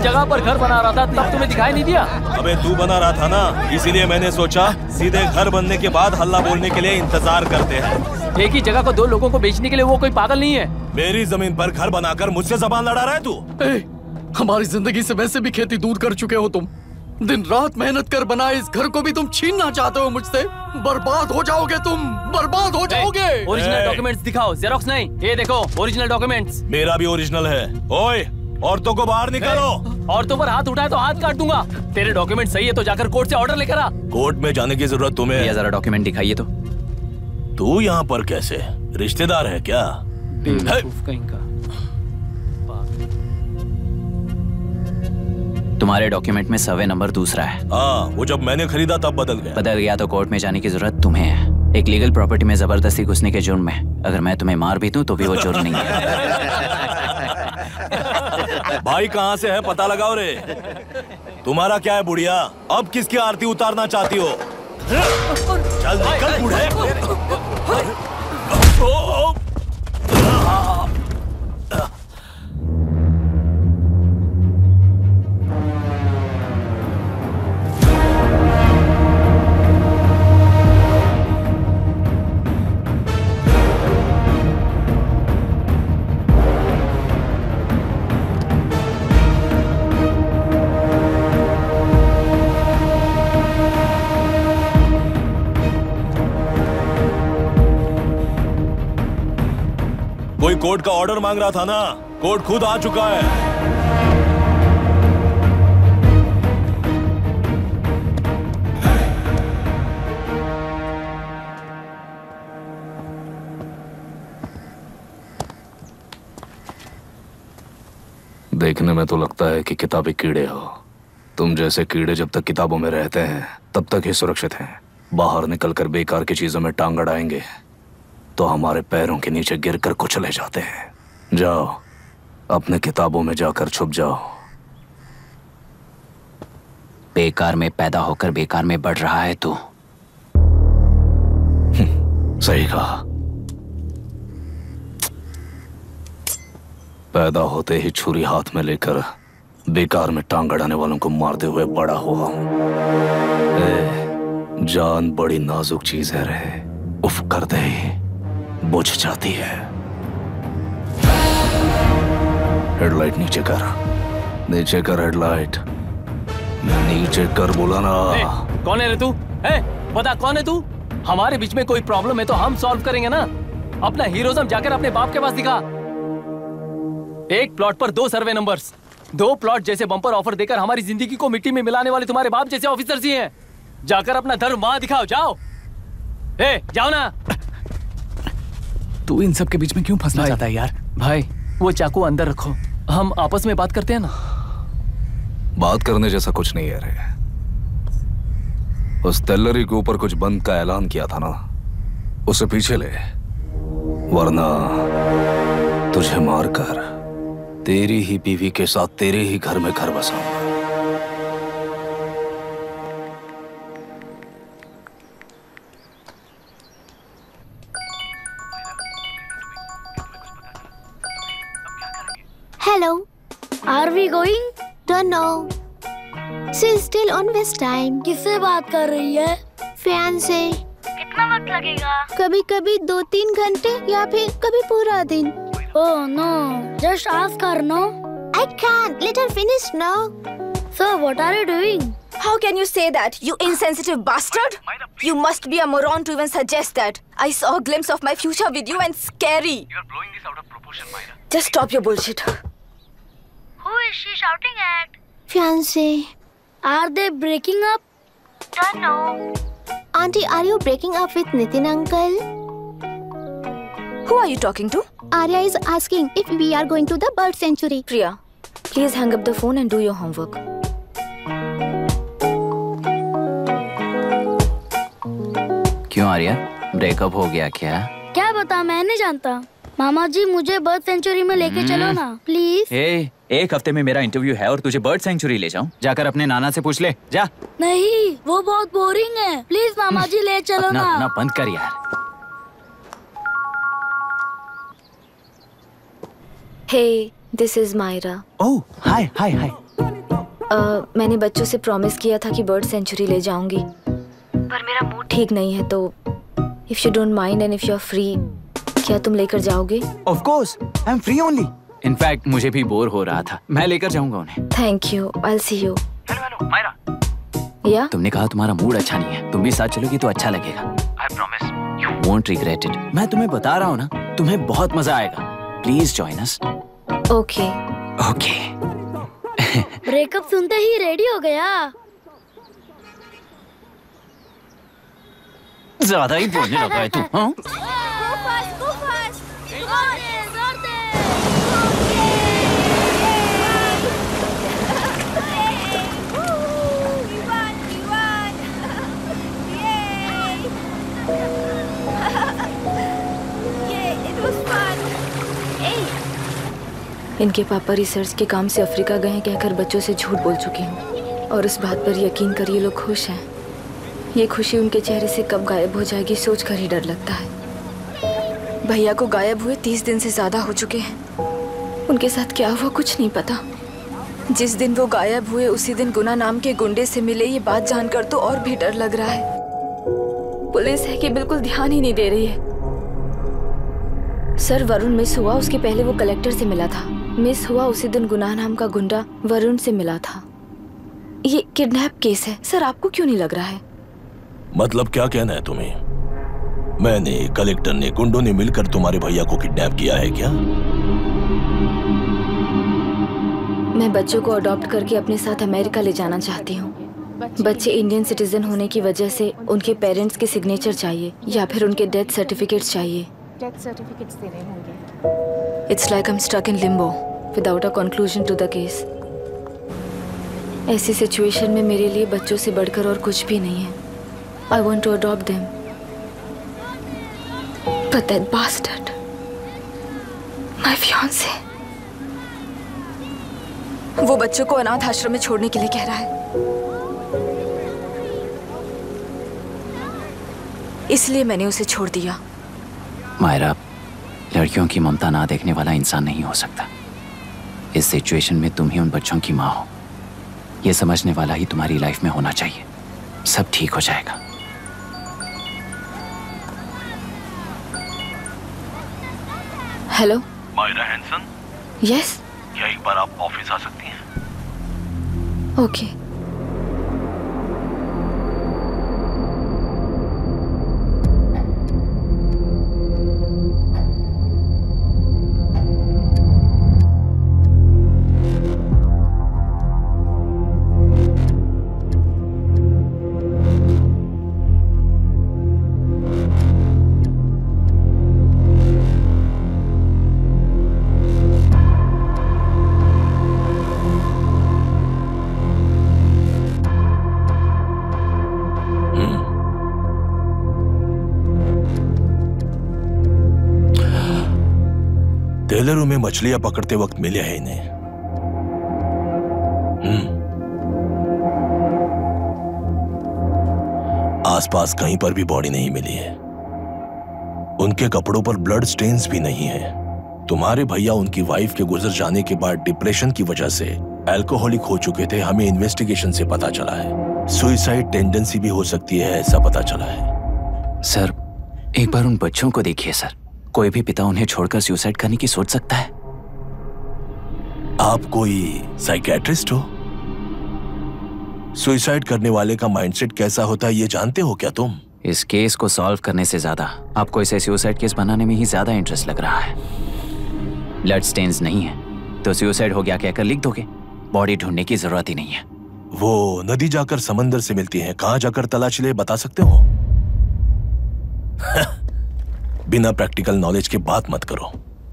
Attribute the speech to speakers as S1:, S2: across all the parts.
S1: जगह पर घर बना रहा था तब तुम्हें दिखाई नहीं दिया?
S2: अबे तू बना रहा था ना, इसीलिए मैंने सोचा सीधे घर बनने के बाद हल्ला बोलने के लिए इंतजार करते हैं।
S1: एक ही जगह को दो लोगों को बेचने के लिए वो कोई पागल नहीं है।
S2: मेरी जमीन पर घर बनाकर मुझसे जबान लड़ा रहा है तू?
S3: हमारी जिंदगी से वैसे भी खेती दूर कर चुके हो तुम। दिन रात मेहनत कर बनाए इस घर को भी तुम छीनना चाहते हो मुझसे। बर्बाद हो जाओगे तुम, बर्बाद हो जाओगे।
S1: ओरिजिनल डॉक्यूमेंट्स दिखाओ, जेरोक्स नहीं। ये देखो ओरिजिनल डॉक्यूमेंट्स।
S2: मेरा भी ओरिजिनल है। ओए, औरतों को बाहर निकालो।
S1: औरतों पर हाथ उठाए तो हाथ काट दूंगा। तेरे डॉक्यूमेंट सही है तो जाकर कोर्ट से ऑर्डर लेकर आ।
S2: कोर्ट में जाने की जरूरत तुम्हें?
S4: ये जरा डॉक्यूमेंट दिखाइए तो।
S2: तू यहाँ पर कैसे? रिश्तेदार है क्या?
S1: कहीं का।
S4: तुम्हारे डॉक्यूमेंट में सर्वे नंबर दूसरा है।
S2: हाँ, वो जब मैंने खरीदा तब बदल गया
S4: तो कोर्ट में जाने की जरूरत तुम्हें है। एक लीगल प्रॉपर्टी में जबरदस्ती घुसने के जुर्म में अगर मैं तुम्हें मार भी दूं तो भी वो जुर्म नहीं है।
S2: भाई कहाँ से है पता लगाओ रे। तुम्हारा क्या है बुढ़िया? अब किसकी आरती उतारना चाहती हो? चल निकल बूढ़े। कोई कोर्ट का ऑर्डर मांग रहा था ना? कोर्ट खुद आ चुका है।
S5: देखने में तो लगता है कि किताबी कीड़े हो। तुम जैसे कीड़े जब तक किताबों में रहते हैं तब तक ही सुरक्षित हैं। बाहर निकलकर बेकार की चीजों में टांग अड़ाएंगे तो हमारे पैरों के नीचे गिरकर कुचले जाते हैं। जाओ, अपने किताबों में जाकर छुप जाओ।
S4: बेकार में पैदा होकर बेकार में बढ़ रहा है तू।
S5: सही कहा। पैदा होते ही छुरी हाथ में लेकर बेकार में टांग अड़ाने वालों को मारते हुए बड़ा हुआ हूं। जान बड़ी नाजुक चीज है रे, उफ करते ही बुझ जाती है। हेडलाइट नीचे कर, नीचे कर हेडलाइट, नीचे कर बोला ना।
S1: कौन है रे तू? बता कौन है तू? हमारे बीच में कोई प्रॉब्लम है तो हम सॉल्व करेंगे ना। अपना हीरोइज्म जाकर अपने बाप के पास दिखा। एक प्लॉट पर 2 सर्वे नंबर्स, 2 प्लॉट जैसे बम्पर ऑफर देकर हमारी जिंदगी को मिट्टी में मिलाने वाले तुम्हारे बाप जैसे ऑफिसर्स ही हैं। जाकर अपना धर्म वहां दिखाओ, जाओ। जाओ ना।
S3: तू इन सब के बीच में क्यों फंसना चाहता है यार?
S1: भाई वो चाकू अंदर रखो, हम आपस में बात करते हैं ना।
S5: बात करने जैसा कुछ नहीं है रे। उस तेलरी के ऊपर कुछ बंद का ऐलान किया था ना, उसे पीछे ले, वरना तुझे मारकर तेरी ही बीवी के साथ तेरे ही घर में घर बसाऊंगा।
S6: Hello. Are we going? Don't know. She's still on West time.
S7: किससे बात कर रही है?
S6: Fiance.
S7: कितना वक्त लगेगा?
S6: कभी-कभी 2-3 घंटे या फिर कभी पूरा दिन।
S7: Oh no. Just ask her, no?
S6: I can't. Let her finish now.
S7: So what are you doing?
S8: How can you say that, you insensitive bastard? You must be a moron to even suggest that. I saw a glimpse of my future with you and scary.
S9: You are blowing this out of proportion, Myra.
S8: Just stop your bullshit.
S7: Who is she shouting at?
S6: Fiance.
S7: Are they breaking up?
S6: Don't know. Auntie, are you breaking up with Nitin uncle?
S8: Who are you talking to?
S6: Arya is asking if we are going to the bird sanctuary.
S8: Priya, please hang up the phone and do your homework.
S4: क्यों Arya, breakup हो गया क्या?
S7: क्या बता, मैं नहीं जानता। मामा जी मुझे बर्ड सेंचुरी में लेके चलो ना प्लीज।
S4: एक हफ्ते में मेरा इंटरव्यू है और तुझे बर्ड सेंचुरी ले जाऊं? जाकर अपने नाना से पूछ ले, जा।
S7: नहीं, वो बहुत बोरिंग है, प्लीज मामा जी ले चलो ना।
S4: अपना बंद कर यार।
S8: Hey, this is Myra.
S4: Oh, hi.
S8: मैंने बच्चों से प्रॉमिस किया था कि बर्ड सेंचुरी ले जाऊंगी, पर मेरा मूड ठीक नहीं है, तो if you don't mind and if you are free, क्या तुम लेकर जाओगे?
S4: Of course, I am free only. In fact मुझे भी बोर हो रहा था, मैं लेकर जाऊंगा उन्हें।
S8: Thank you, I will see you.
S9: Hello Myra.
S8: या
S4: तुमने कहा तुम्हारा मूड अच्छा नहीं है, तुम भी साथ चलोगी तो अच्छा लगेगा।
S9: I promise
S4: You won't regret it. मैं तुम्हें बता रहा हूँ ना, तुम्हें बहुत मजा आएगा। Please join us.
S8: Okay.
S4: Okay.
S7: Breakup सुनते ही रेडी हो गया।
S4: ज्यादा ही बोलने लगा है तू, हाँ?
S8: इनके पापा रिसर्च के काम से अफ्रीका गए हैं कहकर बच्चों से झूठ बोल चुकी हूँ, और उस बात पर यकीन कर ये लोग खुश हैं। ये खुशी उनके चेहरे से कब गायब हो जाएगी सोचकर ही डर लगता है। भैया को गायब हुए 30 दिन से ज्यादा हो चुके हैं। उनके साथ क्या हुआ कुछ नहीं पता। जिस दिन वो गायब हुए उसी दिन गुना नाम के गुंडे से मिले, ये बात जानकर तो और भी डर लग रहा है। पुलिस है कि बिल्कुल ध्यान ही नहीं दे रही है। सर वरुण मिस हुआ, उसके पहले वो कलेक्टर से मिला था। मिस हुआ उसी दिन गुनाह नाम का गुंडा वरुण से मिला था। ये किडनैप केस है सर, आपको क्यों नहीं लग रहा है?
S2: मतलब क्या कहना है तुम्हें? मैंने, कलेक्टर ने, गुंडों ने मिलकर तुम्हारे भैया को किडनैप किया है क्या?
S8: मैं बच्चों को अडॉप्ट करके अपने साथ अमेरिका ले जाना चाहती हूँ। बच्चे इंडियन सिटीजन होने की वजह से उनके पेरेंट्स के सिग्नेचर चाहिए या फिर उनके डेथ सर्टिफिकेट्स चाहिए।
S10: डेथ सर्टिफिकेट्स देने होंगे।
S8: It's like I'm stuck in limbo without a conclusion to the case. ऐसी सिचुएशन में मेरे लिए बच्चों से बढ़कर और कुछ भी नहीं है। I want to adopt them, but that bastard, my fiancé, वो बच्चों को अनाथ आश्रम में छोड़ने के लिए कह रहा है। इसलिए मैंने उसे छोड़ दिया।
S4: मायरा, लड़कियों की ममता ना देखने वाला इंसान नहीं हो सकता। इस सिचुएशन में तुम ही उन बच्चों की माँ हो, ये समझने वाला ही तुम्हारी लाइफ में होना चाहिए। सब ठीक हो जाएगा।
S8: Hello
S9: Myra Hanson.
S8: यस।
S9: क्या एक बार आप ऑफिस आ सकती हैं?
S8: ओके।
S2: टेलरों में मछलियां पकड़ते वक्त मिले हैं इन्हें। आसपास कहीं पर भी बॉडी नहीं मिली है। उनके कपड़ों पर ब्लड स्टेन्स भी नहीं है। तुम्हारे भैया उनकी वाइफ के गुजर जाने के बाद डिप्रेशन की वजह से अल्कोहलिक हो चुके थे। हमें इन्वेस्टिगेशन से पता चला है सुसाइड टेंडेंसी भी हो सकती है, ऐसा पता चला है।
S4: सर, एक बार उन बच्चों को देखिए सर। कोई भी पिता उन्हें छोड़कर सुसाइड करने की सोच सकता है?
S2: आप कोई साइकियाट्रिस्ट हो? सुसाइड करने वाले का माइंडसेट कैसा होता है ये जानते हो क्या तुम?
S4: इस केस को सॉल्व करने से ज्यादा आपको इसे सुसाइड केस बनाने में ही ज्यादा इंटरेस्ट लग रहा है। ब्लड स्टेन्स नहीं है तो सुसाइड हो गया कहकर लिख दोगे। बॉडी ढूंढने की जरूरत ही नहीं है।
S2: वो नदी जाकर समंदर से मिलती है, कहां जाकर तलाश ले बता सकते हो? बिना प्रैक्टिकल नॉलेज के बात मत करो।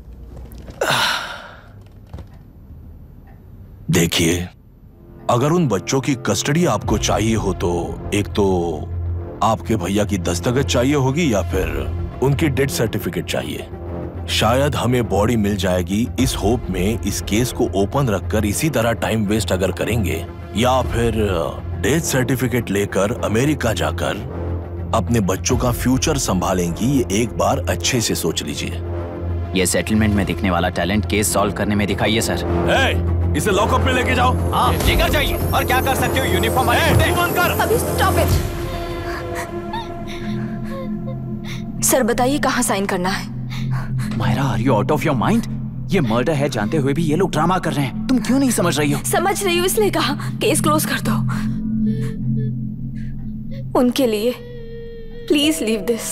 S2: देखिए, अगर उन बच्चों की कस्टडी आपको चाहिए हो तो एक तो आपके भैया की दस्तखत चाहिए होगी या फिर उनकी डेथ सर्टिफिकेट चाहिए। शायद हमें बॉडी मिल जाएगी इस होप में इस केस को ओपन रखकर इसी तरह टाइम वेस्ट अगर करेंगे, या फिर डेथ सर्टिफिकेट लेकर अमेरिका जाकर अपने बच्चों का फ्यूचर संभालेंगी। ये एक बार अच्छे से सोच लीजिए।
S4: ये सेटलमेंट में दिखने वाला टैलेंट केस सॉल्व करने में दिखाइए सर।
S2: इसे लॉकअप में लेके जाओ।
S11: हाँ लेकर जाइए। और क्या कर सकते हो यूनिफॉर्म बंद कर।
S8: अभी स्टॉप इट। सर बताइए कहाँ साइन करना है?
S4: Myra, are you out of your mind? ये मर्डर है जानते हुए भी ये लोग ड्रामा कर रहे हैं। तुम क्यों नहीं समझ रही हो?
S8: समझ रही हूँ, इसलिए कहा केस क्लोज कर दो। उनके लिए प्लीज लीव दिस।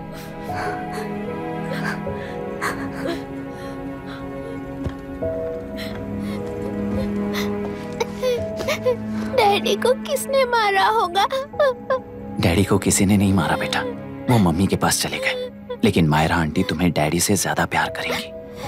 S6: डैडी को किसने मारा होगा?
S4: डैडी को किसी ने नहीं मारा बेटा, वो मम्मी के पास चले गए। लेकिन मायरा आंटी तुम्हें डैडी से ज्यादा प्यार करेंगी।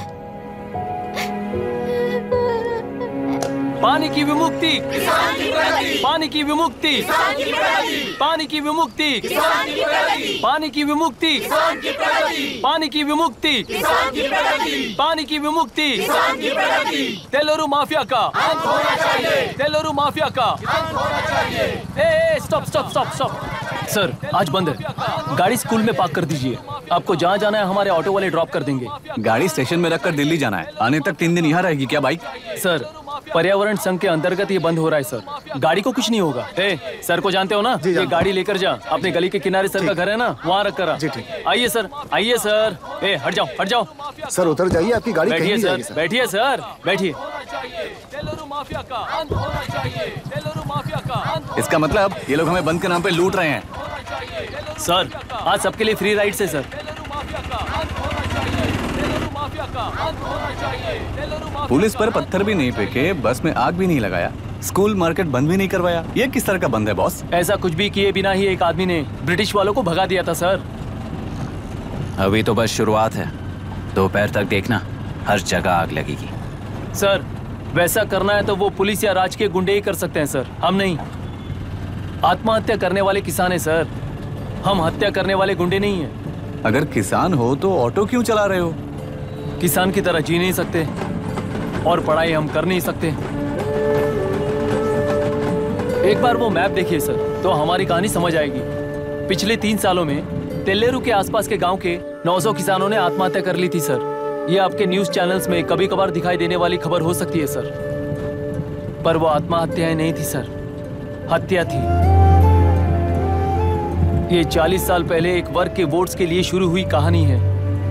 S1: पानी की विमुक्ति, पानी की विमुक्ति, पानी की विमुक्ति, पानी की विमुक्ति, पानी की विमुक्ति, पानी की विमुक्ति, तेलुरु माफिया का, तेलुरु माफिया का। Stop stop stop stop. Sir आज बंद है, गाड़ी स्कूल में पार्क कर दीजिए। आपको जहाँ जाना है हमारे ऑटो वाले ड्रॉप कर देंगे।
S11: गाड़ी स्टेशन में रखकर दिल्ली जाना है। आने तक 3 दिन यहाँ रहेगी क्या बाइक?
S1: सर पर्यावरण संघ के अंतर्गत ये बंद हो रहा है सर, गाड़ी को कुछ नहीं होगा। सर को जानते हो ना, ये गाड़ी लेकर जा, अपने गली के किनारे सर का घर है ना, वहाँ रख कर। आइए सर, आइए सर। हट जाओ हट जाओ
S12: सर, उतर जाइए, आपकी गाड़ी कहीं नहीं जाएगी सर।
S1: बैठिए सर, बैठिए।
S11: इसका मतलब ये लोग हमें बंद के नाम पे लूट रहे हैं।
S1: सर आज सबके लिए फ्री राइड से सर।
S11: पुलिस पर पत्थर भी नहीं फेंके, बस में आग भी नहीं लगाया, स्कूल मार्केट बंद भी नहीं करवाया। ये किस तरह का बंद है बॉस?
S1: ऐसा कुछ भी किए बिना ही एक आदमी ने ब्रिटिश वालों को भगा दिया था सर।
S4: अभी तो बस शुरुआत है, दोपहर तक देखना हर जगह आग लगेगी।
S1: सर वैसा करना है तो वो पुलिस या राज के गुंडे ही कर सकते हैं सर, हम नहीं। आत्महत्या करने वाले किसान है सर, हम हत्या करने वाले गुंडे नहीं है।
S11: अगर किसान हो तो ऑटो क्यों चला रहे हो?
S1: किसान की तरह जी नहीं सकते और पढ़ाई हम कर नहीं सकते। एक बार वो मैप देखिए सर तो हमारी कहानी समझ आएगी। पिछले 3 सालों में तेल्लेरू के आसपास के गांव के 900 किसानों ने आत्महत्या कर ली थी सर। ये आपके न्यूज चैनल्स में कभी कभार दिखाई देने वाली खबर हो सकती है सर, पर वो आत्महत्याएं नहीं थी सर, हत्या थी। ये 40 साल पहले एक वर्ग के वोट्स के लिए शुरू हुई कहानी है।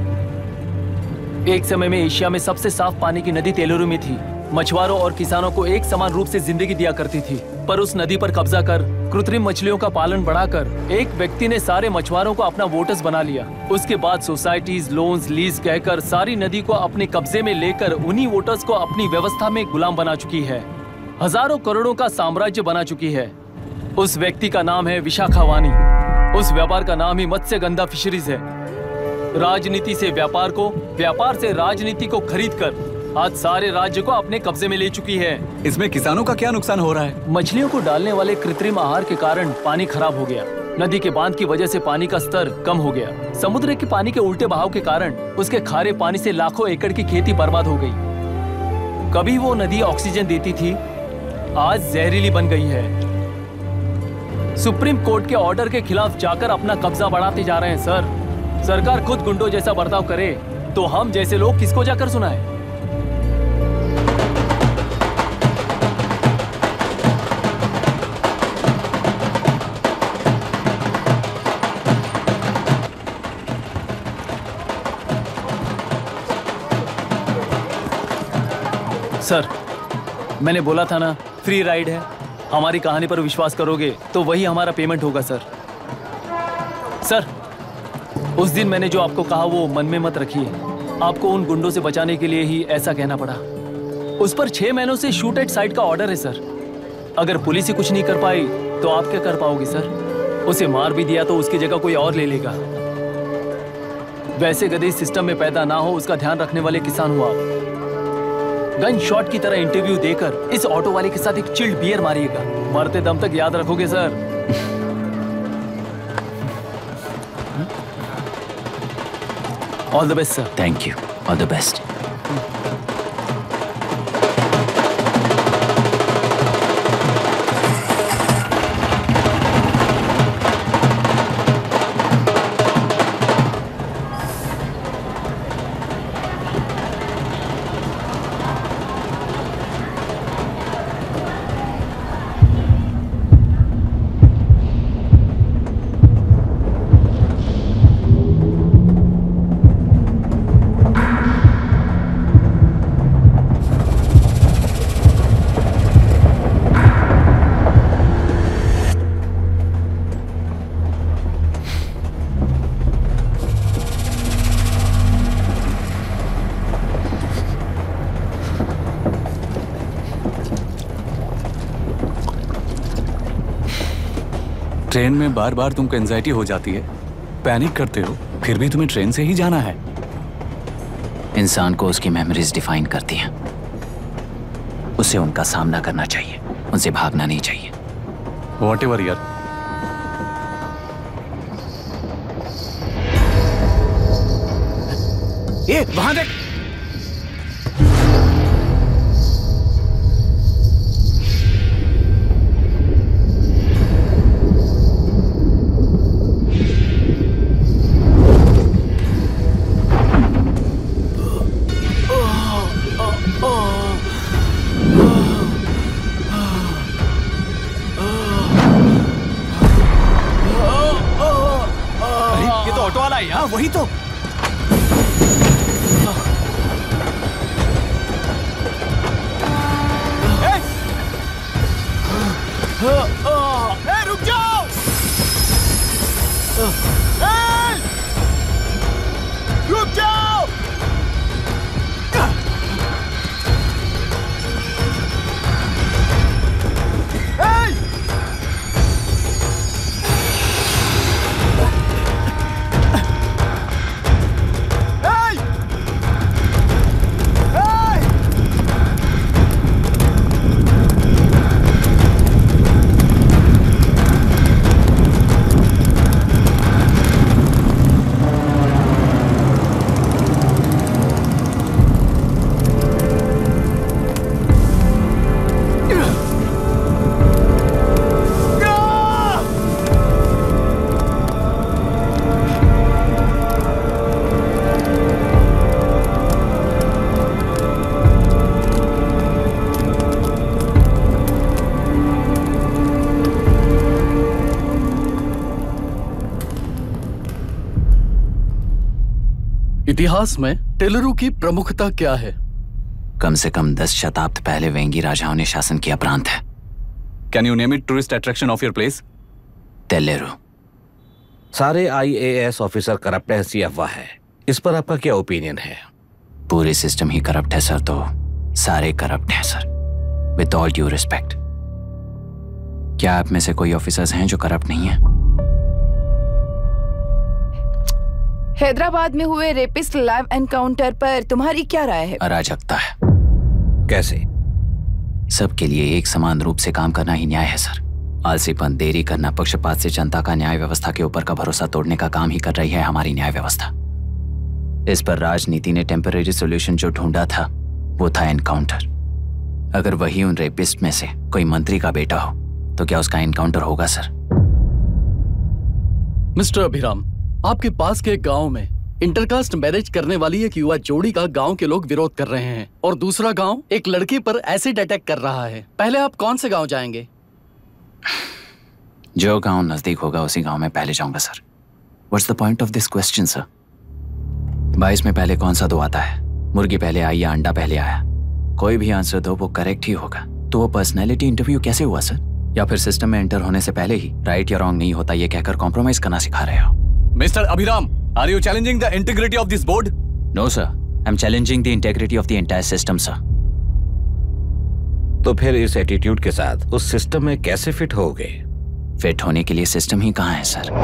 S1: एक समय में एशिया में सबसे साफ पानी की नदी तेलुरु में थी। मछुआरों और किसानों को एक समान रूप से जिंदगी दिया करती थी, पर उस नदी पर कब्जा कर कृत्रिम मछलियों का पालन बढ़ाकर एक व्यक्ति ने सारे मछुआरों को अपना वोटर्स बना लिया। उसके बाद सोसाइटीज, लोन्स, लीज कहकर सारी नदी को अपने कब्जे में लेकर उन्हीं वोटर्स को अपनी व्यवस्था में गुलाम बना चुकी है। हजारों करोड़ों का साम्राज्य बना चुकी है। उस व्यक्ति का नाम है विशाखावानी। उस व्यापार का नाम ही मत्स्यगंधा फिशरीज है। राजनीति से व्यापार को, व्यापार से राजनीति को खरीदकर आज सारे राज्य को अपने कब्जे में ले चुकी है।
S11: इसमें किसानों का क्या नुकसान हो रहा है?
S1: मछलियों को डालने वाले कृत्रिम आहार के कारण पानी खराब हो गया। नदी के बांध की वजह से पानी का स्तर कम हो गया। समुद्र के पानी के उल्टे बहाव के कारण उसके खारे पानी से लाखों एकड़ की खेती बर्बाद हो गई। कभी वो नदी ऑक्सीजन देती थी, आज जहरीली बन गई है। सुप्रीम कोर्ट के ऑर्डर के खिलाफ जाकर अपना कब्जा बढ़ाते जा रहे हैं सर। सरकार खुद गुंडों जैसा बर्ताव करे तो हम जैसे लोग किसको जाकर सुनाए? सर मैंने बोला था ना, फ्री राइड है। हमारी कहानी पर विश्वास करोगे तो वही हमारा पेमेंट होगा सर। सर उस दिन मैंने जो आपको कहा वो मन में मत रखिए। आपको उन गुंडों से बचाने के लिए ही ऐसा कहना पड़ा। उस पर 6 महीनों से शूट एट साइट का ऑर्डर है सर। अगर पुलिस ही कुछ नहीं कर पाई तो आप क्या कर पाओगे सर? उसे मार भी दिया तो उसकी जगह कोई और ले लेगा। वैसे गधे सिस्टम में पैदा ना हो उसका ध्यान रखने वाले किसान हो आप। गन शॉट की तरह इंटरव्यू देकर इस ऑटो वाले के साथ एक चिल्ड बियर मारिएगा। मरते दम तक याद रखोगे sir. All the best sir.
S4: Thank you, all the best.
S11: Train में बार बार तुमको एंजाइटी हो जाती है, पैनिक करते हो, फिर भी तुम्हें ट्रेन से ही जाना है।
S4: इंसान को उसकी मेमोरीज डिफाइन करती हैं। उसे उनका सामना करना चाहिए, उनसे भागना नहीं चाहिए।
S11: व्हाटएवर यार।
S5: ये वहां देख।
S11: वही तो।
S5: रुक जाओ। रुक जाओ।
S3: इतिहास में टेलरू की प्रमुखता क्या है?
S4: कम से कम 10 शताब्द पहले वेंगी राजाओं ने शासन किया प्रांत है।
S11: Can you name it tourist attraction of your place?
S4: Teleru.
S13: सारे IAS ऑफिसर करप्ट है, ऐसी अफवाह है। इस पर आपका क्या ओपिनियन है?
S4: पूरे सिस्टम ही करप्ट है सर, तो सारे करप्ट हैं sir, with all due respect. क्या आप में से कोई ऑफिसर्स हैं जो करप्ट नहीं है?
S14: हैदराबाद में हुए रेपिस्ट लाइव एनकाउंटर पर तुम्हारी क्या राय है?
S4: अराजकता है।
S13: कैसे?
S4: सबके लिए एक समान रूप से काम करना ही न्याय है सर। आलसीपन, देरी करना, पक्षपात से जनता का न्याय व्यवस्था के ऊपर का भरोसा तोड़ने का काम ही कर रही है हमारी न्याय व्यवस्था। इस पर राजनीति ने टेम्परेरी सोल्यूशन जो ढूंढा था वो था एनकाउंटर। अगर वही उन रेपिस्ट में से कोई मंत्री का बेटा हो तो क्या उसका एनकाउंटर होगा सर?
S3: मिस्टर अभिराम, आपके पास के गांव में इंटरकास्ट मैरिज करने वाली एक युवा जोड़ी का गांव के लोग विरोध कर रहे हैं और दूसरा गांव एक लड़की पर एसिड अटैक कर रहा है। पहले आप कौन से गांव जाएंगे?
S4: जो गांव नजदीक होगा उसी गांव में पहले जाऊंगा sir. What's the point of this question sir? 22 में पहले कौन सा दो आता है? मुर्गी पहले आई या अंडा पहले आया? कोई भी आंसर दो, वो करेक्ट ही होगा। तो वो पर्सनैलिटी इंटरव्यू कैसे हुआ सर? या फिर सिस्टम में एंटर होने से पहले ही राइट या रॉन्ग नहीं होता ये कहकर कॉम्प्रोमाइज करना सिखा रहे हो?
S11: Mister Abhiram, are you challenging the integrity of this board?
S4: No sir, I'm challenging the integrity of the entire system sir.
S13: तो फिर इस एटीट्यूड के साथ उस सिस्टम में कैसे फिट होगे?
S4: फिट होने के लिए सिस्टम ही कहाँ है सर?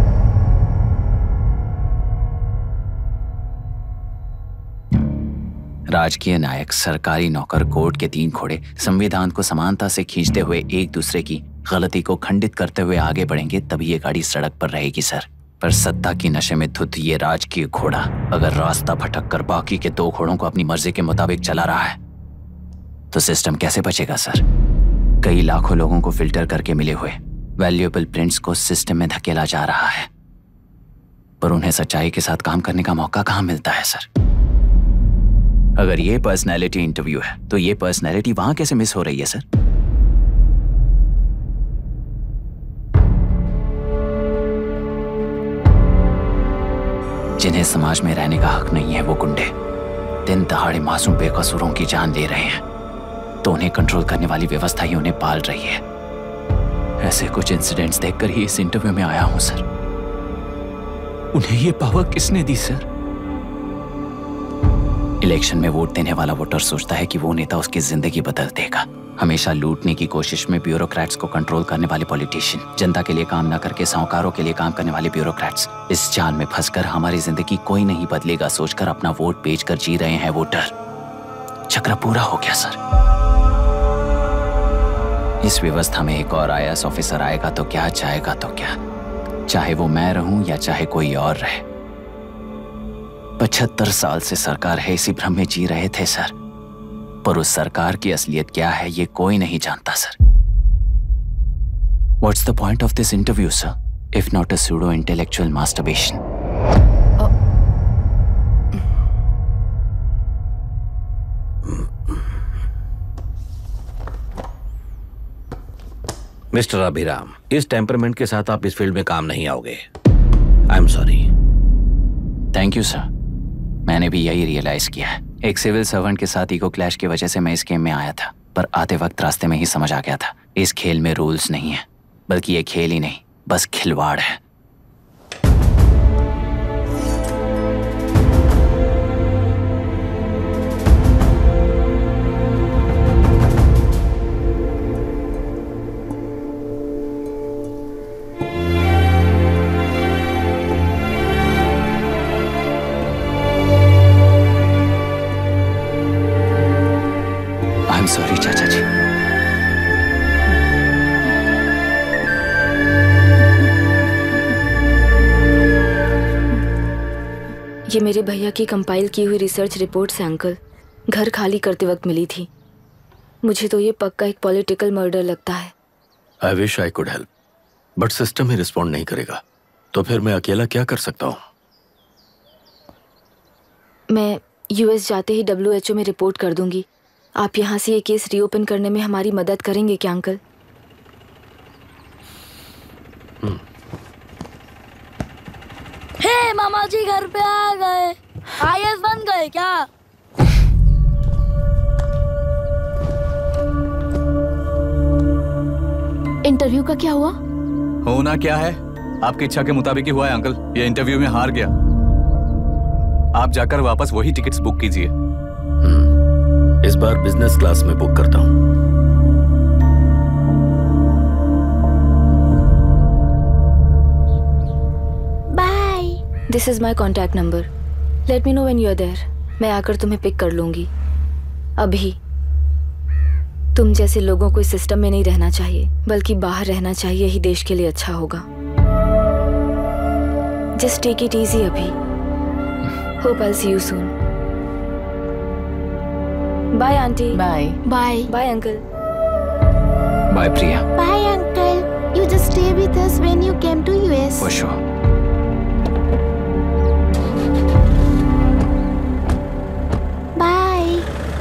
S4: राजकीय नायक, सरकारी नौकर, कोर्ट के 3 घोड़े संविधान को समानता से खींचते हुए एक दूसरे की गलती को खंडित करते हुए आगे बढ़ेंगे, तभी ये गाड़ी सड़क पर रहेगी सर। पर सत्ता की नशे में धुत ये राजकीय घोड़ा अगर रास्ता भटक कर बाकी के 2 घोड़ों को अपनी मर्जी के मुताबिक चला रहा है तो सिस्टम कैसे बचेगा सर? कई लाखों लोगों को फिल्टर करके मिले हुए वैल्यूएबल प्रिंट्स को सिस्टम में धकेला जा रहा है, पर उन्हें सच्चाई के साथ काम करने का मौका कहाँ मिलता है सर? अगर ये पर्सनैलिटी इंटरव्यू है तो ये पर्सनैलिटी वहां कैसे मिस हो रही है सर? जिन्हें समाज में रहने का हक नहीं है वो गुंडे दिन दहाड़े मासूम बेकसूरों की जान ले रहे हैं, तो उन्हें कंट्रोल करने वाली व्यवस्था ही उन्हें पाल रही है। ऐसे कुछ इंसिडेंट्स देखकर ही इस इंटरव्यू में आया हूं सर। उन्हें ये पावर किसने दी सर? इलेक्शन में वोट देने वाला वोटर सोचता है कि वो नेता उसकी जिंदगी बदल देगा, हमेशा लूटने की कोशिश में ब्यूरोक्रेट्स को कंट्रोल करने वाले पॉलिटिशियन, जनता के लिए काम न करके साहूकारों के लिए काम करने वाले ब्यूरोक्रेट्स, इस जाल में फंसकर हमारी जिंदगी कोई नहीं बदलेगा सोचकर अपना वोट बेचकर जी रहे हैं वोटर। चक्र पूरा हो गया सर। इस व्यवस्था में एक और IAS ऑफिसर आएगा तो क्या, जाएगा तो क्या, चाहे वो मैं रहूं या चाहे कोई और रहे। 75 साल से सरकार है इसी भ्रम में जी रहे थे सर, पर उस सरकार की असलियत क्या है ये कोई नहीं जानता sir. What's the point of this interview, sir, if not a pseudo-intellectual masturbation?
S13: Mister Abhiram, इस टेम्परमेंट के साथ आप इस फील्ड में काम नहीं आओगे। I am sorry.
S4: Thank you sir. मैंने भी यही रियलाइज किया है। एक सिविल सर्वेंट के साथ ईगो क्लैश की वजह से मैं इस गेम में आया था, पर आते वक्त रास्ते में ही समझ आ गया था इस खेल में रूल्स नहीं है, बल्कि ये खेल ही नहीं बस खिलवाड़ है। सॉरी चाचा जी।
S8: ये मेरे भैया की कंपाइल की हुई रिसर्च रिपोर्ट से अंकल, घर खाली करते वक्त मिली थी। मुझे तो ये पक्का एक पॉलिटिकल मर्डर लगता है।
S3: I wish I could help, but system ही रिस्पॉन्ड नहीं करेगा, तो फिर मैं अकेला क्या कर सकता हूँ?
S8: मैं US जाते ही WHO में रिपोर्ट कर दूंगी। आप यहाँ से ये केस रीओपन करने में हमारी मदद करेंगे क्या अंकल?
S7: हे मामा जी घर पे आ गए। IAS बन गए क्या?
S6: इंटरव्यू का क्या हुआ?
S11: होना क्या है, आपकी इच्छा के मुताबिक ही हुआ है अंकल। ये इंटरव्यू में हार गया। आप जाकर वापस वही टिकट्स बुक कीजिए।
S3: इस बार बिजनेस क्लास में बुक करता हूँ।
S8: Bye. This is my contact number. Let me know when you are there. मैं आकर तुम्हें पिक कर लूंगी। अभी तुम जैसे लोगों को इस सिस्टम में नहीं रहना चाहिए, बल्कि बाहर रहना चाहिए ही देश के लिए अच्छा होगा। जस्ट टेक इट इजी अभी। Hope I see you soon. Bye aunty.
S14: Bye.
S6: Bye.
S8: Bye uncle.
S4: Bye Priya.
S6: Bye, uncle. You just stay with us when you came to US.
S4: For sure.
S6: Bye.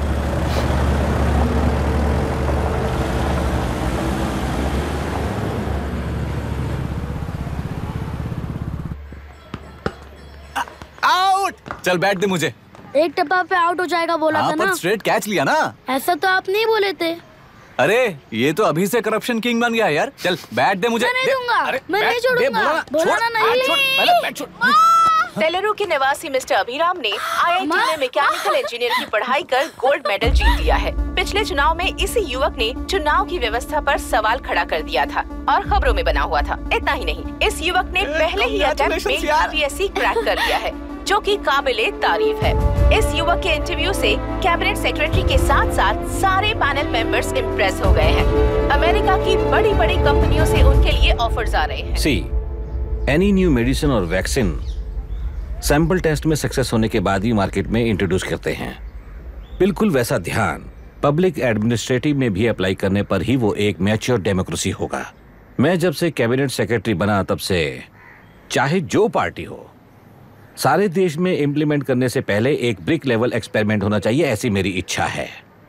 S11: Out. चल बैठ दे मुझे।
S7: एक टप्पा पे out हो जाएगा बोला था ना।
S11: पर स्ट्रेट कैच लिया ना।
S7: ऐसा तो आप नहीं बोले थे।
S11: अरे ये तो अभी से करप्शन किंग बन गया यार। चल बैठ दे मुझे।
S7: मैं नहीं दूंगा। मैं नहीं छोड़ूंगा। बोला ना नहीं।
S14: सेलेरू के निवासी मिस्टर अभिराम ने IIT में मैकेनिकल इंजीनियर की पढ़ाई कर गोल्ड मेडल जीत लिया है। पिछले चुनाव में इसी युवक ने चुनाव की व्यवस्था पर सवाल खड़ा कर दिया था और खबरों में बना हुआ था। इतना ही नहीं, इस युवक ने पहले ही अटेम्प्ट में UPSC क्रैक कर लिया है, जो कि काबिले तारीफ है। इस युवक के इंटरव्यू से कैबिनेट सेक्रेटरी के साथ साथ सारे पैनल मेंबर्स इम्प्रेस हो गए हैं। अमेरिका की बड़ी बड़ी कंपनियों से उनके लिए ऑफर्स आ रहे हैं।
S13: सी एनी न्यू मेडिसिन और वैक्सीन सैंपल टेस्ट में सक्सेस होने के बाद ही मार्केट में इंट्रोड्यूस करते हैं। बिल्कुल वैसा ध्यान पब्लिक एडमिनिस्ट्रेटिव में भी अप्लाई करने पर ही वो एक मैच्योर डेमोक्रेसी होगा। मैं जब से कैबिनेट सेक्रेटरी बना तब से चाहे जो पार्टी हो, सारे देश में इंप्लीमेंट करने से पहले एक ब्रिक लेवल एक्सपेरिमेंट होना चाहिए, ऐसी मेरी इच्छा है।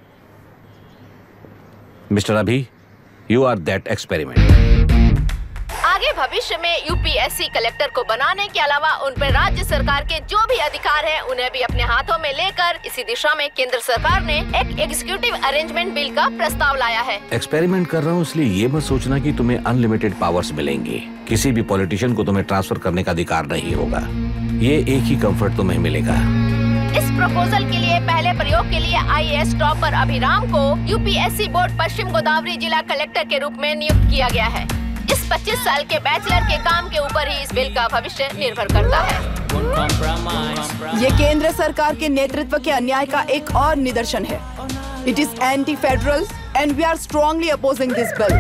S13: मिस्टर अभी, यू आर दैट एक्सपेरिमेंट।
S14: आगे भविष्य में UPSC कलेक्टर को बनाने के अलावा उन पर राज्य सरकार के जो भी अधिकार हैं, उन्हें भी अपने हाथों में लेकर इसी दिशा में केंद्र सरकार ने एक एग्जीक्यूटिव अरेंजमेंट बिल का प्रस्ताव लाया है।
S13: एक्सपेरिमेंट कर रहा हूँ इसलिए ये मत सोचना कि तुम्हें अनलिमिटेड पावर्स मिलेंगे। किसी भी पॉलिटिशियन को तुम्हें ट्रांसफर करने का अधिकार नहीं होगा। ये एक ही कंफर्ट तुम्हें मिलेगा
S14: इस प्रपोजल के लिए पहले प्रयोग के लिए IAS टॉपर अभिराम को UPSC बोर्ड पश्चिम गोदावरी जिला कलेक्टर के रूप में नियुक्त किया गया है। इस 25 साल के बैचलर के काम के ऊपर ही इस बिल का भविष्य निर्भर करता है।
S15: ये केंद्र सरकार के नेतृत्व के अन्याय का एक और निदर्शन है। It is anti-federal and we are strongly opposing this bill.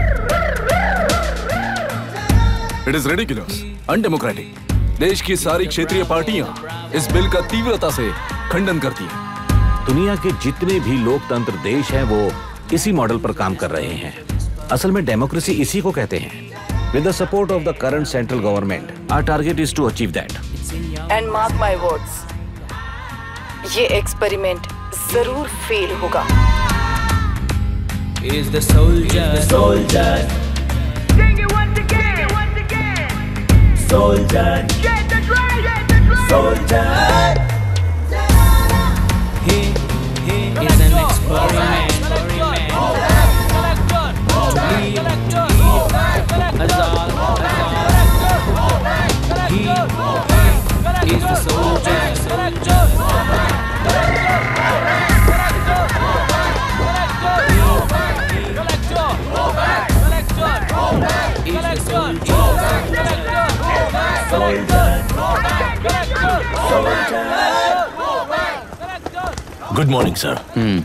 S5: It is ridiculous, undemocratic. देश की सारी क्षेत्रीय पार्टियां इस बिल का तीव्रता से खंडन करती हैं।
S13: दुनिया के जितने भी लोकतंत्र देश हैं वो इसी मॉडल पर काम कर रहे हैं। असल में डेमोक्रेसी इसी को कहते हैं। With the support of the current central government, our target is to achieve that.
S15: And mark my words, ये एक्सपेरिमेंट जरूर फेल होगा।
S16: Is the soldier,
S17: Sing it once again,
S16: soldier,
S17: Get the drum,
S16: soldier. He is an experiment. He is the soldier.
S2: Good morning sir.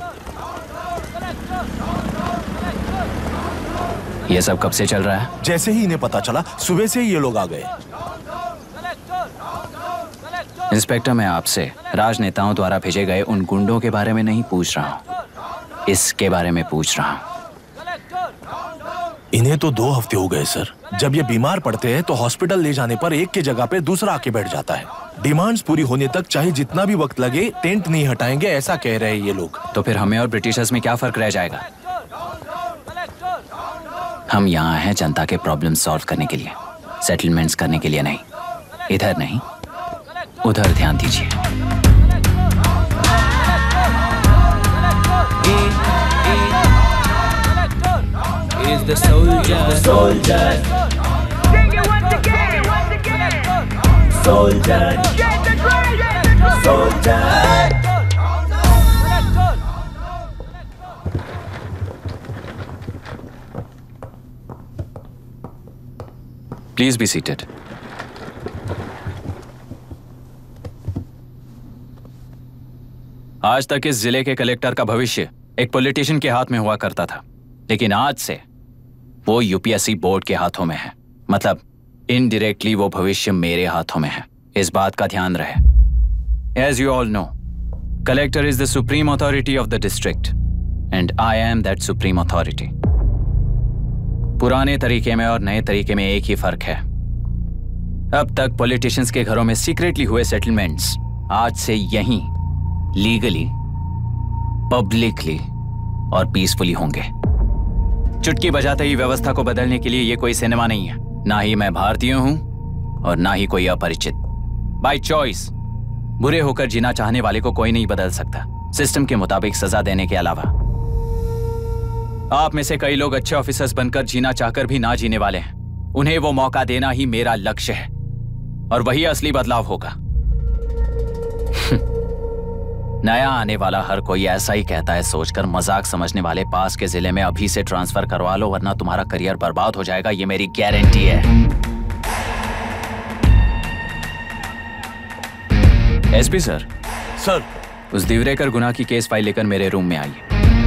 S4: ये सब कब से चल रहा है?
S2: जैसे ही इन्हें पता चला सुबह से ही ये लोग आ गए।
S4: इंस्पेक्टर, मैं आपसे राजनेताओं द्वारा भेजे गए उन गुंडों के बारे में नहीं पूछ रहा हूँ, इसके बारे में पूछ रहा हूँ।
S2: इन्हें तो 2 हफ्ते हो गए सर। जब ये बीमार पड़ते हैं तो हॉस्पिटल ले जाने पर एक की जगह पे दूसरा आके बैठ जाता है। डिमांड्स पूरी होने तक चाहे जितना भी वक्त लगे टेंट नहीं हटाएंगे, ऐसा कह रहे हैं ये लोग।
S4: तो फिर हमें और ब्रिटिशर्स में क्या फर्क रह जाएगा? हम यहाँ हैं जनता के प्रॉब्लम सॉल्व करने के लिए, सेटलमेंट्स करने के लिए नहीं। इधर नहीं, उधर ध्यान दीजिए।
S16: Is the soldier, soldier.
S17: Sing it once again,
S16: soldier,
S17: Get the drum,
S16: soldier.
S4: Please be seated. आज तक इस जिले के कलेक्टर का भविष्य एक पॉलिटिशियन के हाथ में हुआ करता था, लेकिन आज से वो यूपीएससी बोर्ड के हाथों में है। मतलब इनडायरेक्टली वो भविष्य मेरे हाथों में है। इस बात का ध्यान रहे। As you all know, collector is the supreme authority of the district and I am that supreme authority. पुराने तरीके में और नए तरीके में एक ही फर्क है। अब तक पॉलिटिशियंस के घरों में सीक्रेटली हुए सेटलमेंट्स आज से यहीं लीगली, पब्लिकली और पीसफुली होंगे। चुटकी बजाते ही व्यवस्था को बदलने के लिए ये कोई सिनेमा नहीं है। ना ही मैं भारतीय हूं और ना ही कोई अपरिचित। बाय चॉइस बुरे होकर जीना चाहने वाले को कोई नहीं बदल सकता, सिस्टम के मुताबिक सजा देने के अलावा। आप में से कई लोग अच्छे ऑफिसर्स बनकर जीना चाहकर भी ना जीने वाले हैं। उन्हें वो मौका देना ही मेरा लक्ष्य है और वही असली बदलाव होगा। नया आने वाला हर कोई ऐसा ही कहता है सोचकर मजाक समझने वाले पास के जिले में अभी से ट्रांसफर करवा लो, वरना तुम्हारा करियर बर्बाद हो जाएगा। ये मेरी गारंटी है। SP sir.
S2: सर।
S4: उस दिवरेकर गुनाह की केस फाइल लेकर मेरे रूम में आइए।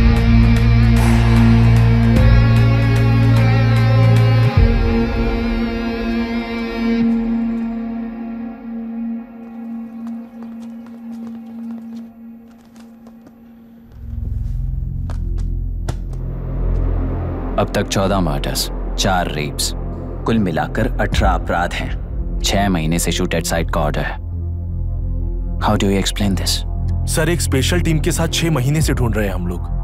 S4: अब तक 14 मर्डर्स, 4 रेप्स, कुल मिलाकर 18 अपराध हैं। 6 महीने से शूट एट साइट का ऑर्डर है। How do you explain this?
S2: Sir, एक स्पेशल टीम के साथ 6 महीने से ढूंढ रहे हैं हम लोग।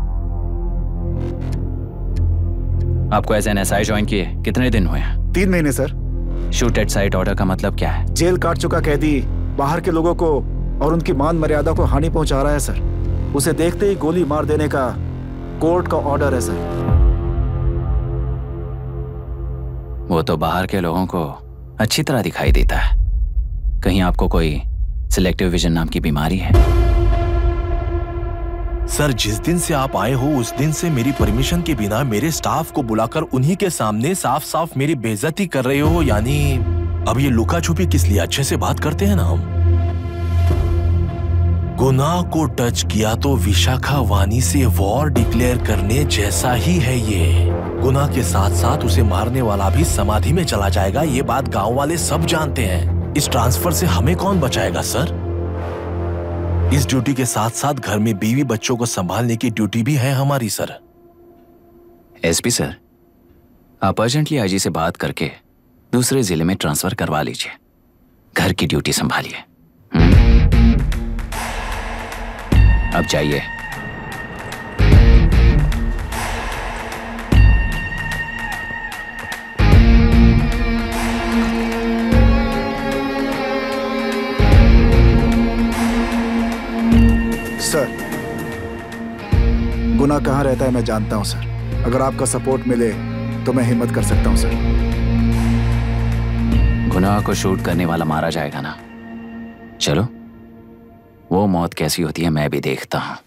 S4: आपको एज एन एसआई ज्वाइन किए कितने दिन हुए हैं?
S12: 3 महीने sir.
S4: Shoot at sight order का मतलब क्या है?
S12: जेल काट चुका कैदी बाहर के लोगों को और उनकी मान मर्यादा को हानि पहुंचा रहा है सर। उसे देखते ही गोली मार देने का कोर्ट का ऑर्डर है सर।
S4: वो तो बाहर के लोगों को अच्छी तरह दिखाई देता है। कहीं आपको कोई सिलेक्टिव विजन नाम की बीमारी है?
S2: सर, जिस दिन से आप आए हो उस दिन से मेरी परमिशन के बिना मेरे स्टाफ को बुलाकर उन्हीं के सामने साफ साफ मेरी बेइज्जती कर रहे हो। यानी अब ये लुका छुपी किस लिए? अच्छे से बात करते हैं ना हम। गुनाह को टच किया तो विशाखा वानी से वॉर डिक्लेयर करने जैसा ही है ये। गुनाह के साथ साथ उसे मारने वाला भी समाधि में चला जाएगा। ये बात गांव वाले सब जानते हैं। इस ट्रांसफर से हमें कौन बचाएगा सर? इस ड्यूटी के साथ साथ घर में बीवी बच्चों को संभालने की ड्यूटी भी है हमारी सर।
S4: एसपी सर, आप अर्जेंटली आईजी से बात करके दूसरे जिले में ट्रांसफर करवा लीजिए। घर की ड्यूटी संभालिए। अब जाइए।
S12: सर, गुनाह कहाँ रहता है मैं जानता हूं सर। अगर आपका सपोर्ट मिले तो मैं हिम्मत कर सकता हूं सर।
S4: गुनाह को शूट करने वाला मारा जाएगा ना? चलो, वो मौत कैसी होती है मैं भी देखता हूं।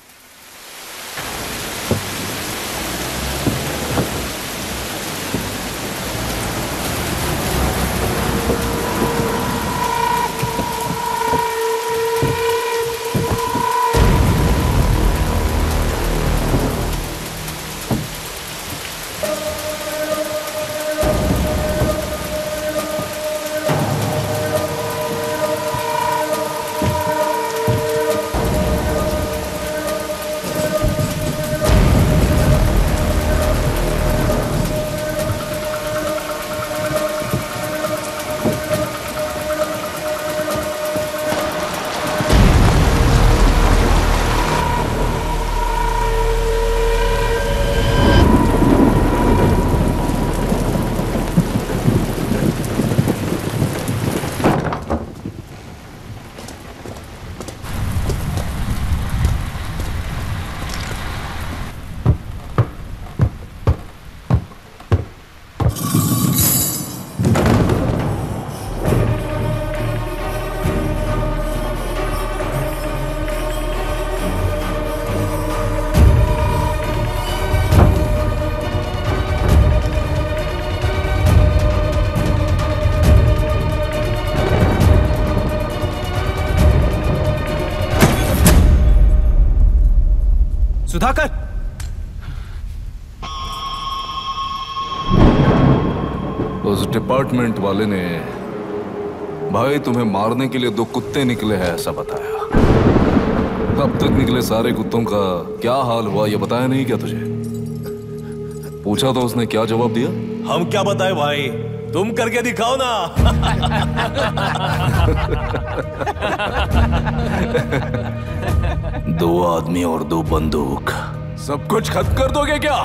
S5: सुधाकर, उस डिपार्टमेंट वाले ने भाई तुम्हें मारने के लिए 2 कुत्ते निकले हैं ऐसा बताया। अब तक निकले सारे कुत्तों का क्या हाल हुआ ये बताया नहीं क्या तुझे? पूछा तो उसने क्या जवाब दिया?
S2: हम क्या बताए भाई, तुम करके दिखाओ ना।
S5: 2 आदमी और 2 बंदूक, सब कुछ खत्म कर दोगे क्या?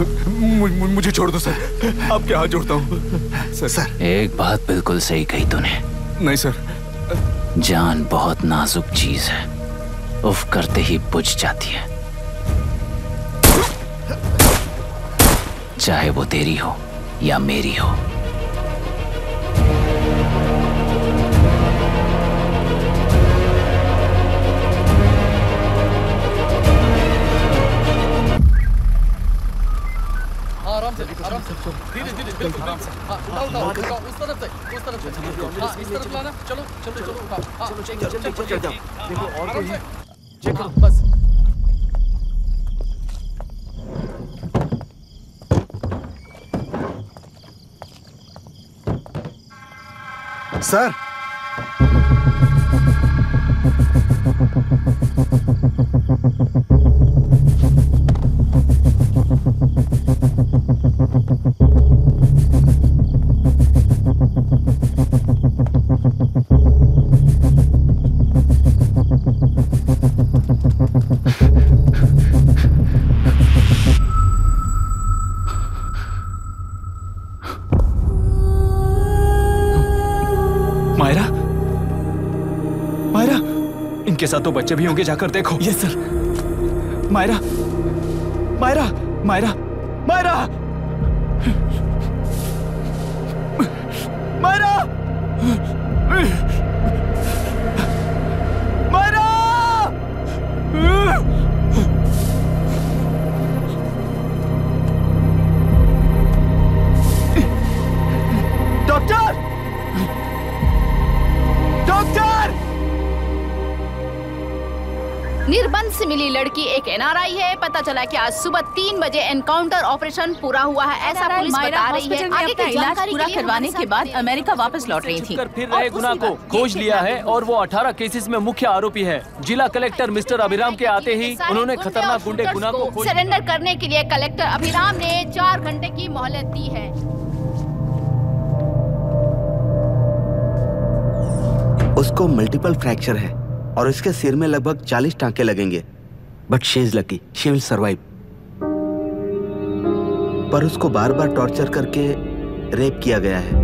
S11: मुझे छोड़ दो सर, आपके हाथ जोड़ता हूँ सर।
S4: एक बात बिल्कुल सही कही तूने।
S11: नहीं सर।
S4: जान बहुत नाजुक चीज है, उफ करते ही बुझ जाती है, चाहे वो तेरी हो या मेरी हो।
S3: आराम से धीरे धीरे बिल्कुल आराम से। हाँ उठाओ उस तरफ से। हाँ इस तरफ लाना। चलो चलो चलो उठाओ। हाँ चलो चल जाओ। देखो और कोई चेक करो बस।
S12: सर
S11: इनके साथ तो बच्चे भी होंगे, जाकर देखो। Yes sir. Myra Myra Myra Myra Myra Myra doctor doctor.
S18: निर्बंध से मिली लड़की एक एनआरआई है। पता चला कि आज सुबह 3 बजे एनकाउंटर ऑपरेशन पूरा हुआ है, ऐसा पुलिस बता रही है।
S14: आगे का इलाज पूरा करवाने के बाद अमेरिका वापस लौट रही थी।
S1: फिर रहे गुनाह को खोज लिया है और वो 18 केसेस में मुख्य आरोपी है। जिला कलेक्टर मिस्टर अभिराम के आते ही उन्होंने खतरनाक गुंडे गुनाह को
S18: सरेंडर करने के लिए कलेक्टर अभिराम ने 4 घंटे की मोहलत दी है।
S19: उसको मल्टीपल फ्रैक्चर है और इसके सिर में लगभग 40 टांके लगेंगे, but she is lucky, she will survive. पर उसको बार बार टॉर्चर करके रेप किया गया है।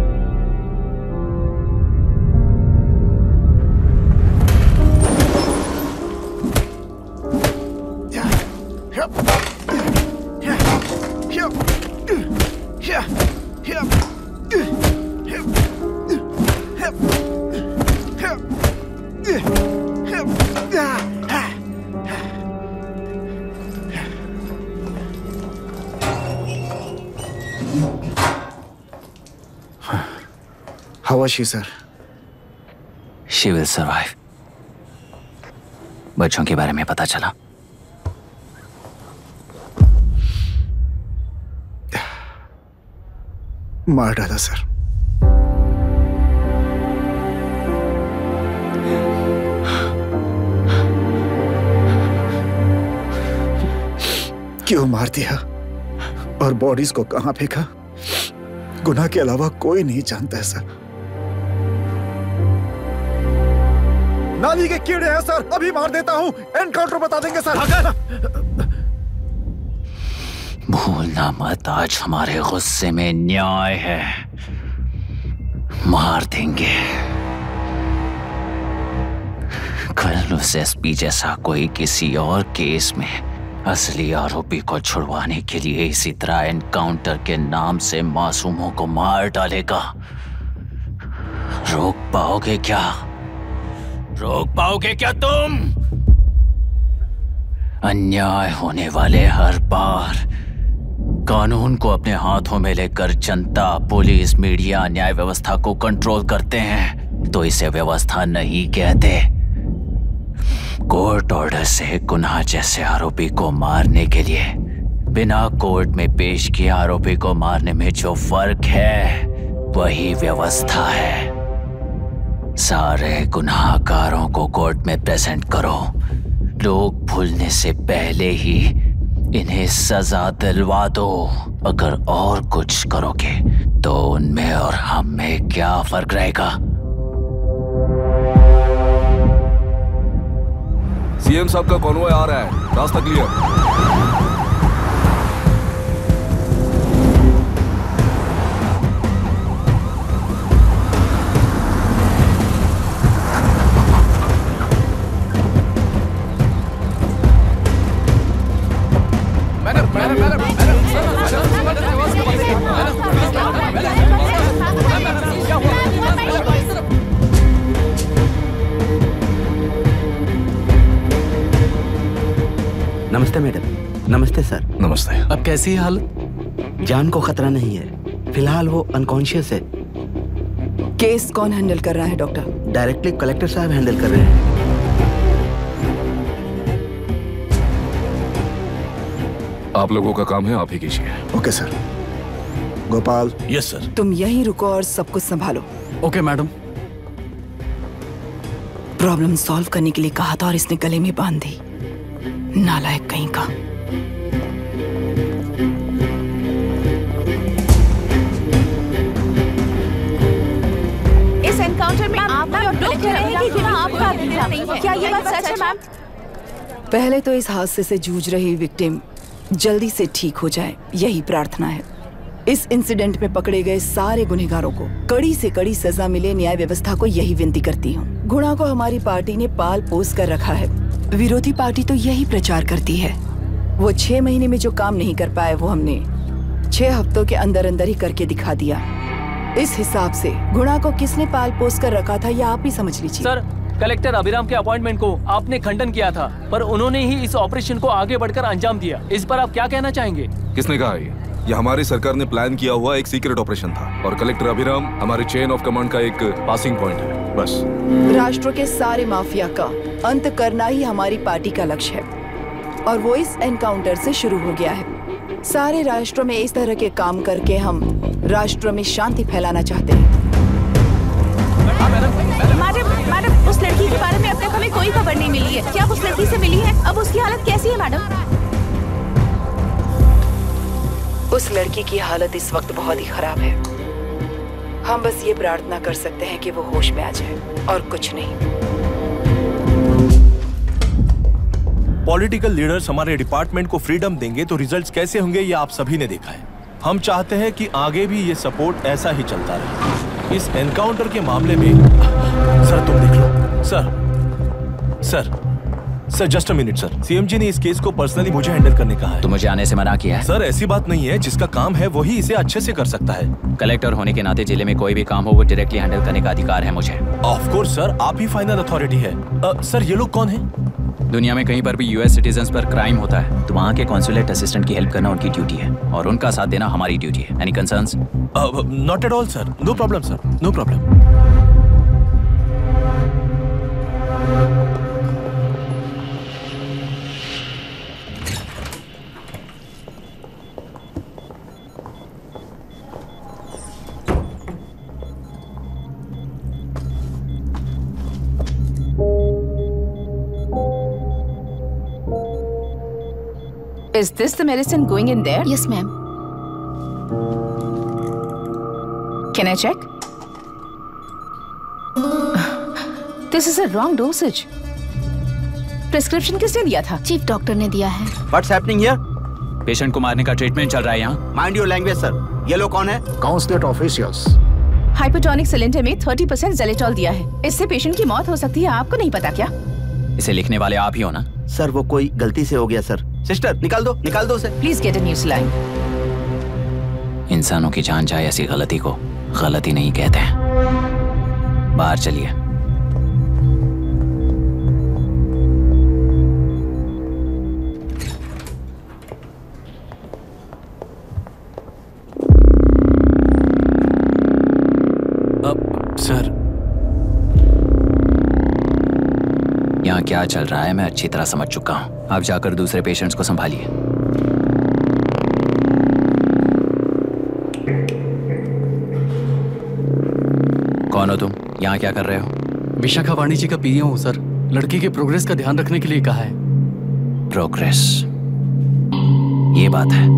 S12: How was she, sir?
S4: She will survive. बच्चों के बारे में पता चला?
S12: मार डाला सर। क्यों मार दिया और बॉडीज को कहां फेंका, गुनाह के अलावा कोई नहीं जानता है सर। नाली के कीड़े हैं सर, अभी मार देता हूं, एनकाउंटर बता देंगे सर।
S4: भूलना मत, आज हमारे गुस्से में न्याय है, मार देंगे। कल उस एसपी जैसा कोई किसी और केस में असली आरोपी को छुड़वाने के लिए इसी तरह एनकाउंटर के नाम से मासूमों को मार डालेगा। रोक पाओगे क्या? रोक पाओगे क्या तुम? अन्याय होने वाले हर बार कानून को अपने हाथों में लेकर जनता, पुलिस, मीडिया, न्याय व्यवस्था को कंट्रोल करते हैं तो इसे व्यवस्था नहीं कहते। कोर्ट ऑर्डर से गुनाह जैसे आरोपी को मारने के लिए बिना कोर्ट में पेश किए आरोपी को मारने में जो फर्क है वही व्यवस्था है। सारे गुनाहगारों को कोर्ट में प्रेजेंट करो, लोग भूलने से पहले ही इन्हें सजा दिलवा दो। अगर और कुछ करोगे तो उनमें और हम में क्या फर्क रहेगा?
S5: सीएम साहब का कॉन्वॉय आ रहा है, रास्ता क्लियर।
S19: नमस्ते मैडम। नमस्ते सर।
S5: नमस्ते।
S3: अब कैसी है हालत?
S19: जान को खतरा नहीं है, फिलहाल वो अनकॉन्शियस है।
S15: केस कौन हैंडल कर रहा है डॉक्टर?
S19: डायरेक्टली कलेक्टर साहब हैंडल कर रहे हैं।
S5: आप लोगों का काम है, आप ही कीजिए।
S12: Okay sir. Gopal.
S2: Yes sir.
S15: तुम यहीं रुको और सब कुछ संभालो।
S3: Okay madam.
S15: प्रॉब्लम सॉल्व करने के लिए कहा था और इसने गले में बांध दी। नालायक कहीं का।
S14: इस एनकाउंटर में आप लोग कह रहे हैं कि ये आपका अभिराम नहीं है। क्या ये बात सच है मैम?
S15: पहले तो इस हादसे से जूझ रही विक्टिम जल्दी से ठीक हो जाए, यही प्रार्थना है। इस इंसिडेंट में पकड़े गए सारे गुनहगारों को कड़ी से कड़ी सजा मिले, न्याय व्यवस्था को यही विनती करती हूँ। गुणा को हमारी पार्टी ने पाल पोस कर रखा है। विरोधी पार्टी तो यही प्रचार करती है। वो 6 महीने में जो काम नहीं कर पाए वो हमने 6 हफ्तों के अंदर अंदर ही करके दिखा दिया। इस हिसाब से गुणा को किसने पाल पोस कर रखा था ये आप ही समझ लीजिए।
S1: सर, कलेक्टर अभिराम के अपॉइंटमेंट को आपने खंडन किया था, पर उन्होंने ही इस ऑपरेशन को आगे बढ़कर अंजाम दिया। इस पर आप क्या कहना चाहेंगे?
S5: किसने कहा ये हमारी सरकार ने प्लान किया हुआ एक सीक्रेट ऑपरेशन था और कलेक्टर अभिराम हमारे चेन ऑफ कमांड का एक पासिंग पॉइंट है, बस।
S15: राष्ट्र के सारे माफिया का अंत करना ही हमारी पार्टी का लक्ष्य है और वो इस एनकाउंटर से शुरू हो गया है। सारे राष्ट्र में इस तरह के काम करके हम राष्ट्र में शांति फैलाना चाहते हैं।
S14: मैडम, उस लड़की के बारे में अब तक हमें कोई खबर नहीं मिली है। क्या उस लड़की से मिली है? अब उसकी हालत कैसी है मैडम?
S15: उस लड़की की हालत इस वक्त बहुत ही खराब है। हम बस ये प्रार्थना कर सकते हैं कि वो होश में आ जाए और कुछ नहीं।
S2: पॉलिटिकल लीडर्स हमारे डिपार्टमेंट को फ्रीडम देंगे तो रिजल्ट्स कैसे होंगे ये आप सभी ने देखा है। हम चाहते हैं कि आगे भी ये सपोर्ट ऐसा ही चलता रहे। इस एनकाउंटर के मामले में सर तुम देख लो। Sir just a minute sir. CM ji ने इस केस को पर्सनली मुझे हैंडल करने कहा है।
S4: तो मुझे आने से मना किया है?
S2: सर ऐसी बात नहीं है, जिसका काम है वही इसे अच्छे से कर सकता है।
S4: कलेक्टर होने के नाते जिले में कोई भी काम हो वो डायरेक्टली हैंडल करने का अधिकार है मुझे।
S2: ऑफ कोर्स सर, आप ही फाइनल अथॉरिटी है। सर ये लोग कौन हैं?
S4: दुनिया में कहीं पर भी यूएस सिटीजन्स पर क्राइम होता है तो वहाँ के कॉन्सुलेट असिस्टेंट की हेल्प करना उनकी ड्यूटी है और उनका साथ देना हमारी ड्यूटी है। Any concerns?
S2: Not at all sir, no problem sir, no problem.
S14: Is this the medicine going in there?
S18: Yes, ma'am.
S14: Can I check? This is a wrong dosage. Prescription किसने दिया था?
S18: चीफ डॉक्टर ने दिया है।
S19: What's happening here?
S4: Patient को मारने का treatment चल रहा है यहाँ।
S19: Mind your language, sir. ये लोग कौन है?
S12: Consulate officials.
S14: हाइपोटोनिक सिलेंडर में 30% जेलेटॉल दिया है। इससे पेशेंट की मौत हो सकती है। आपको नहीं पता क्या?
S4: इसे लिखने वाले आप ही हो ना?
S19: सर वो कोई गलती से हो गया सर। सिस्टर निकाल दो उसे।
S14: Please get a new saline.
S4: इंसानों की जान जाए ऐसी गलती को गलती नहीं कहते हैं। बाहर चलिए।
S2: सर
S4: यहाँ क्या चल रहा है मैं अच्छी तरह समझ चुका हूँ। आप जाकर दूसरे पेशेंट्स को संभालिए। कौन हो तुम? यहाँ क्या कर रहे हो?
S3: विशाखा वाणिज्य का पीए हूँ सर। लड़की के प्रोग्रेस का ध्यान रखने के लिए कहा है।
S4: प्रोग्रेस, ये बात है।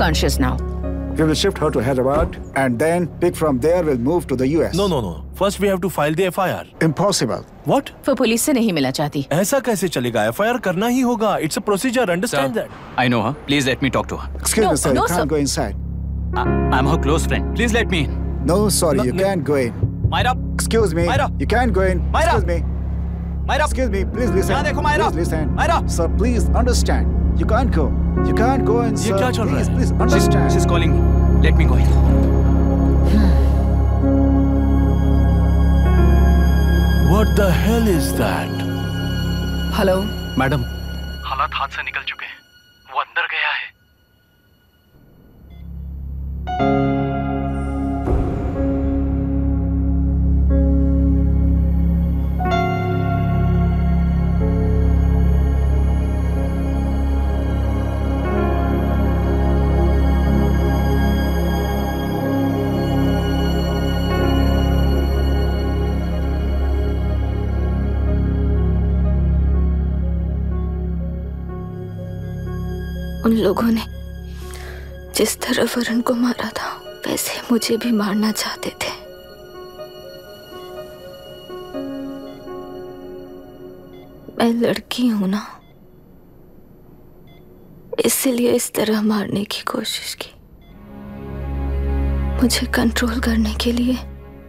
S14: conscious now.
S12: We will shift her to Hyderabad and then pick from there. We'll move to the US.
S2: No. First we have to file the FIR.
S12: Impossible.
S2: What?
S14: वो पुलिस से नहीं मिलना चाहती।
S2: ऐसा कैसे चलेगा? FIR करना ही होगा. It's a procedure. Understand that?
S11: I know her. Please let me talk to her.
S12: Excuse me, sir. You can't go inside.
S11: I'm her close friend. Please let me in.
S12: No, sorry, you can't go in.
S11: Myra.
S12: Excuse me.
S11: Myra.
S12: You can't go in.
S11: Myra.
S12: Excuse me.
S11: Myra.
S12: Excuse me. Please listen.
S11: यहाँ देखो Myra.
S12: Please listen.
S11: Myra.
S12: Sir, please understand. You can't go. You can't go in, sir.
S11: ये क्या चल रहा है?
S12: Please understand.
S11: She's calling me. Let me go in.
S2: What the hell is that?
S15: Hello
S11: madam,
S1: हालात हाथ से निकल चुके हैं। वो अंदर गया है।
S8: उन लोगों ने जिस तरह वरुण को मारा था वैसे मुझे भी मारना चाहते थे। मैं लड़की हूं ना, इसलिए इस तरह मारने की कोशिश की। मुझे कंट्रोल करने के लिए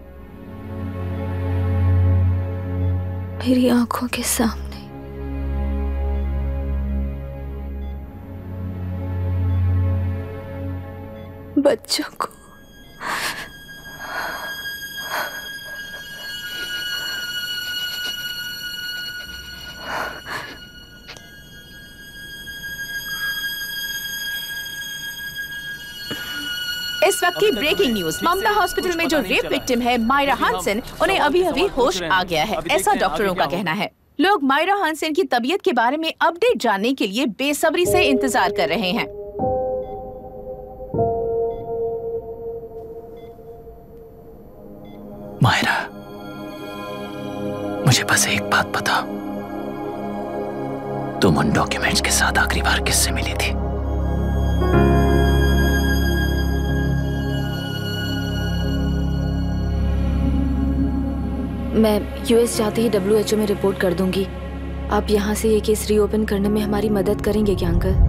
S8: मेरी आंखों के सामने बच्चों को
S14: इस वक्त की ब्रेकिंग न्यूज। ममता हॉस्पिटल में जो रेप विक्टिम है मायरा हानसेन, उन्हें अभी अभी होश आ गया है, ऐसा डॉक्टरों का कहना है। लोग मायरा हानसेन की तबीयत के बारे में अपडेट जानने के लिए बेसब्री से इंतजार कर रहे हैं।
S4: मायरा, मुझे बस एक बात बताओ, तुम उन डॉक्यूमेंट्स के साथ आखिरी बार किससे मिली थी?
S8: मैं यूएस जाते ही WHO में रिपोर्ट कर दूंगी। आप यहाँ से ये केस रीओपन करने में हमारी मदद करेंगे क्या अंकल?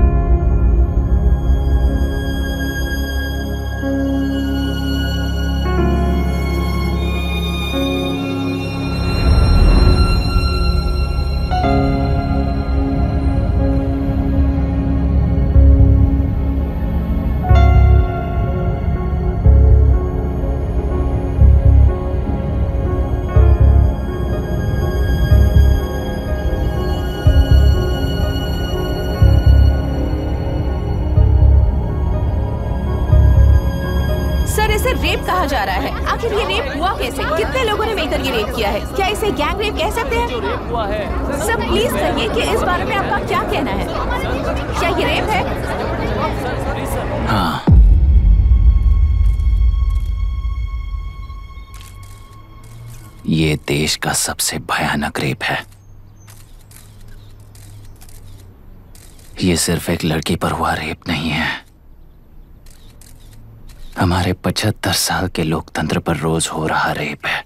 S14: रेप कहा जा रहा है। आखिर ये रेप हुआ कैसे? कितने लोगों ने मिलकर ये रेप किया है? क्या इसे गैंग रेप कह सकते हैं? सब प्लीज कहिए कि इस बारे में आपका क्या कहना है? क्या ये रेप है?
S4: हाँ, ये देश का सबसे भयानक रेप है। ये सिर्फ एक लड़की पर हुआ रेप नहीं है, हमारे 75 साल के लोकतंत्र पर रोज हो रहा रेप है।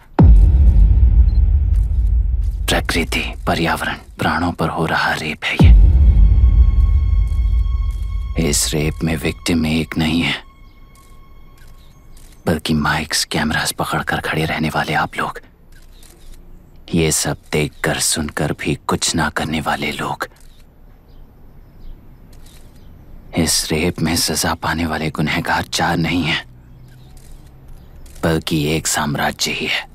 S4: प्रकृति, पर्यावरण, प्राणों पर हो रहा रेप है ये। इस रेप में विक्टिम एक नहीं है, बल्कि माइक्स, कैमरास पकड़कर खड़े रहने वाले आप लोग, ये सब देखकर सुनकर भी कुछ ना करने वाले लोग। इस रेप में सजा पाने वाले गुनहगार 4 नहीं हैं, बल्कि एक साम्राज्य ही है।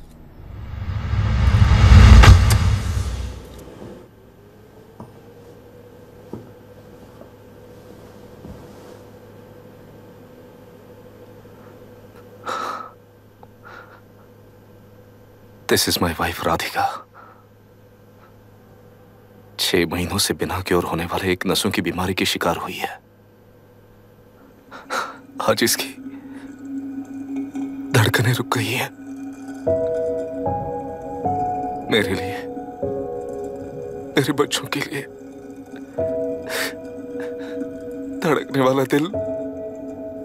S5: This is my wife Radhika. 6 महीनों से बिना क्योर होने वाले एक नसों की बीमारी की शिकार हुई है। आज इसकी धड़कनें रुक गई हैं। मेरे लिए, मेरे बच्चों के लिए धड़कने वाला दिल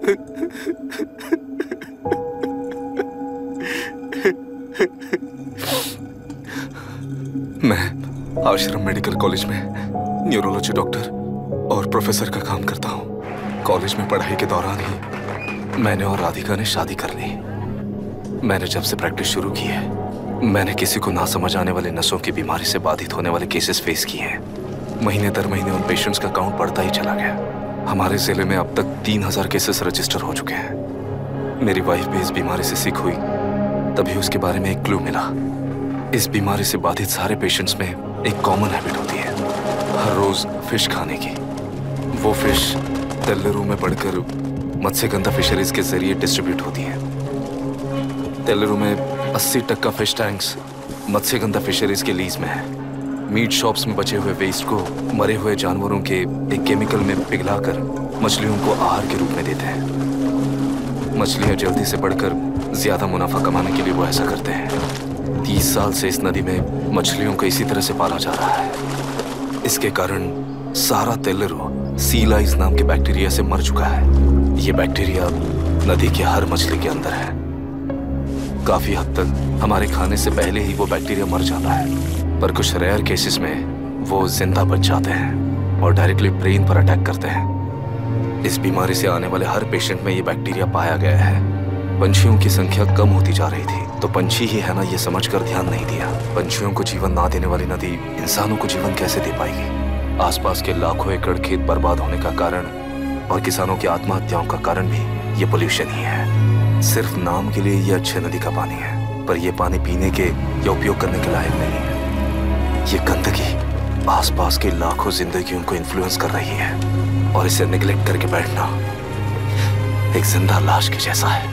S5: मैं आश्रम मेडिकल कॉलेज में न्यूरोलॉजी डॉक्टर और प्रोफेसर का काम करता हूँ। कॉलेज में पढ़ाई के दौरान ही मैंने और राधिका ने शादी कर ली। मैंने जब से प्रैक्टिस शुरू की है, मैंने किसी को ना समझ आने वाले नसों की बीमारी से बाधित होने वाले केसेस फेस किए हैं। महीने दर महीने उन पेशेंट्स का काउंट बढ़ता ही चला गया। हमारे जिले में अब तक 3000 केसेस रजिस्टर हो चुके हैं। मेरी वाइफ भी इस बीमारी से सिक हुई, तभी उसके बारे में एक क्लू मिला। इस बीमारी से बाधित सारे पेशेंट्स में एक कॉमन हैबिट होती है, हर रोज फिश खाने की। वो फिश तेल्लेरू में बढ़कर मत्स्यगंधा फिशरीज के जरिए डिस्ट्रीब्यूट होती है। तेल्लेरू में 80% फिश टैंक्स मत्स्यगंधा फिशरीज के लीज में है। मीट शॉप्स में बचे हुए वेस्ट को मरे हुए जानवरों के एक केमिकल में पिघलाकर मछलियों को आहार के रूप में देते हैं। मछलियां जल्दी से बढ़कर ज्यादा मुनाफा कमाने के लिए वो ऐसा करते हैं। 30 साल से इस नदी में मछलियों को इसी तरह से पाला जा रहा है। इसके कारण सारा तेल्लेरू सी लाइस नाम के बैक्टीरिया से मर चुका है। ये बैक्टीरिया नदी के हर मछली के अंदर है। काफी हद तक हमारे खाने से पहले ही वो बैक्टीरिया मर जाता है, पर कुछ रेयर केसेस में वो जिंदा बच जाते हैं और डायरेक्टली ब्रेन पर अटैक करते हैं। इस बीमारी से आने वाले हर पेशेंट में ये बैक्टीरिया पाया गया है। पंछियों की संख्या कम होती जा रही थी, तो पंछी ही है ना ये समझकर ध्यान नहीं दिया। पंछियों को जीवन ना देने वाली नदी इंसानों को जीवन कैसे दे पाएगी? आसपास के लाखों एकड़ खेत बर्बाद होने का कारण और किसानों की आत्महत्याओं का कारण भी ये पोल्यूशन ही है। सिर्फ नाम के लिए ये अच्छे नदी का पानी है, पर ये पानी पीने के या उपयोग करने के लायक नहीं है। ये गंदगी आसपास के लाखों जिंदगियों को इन्फ्लुएंस कर रही है और इसे निगलेक्ट करके बैठना एक जिंदा लाश के जैसा है।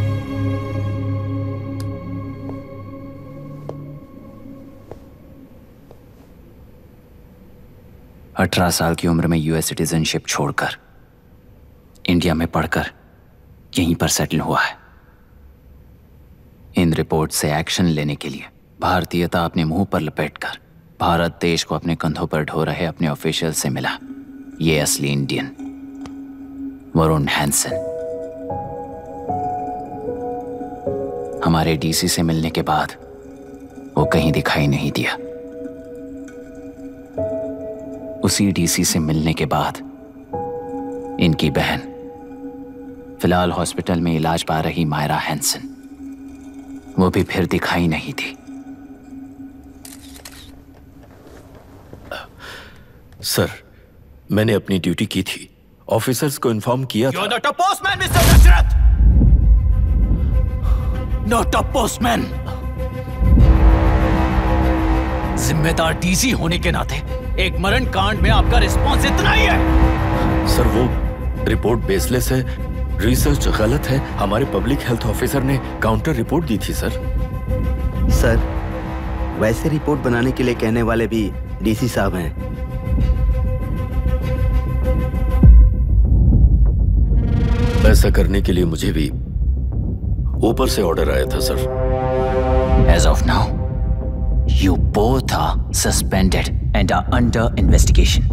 S4: अठारह साल की उम्र में यूएस सिटीजनशिप छोड़कर इंडिया में पढ़कर यहीं पर सेटल हुआ है। इन रिपोर्ट से एक्शन लेने के लिए भारतीयता अपने मुंह पर लपेटकर भारत देश को अपने कंधों पर ढो रहे अपने ऑफिशियल से मिला ये असली इंडियन वरुण हैंसन। हमारे डीसी से मिलने के बाद वो कहीं दिखाई नहीं दिया। उसी डीसी से मिलने के बाद इनकी बहन, फिलहाल हॉस्पिटल में इलाज पा रही मायरा हैंसन, वो भी फिर दिखाई नहीं थी।
S2: सर, मैंने अपनी ड्यूटी की थी। ऑफिसर्स को इन्फॉर्म किया था।
S1: You're not a postman, Mr. Dashrath! Not a postman! जिम्मेदार डीसी होने के नाते एक मरण कांड में आपका रिस्पॉन्स इतना ही है।
S2: सर, वो रिपोर्ट बेसलेस है, रिसर्च गलत है। हमारे पब्लिक हेल्थ ऑफिसर ने काउंटर रिपोर्ट दी थी सर।
S19: सर, वैसे रिपोर्ट बनाने के लिए कहने वाले भी डीसी साहब हैं।
S2: ऐसा करने के लिए मुझे भी ऊपर से ऑर्डर आया था sir.
S4: As of now, you both are suspended and are under investigation.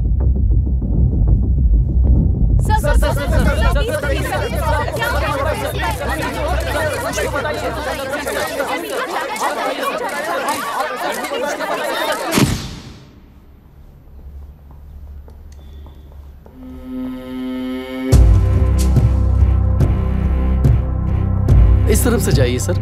S3: इस तरफ से जाइए सर।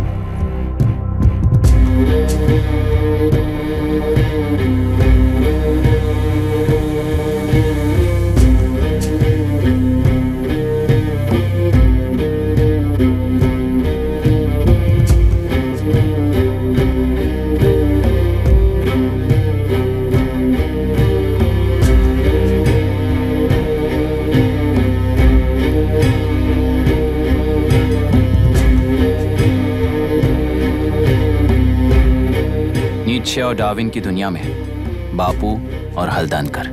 S4: नीत्शे और डार्विन की दुनिया में बापू और हल्दनकर।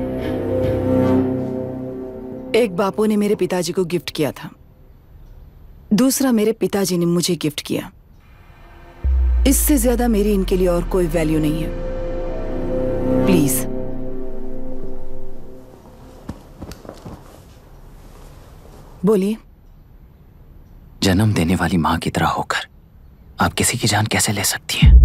S15: एक बापू ने मेरे पिताजी को गिफ्ट किया था, दूसरा मेरे पिताजी ने मुझे गिफ्ट किया। इससे ज्यादा मेरी इनके लिए और कोई वैल्यू नहीं है। प्लीज। बोलिए।
S4: जन्म देने वाली माँ की तरह होकर आप किसी की जान कैसे ले सकती हैं?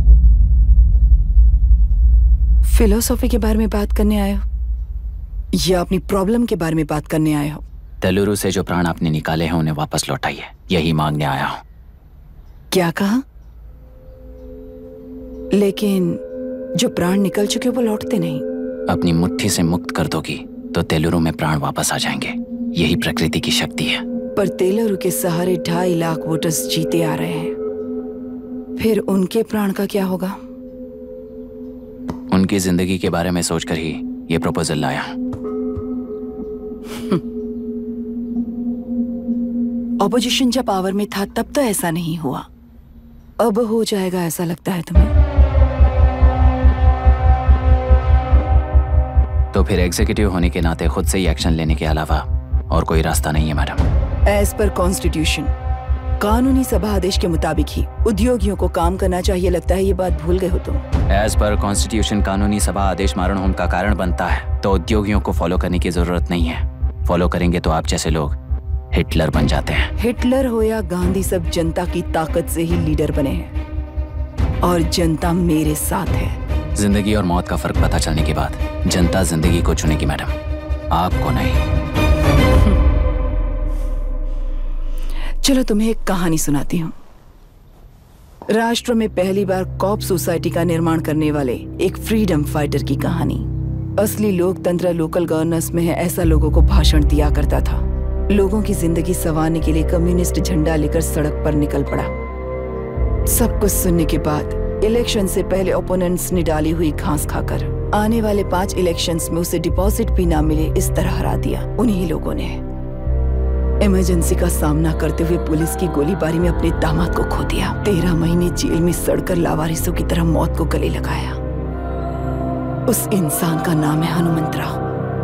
S15: फिलोसॉफी के बारे में बात करने आए हो या अपनी प्रॉब्लम के बारे में बात करने आए हो?
S4: तेलुरु से जो प्राण आपने निकाले हैं उन्हें वापस लौटाइए, यही मांगने आया हूं।
S15: क्या कहा? लेकिन जो प्राण निकल चुके वो लौटते नहीं।
S4: अपनी मुट्ठी से मुक्त कर दोगी तो तेलुरु में प्राण वापस आ जाएंगे, यही प्रकृति की शक्ति है।
S15: पर तेलुरु के सहारे 2.5 लाख वोटर्स जीते आ रहे हैं, फिर उनके प्राण का क्या होगा?
S4: उनकी जिंदगी के बारे में सोचकर ही ये प्रपोजल लाया।
S15: ऑपोजिशन जब पावर में था तब तो ऐसा नहीं हुआ, अब हो जाएगा ऐसा लगता है तुम्हें?
S4: तो फिर एग्जीक्यूटिव होने के नाते खुद से ही एक्शन लेने के अलावा और कोई रास्ता नहीं है मैडम।
S15: एज पर कॉन्स्टिट्यूशन, कानूनी सभा आदेश के मुताबिक ही उद्योगियों को काम करना चाहिए। लगता है ये बात भूल गए हो तुम।
S4: एज पर कॉन्स्टिट्यूशन कानूनी सभा आदेश मारण होम का कारण बनता है, तो उद्योगियों को फॉलो करने की जरूरत नहीं है। फॉलो करेंगे तो आप जैसे लोग हिटलर बन जाते हैं।
S15: हिटलर हो या गांधी, सब जनता की ताकत से ही लीडर बने हैं और जनता मेरे साथ है।
S4: जिंदगी और मौत का फर्क पता चलने के बाद जनता जिंदगी को चुनेगी मैडम, आपको नहीं।
S15: चलो तुम्हें एक कहानी सुनाती हूँ। राष्ट्र में पहली बार कॉप सोसाइटी का निर्माण करने वाले एक फ्रीडम फाइटर की कहानी। असली लोकतंत्र लोकल गवर्नेंस में है, ऐसा लोगों को भाषण दिया करता था। लोगों की जिंदगी संवारने के लिए कम्युनिस्ट झंडा लेकर सड़क पर निकल पड़ा। सब कुछ सुनने के बाद इलेक्शन से पहले ओपोनेंट्स ने डाली हुई घास खाकर आने वाले 5 इलेक्शंस में उसे डिपॉजिट भी ना मिले इस तरह हरा दिया उन्हीं लोगों ने। इमरजेंसी का सामना करते हुए पुलिस की गोलीबारी में अपने दामाद को खो दिया। 13 महीने जेल में सड़कर लावारिसों की तरह मौत को गले लगाया। उस इंसान का नाम है हनुमंतराव।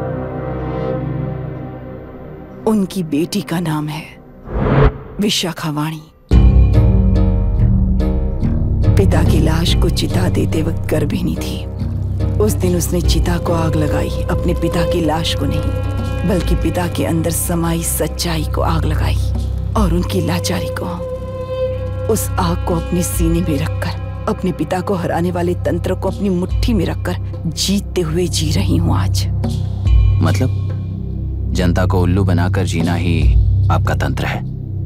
S15: उनकी बेटी का नाम है विशाखावाणी। पिता की लाश को चिता देते वक्त गर्भिणी थी। उस दिन उसने चिता को आग लगाई, अपने पिता की लाश को नहीं बल्कि पिता के अंदर समाई सच्चाई को आग लगाई और उनकी लाचारी को। उस आग को अपने सीने में रखकर अपने पिता को हराने वाले तंत्र को अपनी मुट्ठी में रखकर जीतते हुए जी रही हूँ आज।
S4: मतलब जनता को उल्लू बनाकर जीना ही आपका तंत्र है?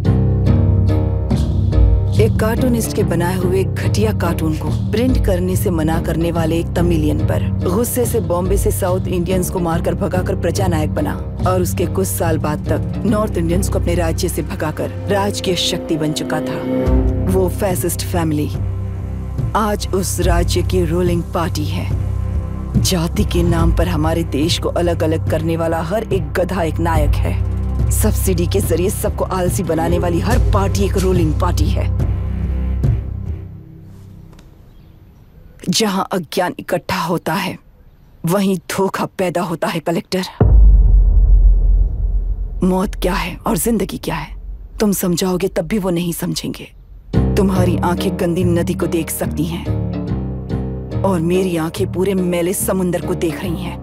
S15: एक कार्टूनिस्ट के बनाए हुए घटिया कार्टून को प्रिंट करने से मना करने वाले एक तमिलियन पर गुस्से से बॉम्बे से साउथ इंडियंस को मारकर भगाकर प्रजानायक बना और उसके कुछ साल बाद तक नॉर्थ इंडियंस को अपने राज्य से भगाकर राजकीय शक्ति बन चुका था। वो फैसिस्ट फैमिली आज उस राज्य की रूलिंग पार्टी है। जाति के नाम पर हमारे देश को अलग अलग करने वाला हर एक गधा एक नायक है। सब्सिडी के जरिए सबको आलसी बनाने वाली हर पार्टी एक रूलिंग पार्टी है। जहां अज्ञान इकट्ठा होता है वहीं धोखा पैदा होता है। कलेक्टर, मौत क्या है और जिंदगी क्या है तुम समझाओगे तब भी वो नहीं समझेंगे। तुम्हारी आंखें गंदी नदी को देख सकती हैं और मेरी आंखें पूरे मैले समुंदर को देख रही हैं।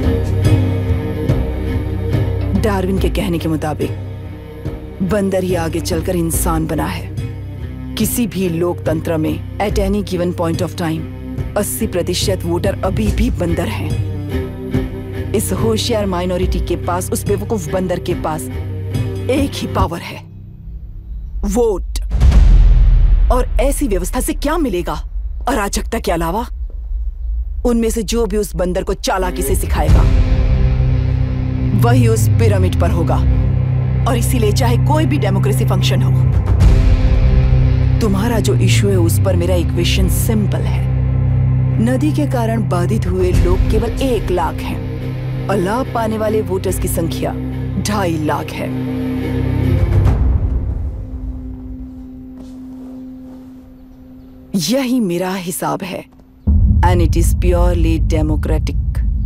S15: डार्विन के कहने के मुताबिक बंदर ही आगे चलकर इंसान बना है। किसी भी लोकतंत्र में at any given point of time 80% voter अभी भी बंदर हैं। इस होशियार माइनॉरिटी के पास, उस बेवकूफ बंदर के पास एक ही पावर है, वोट। और ऐसी व्यवस्था से क्या मिलेगा अराजकता के अलावा? उनमें से जो भी उस बंदर को चालाकी से सिखाएगा वही उस पिरामिड पर होगा। और इसीलिए चाहे कोई भी डेमोक्रेसी फंक्शन हो, तुम्हारा जो इशू है उस पर मेरा इक्वेशन सिंपल है। नदी के कारण बाधित हुए लोग केवल 1 लाख हैं और लाभ पाने वाले वोटर्स की संख्या 2.5 लाख है। यही मेरा हिसाब है and it is purely democratic.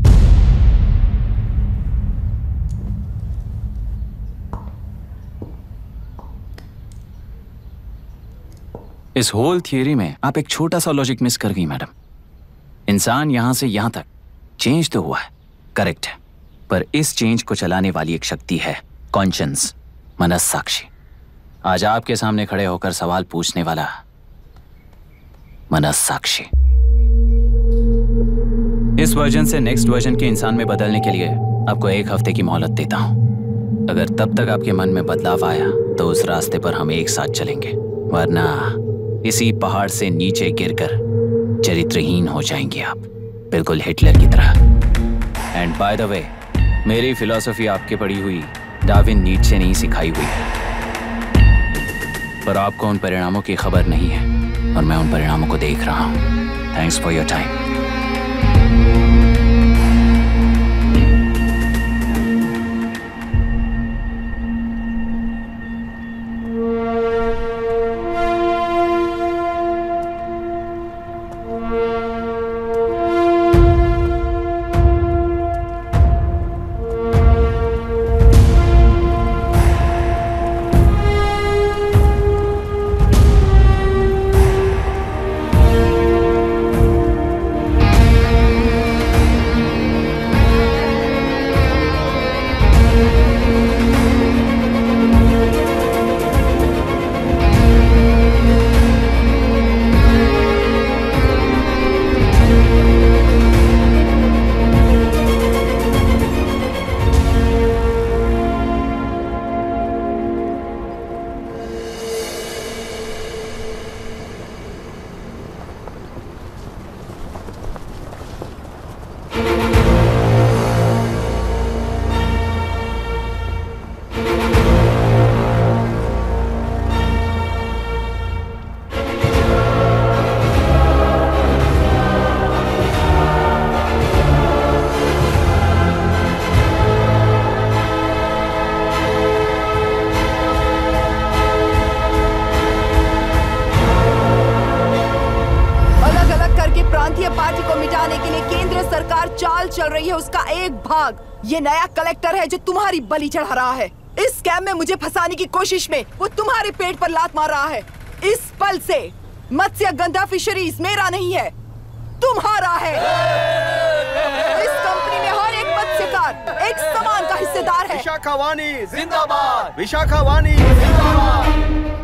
S4: इस होल थियरी में आप एक छोटा सा लॉजिक मिस कर गई मैडम। इंसान यहां से यहां तक चेंज तो हुआ है, करेक्ट है, पर इस चेंज को चलाने वाली एक शक्ति है, कॉन्शियंस। मनस्साक्षी। आज आपके सामने खड़े होकर सवाल पूछने वाला मनस्साक्षी। इस वर्जन से नेक्स्ट वर्जन के इंसान में बदलने के लिए आपको 1 हफ्ते की मोहलत देता हूं। अगर तब तक आपके मन में बदलाव आया तो उस रास्ते पर हम एक साथ चलेंगे, वरना इसी पहाड़ से नीचे गिरकर चरित्रहीन हो जाएंगे आप, बिल्कुल हिटलर की तरह। एंड बाय द वे, मेरी फिलॉसफी आपके पढ़ी हुई डार्विन नीट्शे नहीं सिखाई हुई है, पर आपको उन परिणामों की खबर नहीं है और मैं उन परिणामों को देख रहा हूं। Thanks for your time.
S15: ये नया कलेक्टर है जो तुम्हारी बलि चढ़ा रहा है। इस स्कैम में मुझे फंसाने की कोशिश में वो तुम्हारे पेट पर लात मार रहा है। इस पल से मत्स्य गंधा फिशरीज मेरा नहीं है, तुम्हारा है। इस कंपनी में हर एक मत्स्यकार एक समान का हिस्सेदार है।
S20: विशाखावाणी जिंदाबाद, विशाखावाणी जिंदाबाद।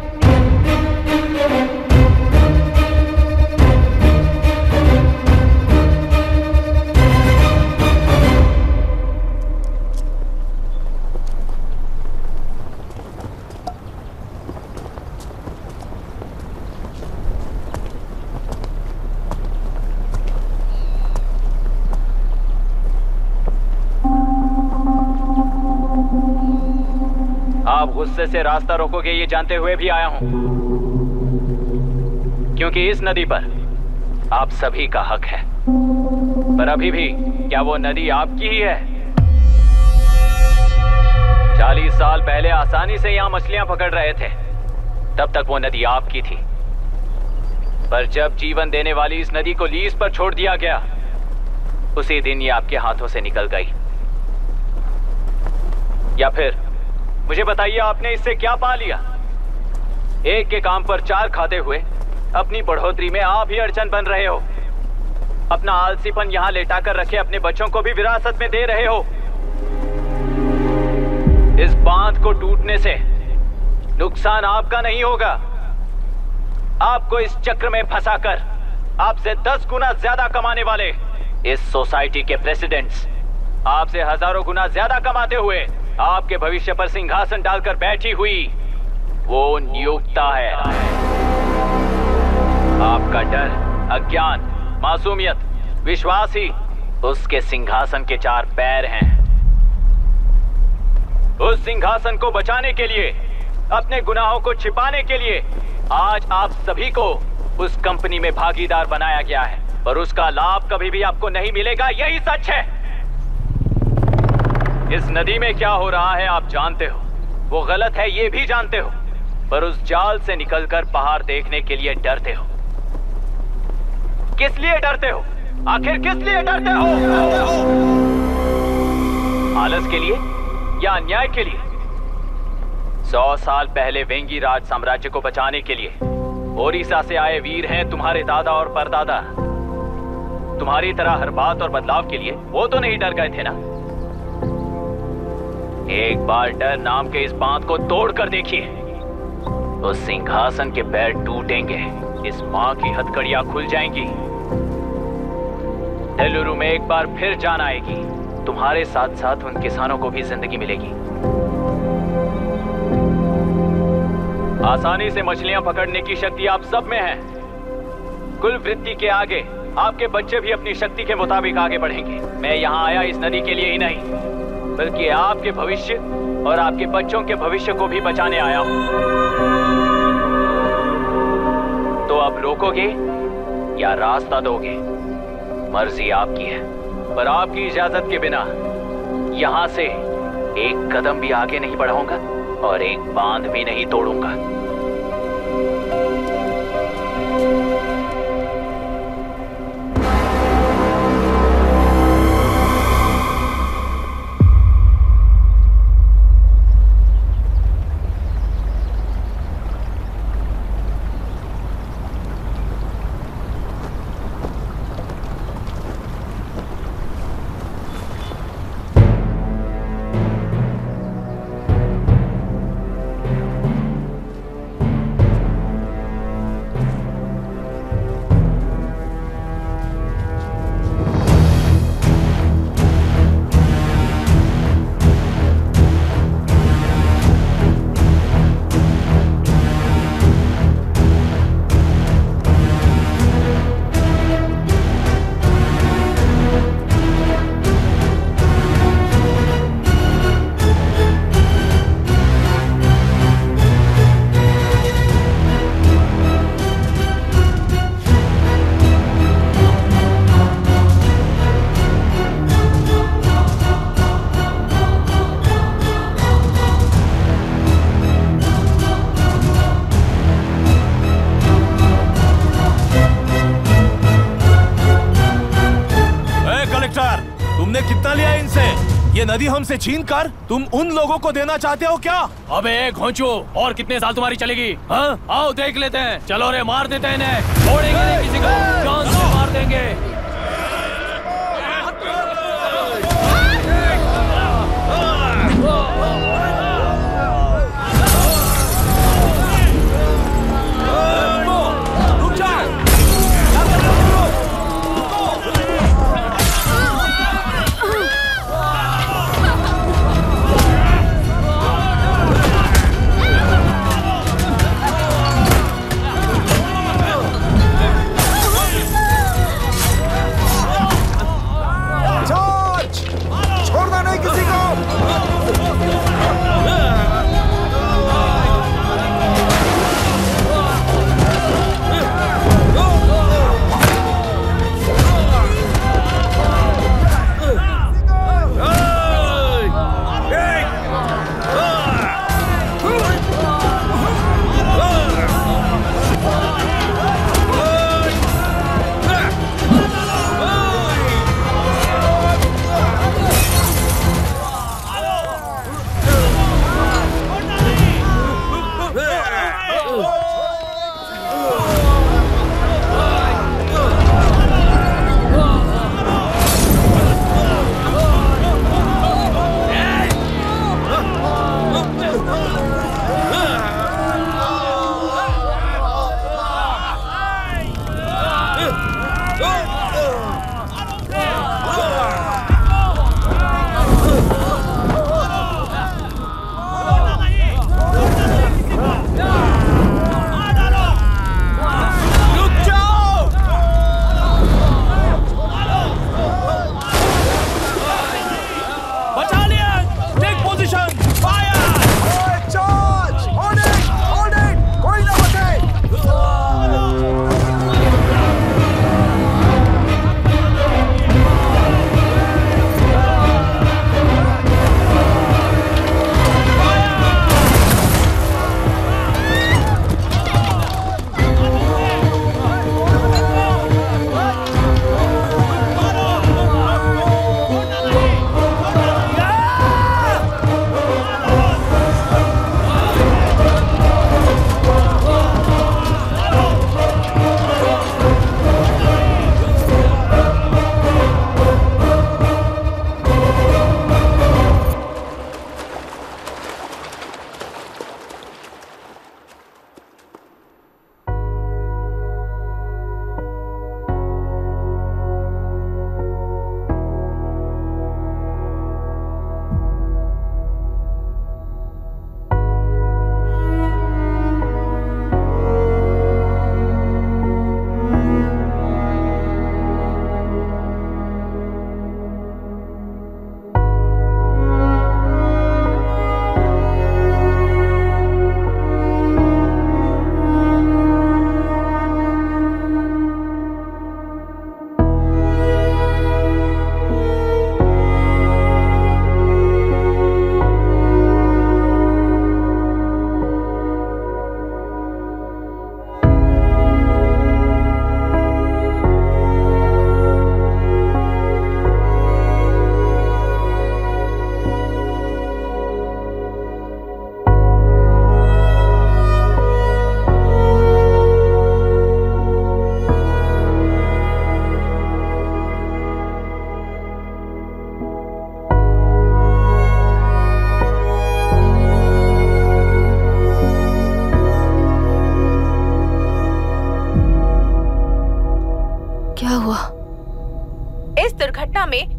S4: आप गुस्से से रास्ता रोकोगे ये जानते हुए भी आया हूं, क्योंकि इस नदी पर आप सभी का हक है। पर अभी भी क्या वो नदी आपकी ही है? 40 साल पहले आसानी से यहां मछलियां पकड़ रहे थे, तब तक वो नदी आपकी थी। पर जब जीवन देने वाली इस नदी को लीज पर छोड़ दिया गया, उसी दिन ये आपके हाथों से निकल गई। या फिर मुझे बताइए, आपने इससे क्या पा लिया? एक के काम पर 4 खाते हुए अपनी बढ़ोतरी में आप ही अड़चन बन रहे हो। अपना आलसीपन यहां लेटा कर रखे अपने बच्चों को भी विरासत में दे रहे हो। इस बांध को टूटने से नुकसान आपका नहीं होगा, आपको इस चक्र में फंसाकर आपसे 10 गुना ज्यादा कमाने वाले इस सोसाइटी के प्रेसिडेंट्स आपसे हजारों गुना ज्यादा कमाते हुए आपके भविष्य पर सिंहासन डालकर बैठी हुई वो नियोक्ता है। आपका डर, अज्ञान, मासूमियत, विश्वास ही उसके सिंहासन के 4 पैर हैं। उस सिंहासन को बचाने के लिए, अपने गुनाहों को छिपाने के लिए आज आप सभी को उस कंपनी में भागीदार बनाया गया है, पर उसका लाभ कभी भी आपको नहीं मिलेगा। यही सच है। इस नदी में क्या हो रहा है आप जानते हो, वो गलत है ये भी जानते हो, पर उस जाल से निकलकर पहाड़ देखने के लिए डरते हो। किस लिए डरते हो? आखिर किस लिए डरते हो? आलस के लिए या अन्याय के लिए? 100 साल पहले वेंगी राज साम्राज्य को बचाने के लिए ओडिशा से आए वीर हैं तुम्हारे दादा और परदादा। तुम्हारी तरह हर बात और बदलाव के लिए वो तो नहीं डर गए थे ना। एक बार डर नाम के इस बांध को तोड़ कर देखिए, तो सिंहासन के पैर टूटेंगे, इस माँ की हथकड़ियां खुल जाएंगी। डेलुरु में एक बार फिर जान आएगी, तुम्हारे साथ साथ उन किसानों को भी जिंदगी मिलेगी। आसानी से मछलियां पकड़ने की शक्ति आप सब में है। कुल वृत्ति के आगे आपके बच्चे भी अपनी शक्ति के मुताबिक आगे बढ़ेंगे। मैं यहाँ आया इस नदी के लिए ही नहीं, बल्कि आपके भविष्य और आपके बच्चों के भविष्य को भी बचाने आया हूँ। तो अब रोकोगे या रास्ता दोगे, मर्जी आपकी है, पर आपकी इजाजत के बिना यहाँ से एक कदम भी आगे नहीं बढ़ाऊंगा और एक बांध भी नहीं तोड़ूंगा।
S2: नदी हमसे छीन कर तुम उन लोगों को देना चाहते हो क्या?
S1: अबे घोंचो, और कितने साल तुम्हारी चलेगी? हाँ, आओ देख लेते हैं। चलो रे, मार देते हैं इन्हें, छोड़ेंगे नहीं किसी को, जान से मार देंगे।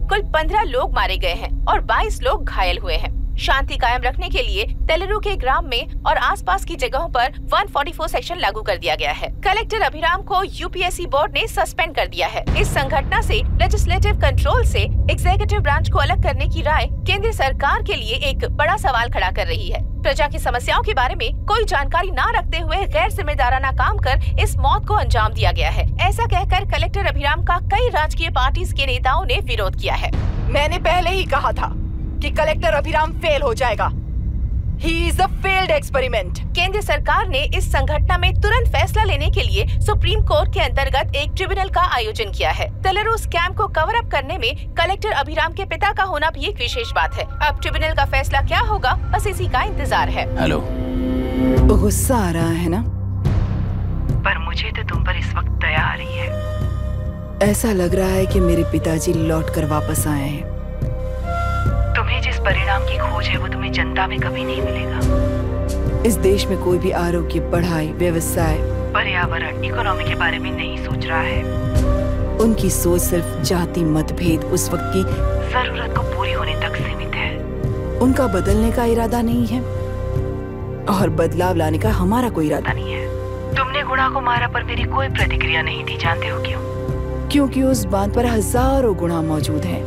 S14: कुल 15 लोग मारे गए हैं और 22 लोग घायल हुए हैं। शांति कायम रखने के लिए तेलुरु के ग्राम में और आसपास की जगहों पर 144 सेक्शन लागू कर दिया गया है। कलेक्टर अभिराम को यूपीएससी बोर्ड ने सस्पेंड कर दिया है। इस संघटना से लेजिस्लेटिव कंट्रोल से एग्जीक्यूटिव ब्रांच को अलग करने की राय केंद्र सरकार के लिए एक बड़ा सवाल खड़ा कर रही है। प्रजा की समस्याओं के बारे में कोई जानकारी न रखते हुए गैर जिम्मेदाराना काम कर इस मौत को अंजाम दिया गया है। ऐसा कहकर कलेक्टर अभिराम का कई राजकीय पार्टी के नेताओं ने विरोध किया है।
S15: मैंने पहले ही कहा था कि कलेक्टर अभिराम फेल हो जाएगा। He is a failed experiment.
S14: केंद्र सरकार ने इस संघटना में तुरंत फैसला लेने के लिए सुप्रीम कोर्ट के अंतर्गत एक ट्रिब्यूनल का आयोजन किया है। तेलुरु स्कैम को कवर अप करने में कलेक्टर अभिराम के पिता का होना भी एक विशेष बात है। अब ट्रिब्यूनल का फैसला क्या होगा, बस इसी का इंतजार है।
S4: हेलो,
S15: गुस्सा आ रहा है ना?
S21: पर मुझे तो तुम पर इस वक्त दया आ रही है।
S15: ऐसा लग रहा है कि मेरे पिताजी लौट कर वापस आए हैं।
S21: तुम्हें जिस परिणाम की खोज है वो तुम्हें जनता में कभी नहीं मिलेगा।
S15: इस देश में कोई भी आरोग्य, पढ़ाई, व्यवसाय,
S21: पर्यावरण, इकोनॉमी के बारे में नहीं सोच रहा है।
S15: उनकी सोच सिर्फ जाति मतभेद उस वक्त की
S21: जरूरत को पूरी होने तक सीमित है।
S15: उनका बदलने का इरादा नहीं है और बदलाव लाने का हमारा कोई इरादा नहीं है।
S21: तुमने गुणा को मारा पर मेरी कोई प्रतिक्रिया नहीं थी, जानते हो क्यों?
S15: क्योंकि उस बांध पर हजारों गुणा मौजूद हैं।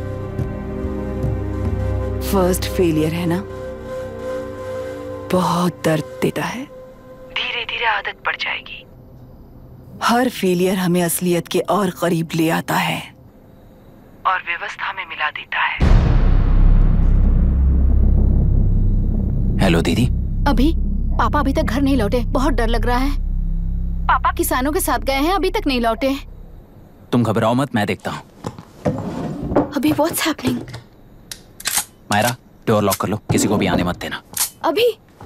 S15: फर्स्ट फेलियर है ना, बहुत दर्द देता है।
S21: धीरे धीरे आदत पड़ जाएगी।
S15: हर फेलियर हमें असलियत के और करीब ले आता है
S21: और व्यवस्था में मिला देता है।
S4: हेलो दीदी।
S18: अभी पापा अभी तक घर नहीं लौटे, बहुत डर लग रहा है। पापा किसानों के साथ गए हैं, अभी तक नहीं लौटे।
S4: तुम घबराओ मत, मैं देखता हूँ।
S18: अभी what's happening?
S4: Myra, door lock कर लो, किसी को भी आने मत देना।
S18: अभी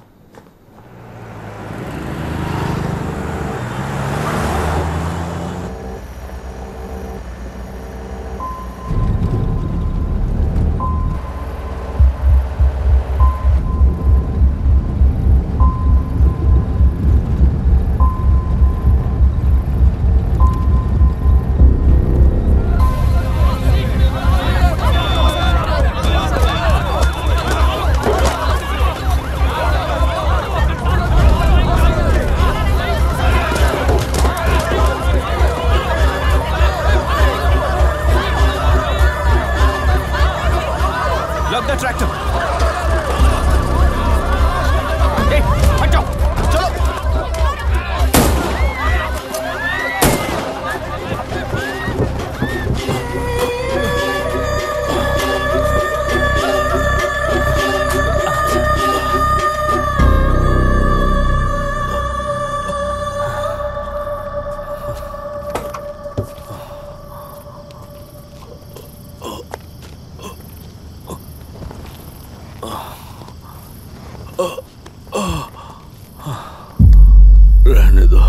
S2: रहने दो।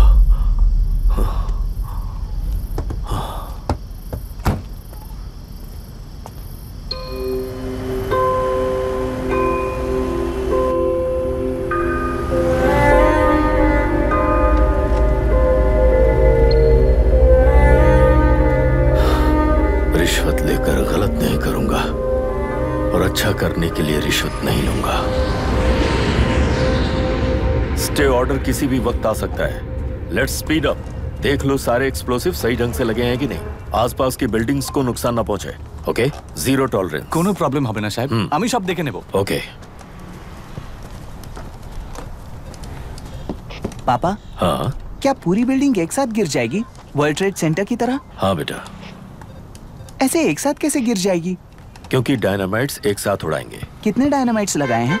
S2: रिश्वत लेकर गलत नहीं करूंगा और अच्छा करने के लिए रिश्वत नहीं लूंगा। स्टे ऑर्डर किसी भी वक्त आ सकता है। Let's speed up. देख लो सारे एक्सप्लोसिव सही ढंग से लगे हैं कि नहीं। आसपास की बिल्डिंग्स को नुकसान ना पहुंचे। Okay, zero tolerance.
S11: कोनो प्रॉब्लम হবে না সাহেব, আমি সব দেখে নেব।
S2: ओके।
S22: पापा,
S2: हाँ
S22: क्या पूरी बिल्डिंग एक साथ गिर जाएगी, वर्ल्ड ट्रेड सेंटर की तरह?
S2: हाँ बेटा।
S22: ऐसे एक साथ कैसे गिर जाएगी?
S2: क्योंकि डायनामाइट्स एक साथ उड़ाएंगे।
S22: कितने डायनामाइट्स लगाए हैं?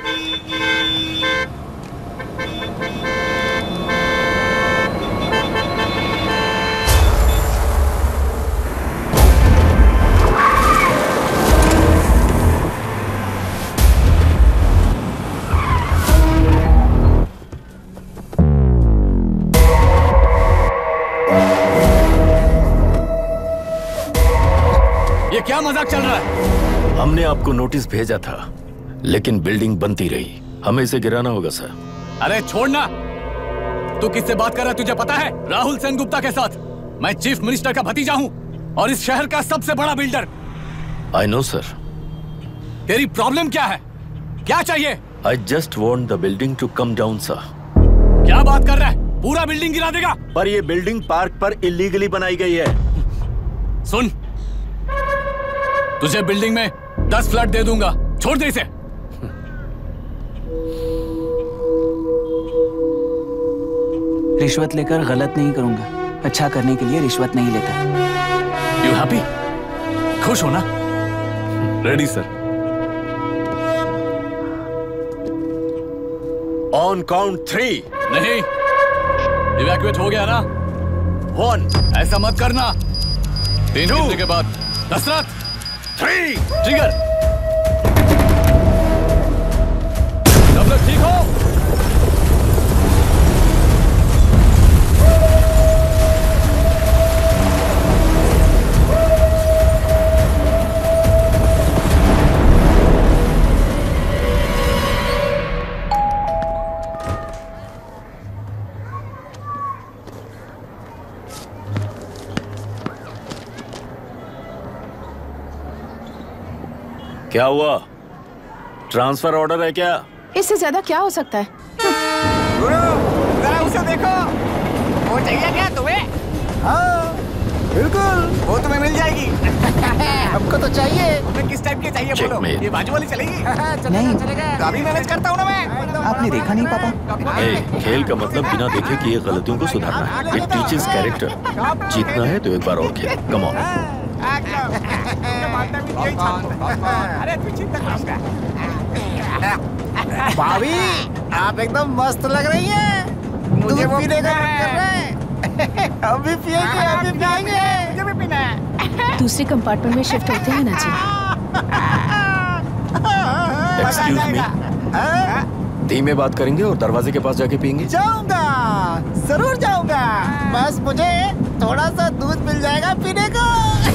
S11: ये क्या मजाक चल रहा है?
S2: हमने आपको नोटिस भेजा था, लेकिन बिल्डिंग बनती रही। हमें इसे गिराना होगा सर।
S11: अरे छोड़ना। तू किससे बात कर रहा है तुझे पता है? राहुल सेनगुप्ता के साथ। मैं चीफ मिनिस्टर का भतीजा हूँ और इस शहर का सबसे बड़ा बिल्डर।
S2: I know sir.
S11: तेरी प्रॉब्लम क्या है? क्या चाहिए?
S2: I just want the building to come down sir.
S11: क्या बात कर रहा है? पूरा बिल्डिंग गिरा देगा?
S2: पर ये बिल्डिंग पार्क पर इलीगली बनाई गई है।
S11: सुन, तुझे बिल्डिंग में 10 फ्लैट दे दूंगा, छोड़ दे इसे।
S22: रिश्वत लेकर गलत नहीं करूंगा, अच्छा करने के लिए रिश्वत नहीं लेता।
S11: You happy? खुश हो ना?
S2: Ready sir. On count 3।
S11: नहीं, इवैक्यूएट हो गया ना?
S2: 1।
S11: ऐसा मत करना। 3 गिनने के बाद दशरथ
S2: 3
S11: ट्रिगर। सब लोग ठीक हो?
S2: क्या हुआ? ट्रांसफर ऑर्डर है क्या?
S14: इससे ज्यादा क्या हो सकता है?
S17: जरा उसे देखो, वो चाहिए क्या तुम्हें? हाँ बिल्कुल, वो तुम्हें मिल जाएगी। हमको तो चाहिए। तुम्हें किस टाइप की चाहिए बोलो? ये बाजू वाली चलेगी?
S22: नहीं,
S17: तो अभी मैनेज करता हूँ ना मैं।
S22: आपने देखा नहीं पापा?
S2: खेल का मतलब बिना देखे कि ये गलतियों को सुधारना है। It teaches character. जीतना है तो एक बार और खेल। Come on.
S17: अरे तू चिंता मत कर। भाभी, आप एकदम मस्त लग रही हैं। मुझे वो पीने का मन कर रहा है। अभी पिएंगे, अभी पिएंगे। मुझे भी पीना है।
S14: दूसरे कंपार्टमेंट में शिफ्ट होते हैं ना जी।
S2: एक्सक्यूज मी, धीमे बात करेंगे और दरवाजे के पास जाके पिएंगे।
S17: जाऊंगा, जरूर जाऊंगा। बस मुझे थोड़ा सा दूध मिल जाएगा पीने को।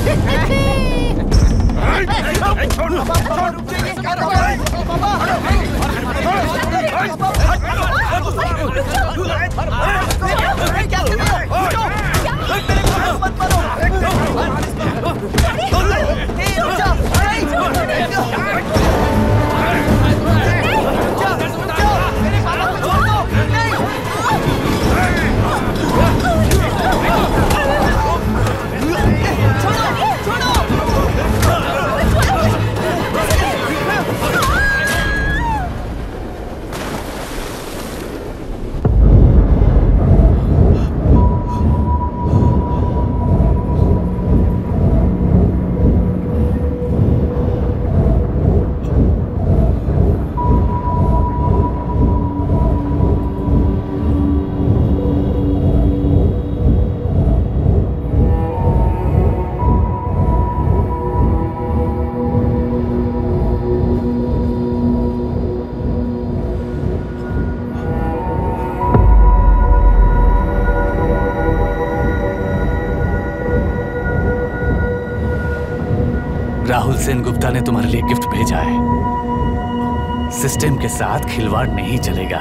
S11: राहुल सेन गुप्ता ने तुम्हारे लिए गिफ्ट भेजा है। सिस्टम के साथ खिलवाड़ नहीं चलेगा।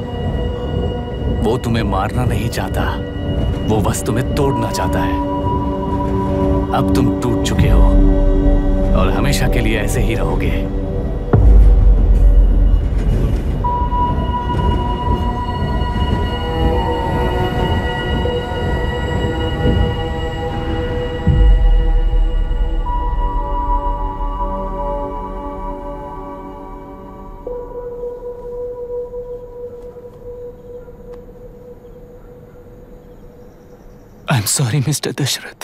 S11: वो तुम्हें मारना नहीं चाहता, वो बस तुम्हें तोड़ना चाहता है। अब तुम टूट चुके हो और हमेशा के लिए ऐसे ही रहोगे।
S9: I'm sorry, mister Dasharath.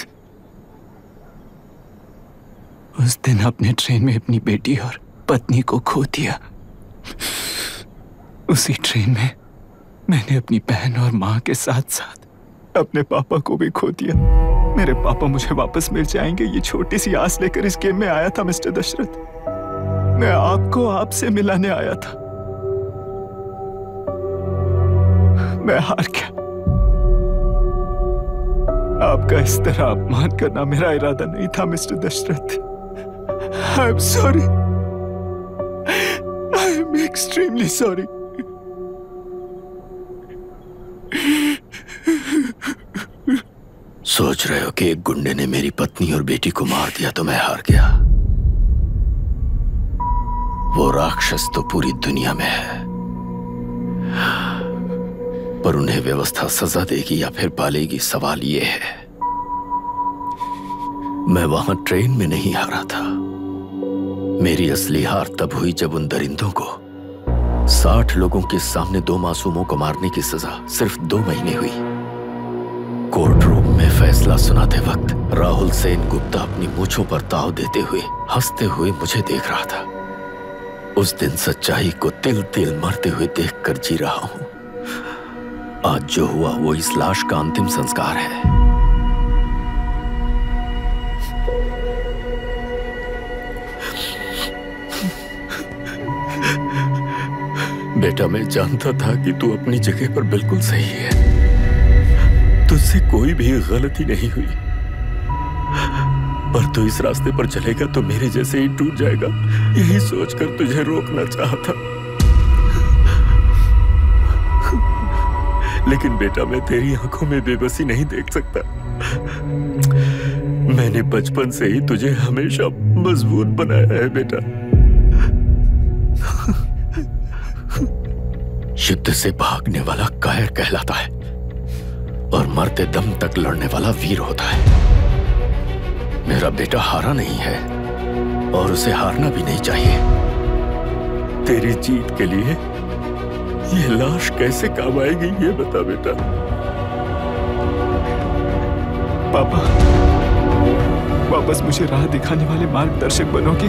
S9: उस दिन आपने ट्रेन में अपनी बेटी और पत्नी को खो दिया। उसी ट्रेन में मैंने अपनी बहन और माँ के साथ साथ अपने पापा को भी खो दिया। मेरे पापा मुझे वापस मिल जाएंगे, ये छोटी सी आस लेकर इस गेम में आया था मिस्टर दशरथ। मैं आपको आपसे मिलाने आया था। मैं हार गया। आपका इस तरह अपमान करना मेरा इरादा नहीं था mister Dasharath. I am sorry. I am extremely sorry.
S2: सोच रहे हो कि एक गुंडे ने मेरी पत्नी और बेटी को मार दिया तो मैं हार गया?
S6: वो राक्षस तो पूरी दुनिया में है, पर उन्हें व्यवस्था सजा देगी या फिर पालेगी, सवाल ये है। मैं वहां ट्रेन में नहीं हारा था। मेरी असली हार तब हुई जब उन दरिंदों को 60 लोगों के सामने 2 मासूमों को मारने की सजा सिर्फ 2 महीने हुई। कोर्ट रूम में फैसला सुनाते वक्त राहुल सेन गुप्ता अपनी मूंछों पर ताव देते हुए हंसते हुए मुझे देख रहा था। उस दिन सच्चाई को तिल तिल मरते हुए देखकर जी रहा हूं। आज जो हुआ वो इस लाश का अंतिम संस्कार है। बेटा, मैं जानता था कि तू अपनी जगह पर बिल्कुल सही है। तुझसे कोई भी गलती नहीं हुई, पर तू इस रास्ते पर चलेगा तो मेरे जैसे ही टूट जाएगा, यही सोचकर तुझे रोकना चाहा था। लेकिन बेटा, मैं तेरी आंखों में बेबसी नहीं देख सकता। मैंने बचपन से ही तुझे हमेशा मजबूत बनाया है बेटा। युद्ध से भागने वाला कायर कहलाता है और मरते दम तक लड़ने वाला वीर होता है। मेरा बेटा हारा नहीं है और उसे हारना भी नहीं चाहिए। तेरी जीत के लिए ये लाश कैसे काम आएगी, ये बता बेटा।
S9: पापा, वापस मुझे राह दिखाने वाले मार्गदर्शक बनोगे?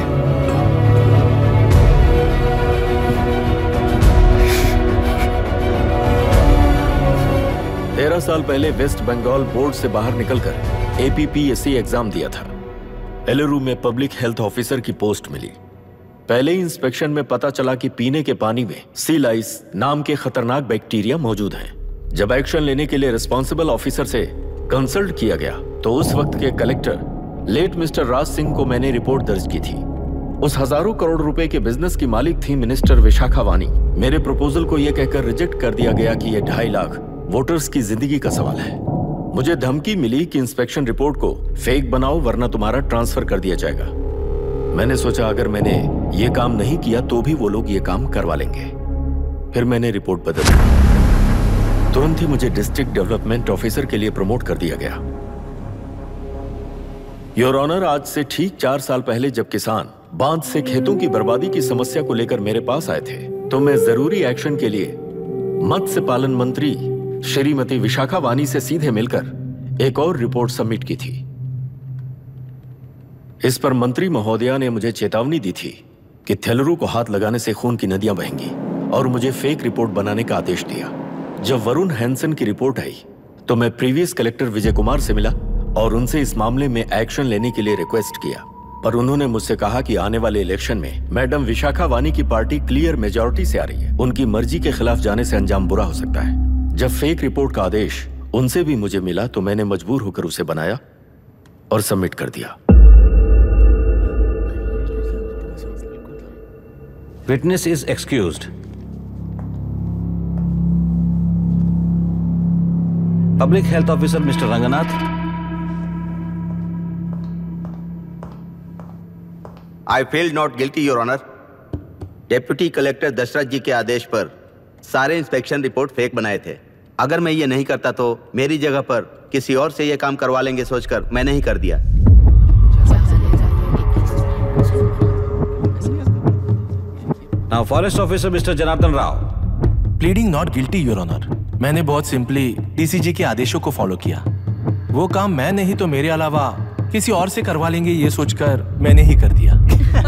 S6: 13 साल पहले वेस्ट बंगाल बोर्ड से बाहर निकलकर APPSC एग्जाम दिया था। एलुरु में पब्लिक हेल्थ ऑफिसर की पोस्ट मिली। पहले ही इंस्पेक्शन में पता चला कि पीने के पानी में सी लाइस नाम के खतरनाक बैक्टीरिया मौजूद हैं। जब एक्शन लेने के लिए रिस्पॉन्सिबल ऑफिसर से कंसल्ट किया गया तो उस वक्त के collector late mister Raj Singh को मैंने रिपोर्ट दर्ज की थी। उस हजारों करोड़ रुपए के बिजनेस की मालिक थी मिनिस्टर विशाखा वानी। मेरे प्रपोजल को यह कहकर रिजेक्ट कर दिया गया कि यह 2.5 लाख वोटर्स की जिंदगी का सवाल है। मुझे धमकी मिली कि इंस्पेक्शन रिपोर्ट को फेक बनाओ वरना तुम्हारा ट्रांसफर कर दिया जाएगा। मैंने सोचा अगर मैंने ये काम नहीं किया तो भी वो लोग ये काम करवा लेंगे। फिर मैंने रिपोर्ट बदल दी। तुरंत ही मुझे डिस्ट्रिक्ट डेवलपमेंट ऑफिसर के लिए प्रमोट कर दिया गया। योर ऑनर, आज से ठीक 4 साल पहले जब किसान बांध से खेतों की बर्बादी की समस्या को लेकर मेरे पास आए थे तो मैं जरूरी एक्शन के लिए मत्स्य पालन मंत्री श्रीमती विशाखा वानी से सीधे मिलकर एक और रिपोर्ट सबमिट की थी। इस पर मंत्री महोदया ने मुझे चेतावनी दी थी कि थेलरू को हाथ लगाने से खून की नदियां बहेंगी और मुझे फेक रिपोर्ट बनाने का आदेश दिया। जब वरुण हैंसन की रिपोर्ट आई तो मैं प्रीवियस कलेक्टर विजय कुमार से मिला और उनसे इस मामले में एक्शन लेने के लिए रिक्वेस्ट किया, पर उन्होंने मुझसे कहा कि आने वाले इलेक्शन में मैडम विशाखा वानी की पार्टी क्लियर मेजॉरिटी से आ रही है। उनकी मर्जी के खिलाफ जाने से अंजाम बुरा हो सकता है। जब फेक रिपोर्ट का आदेश उनसे भी मुझे मिला तो मैंने मजबूर होकर उसे बनाया और सबमिट कर दिया।
S13: Witness is excused. Public Health Officer Mr. Ranganath.
S19: I feel not guilty, Your Honor. Deputy collector Dasharath ji के आदेश पर सारे इंस्पेक्शन रिपोर्ट फेक बनाए थे। अगर मैं ये नहीं करता तो मेरी जगह पर किसी और से ये काम करवा लेंगे सोचकर मैंने ही कर दिया।
S13: Now, Forest Officer Mr. Janardhan Rao.
S2: Pleading not guilty your honour. मैंने बहुत सिंपली डीसीजी के आदेशों को फॉलो किया। वो काम मैं नहीं तो मेरे अलावा किसी और से करवा लेंगे ये सोचकर मैंने ही कर दिया।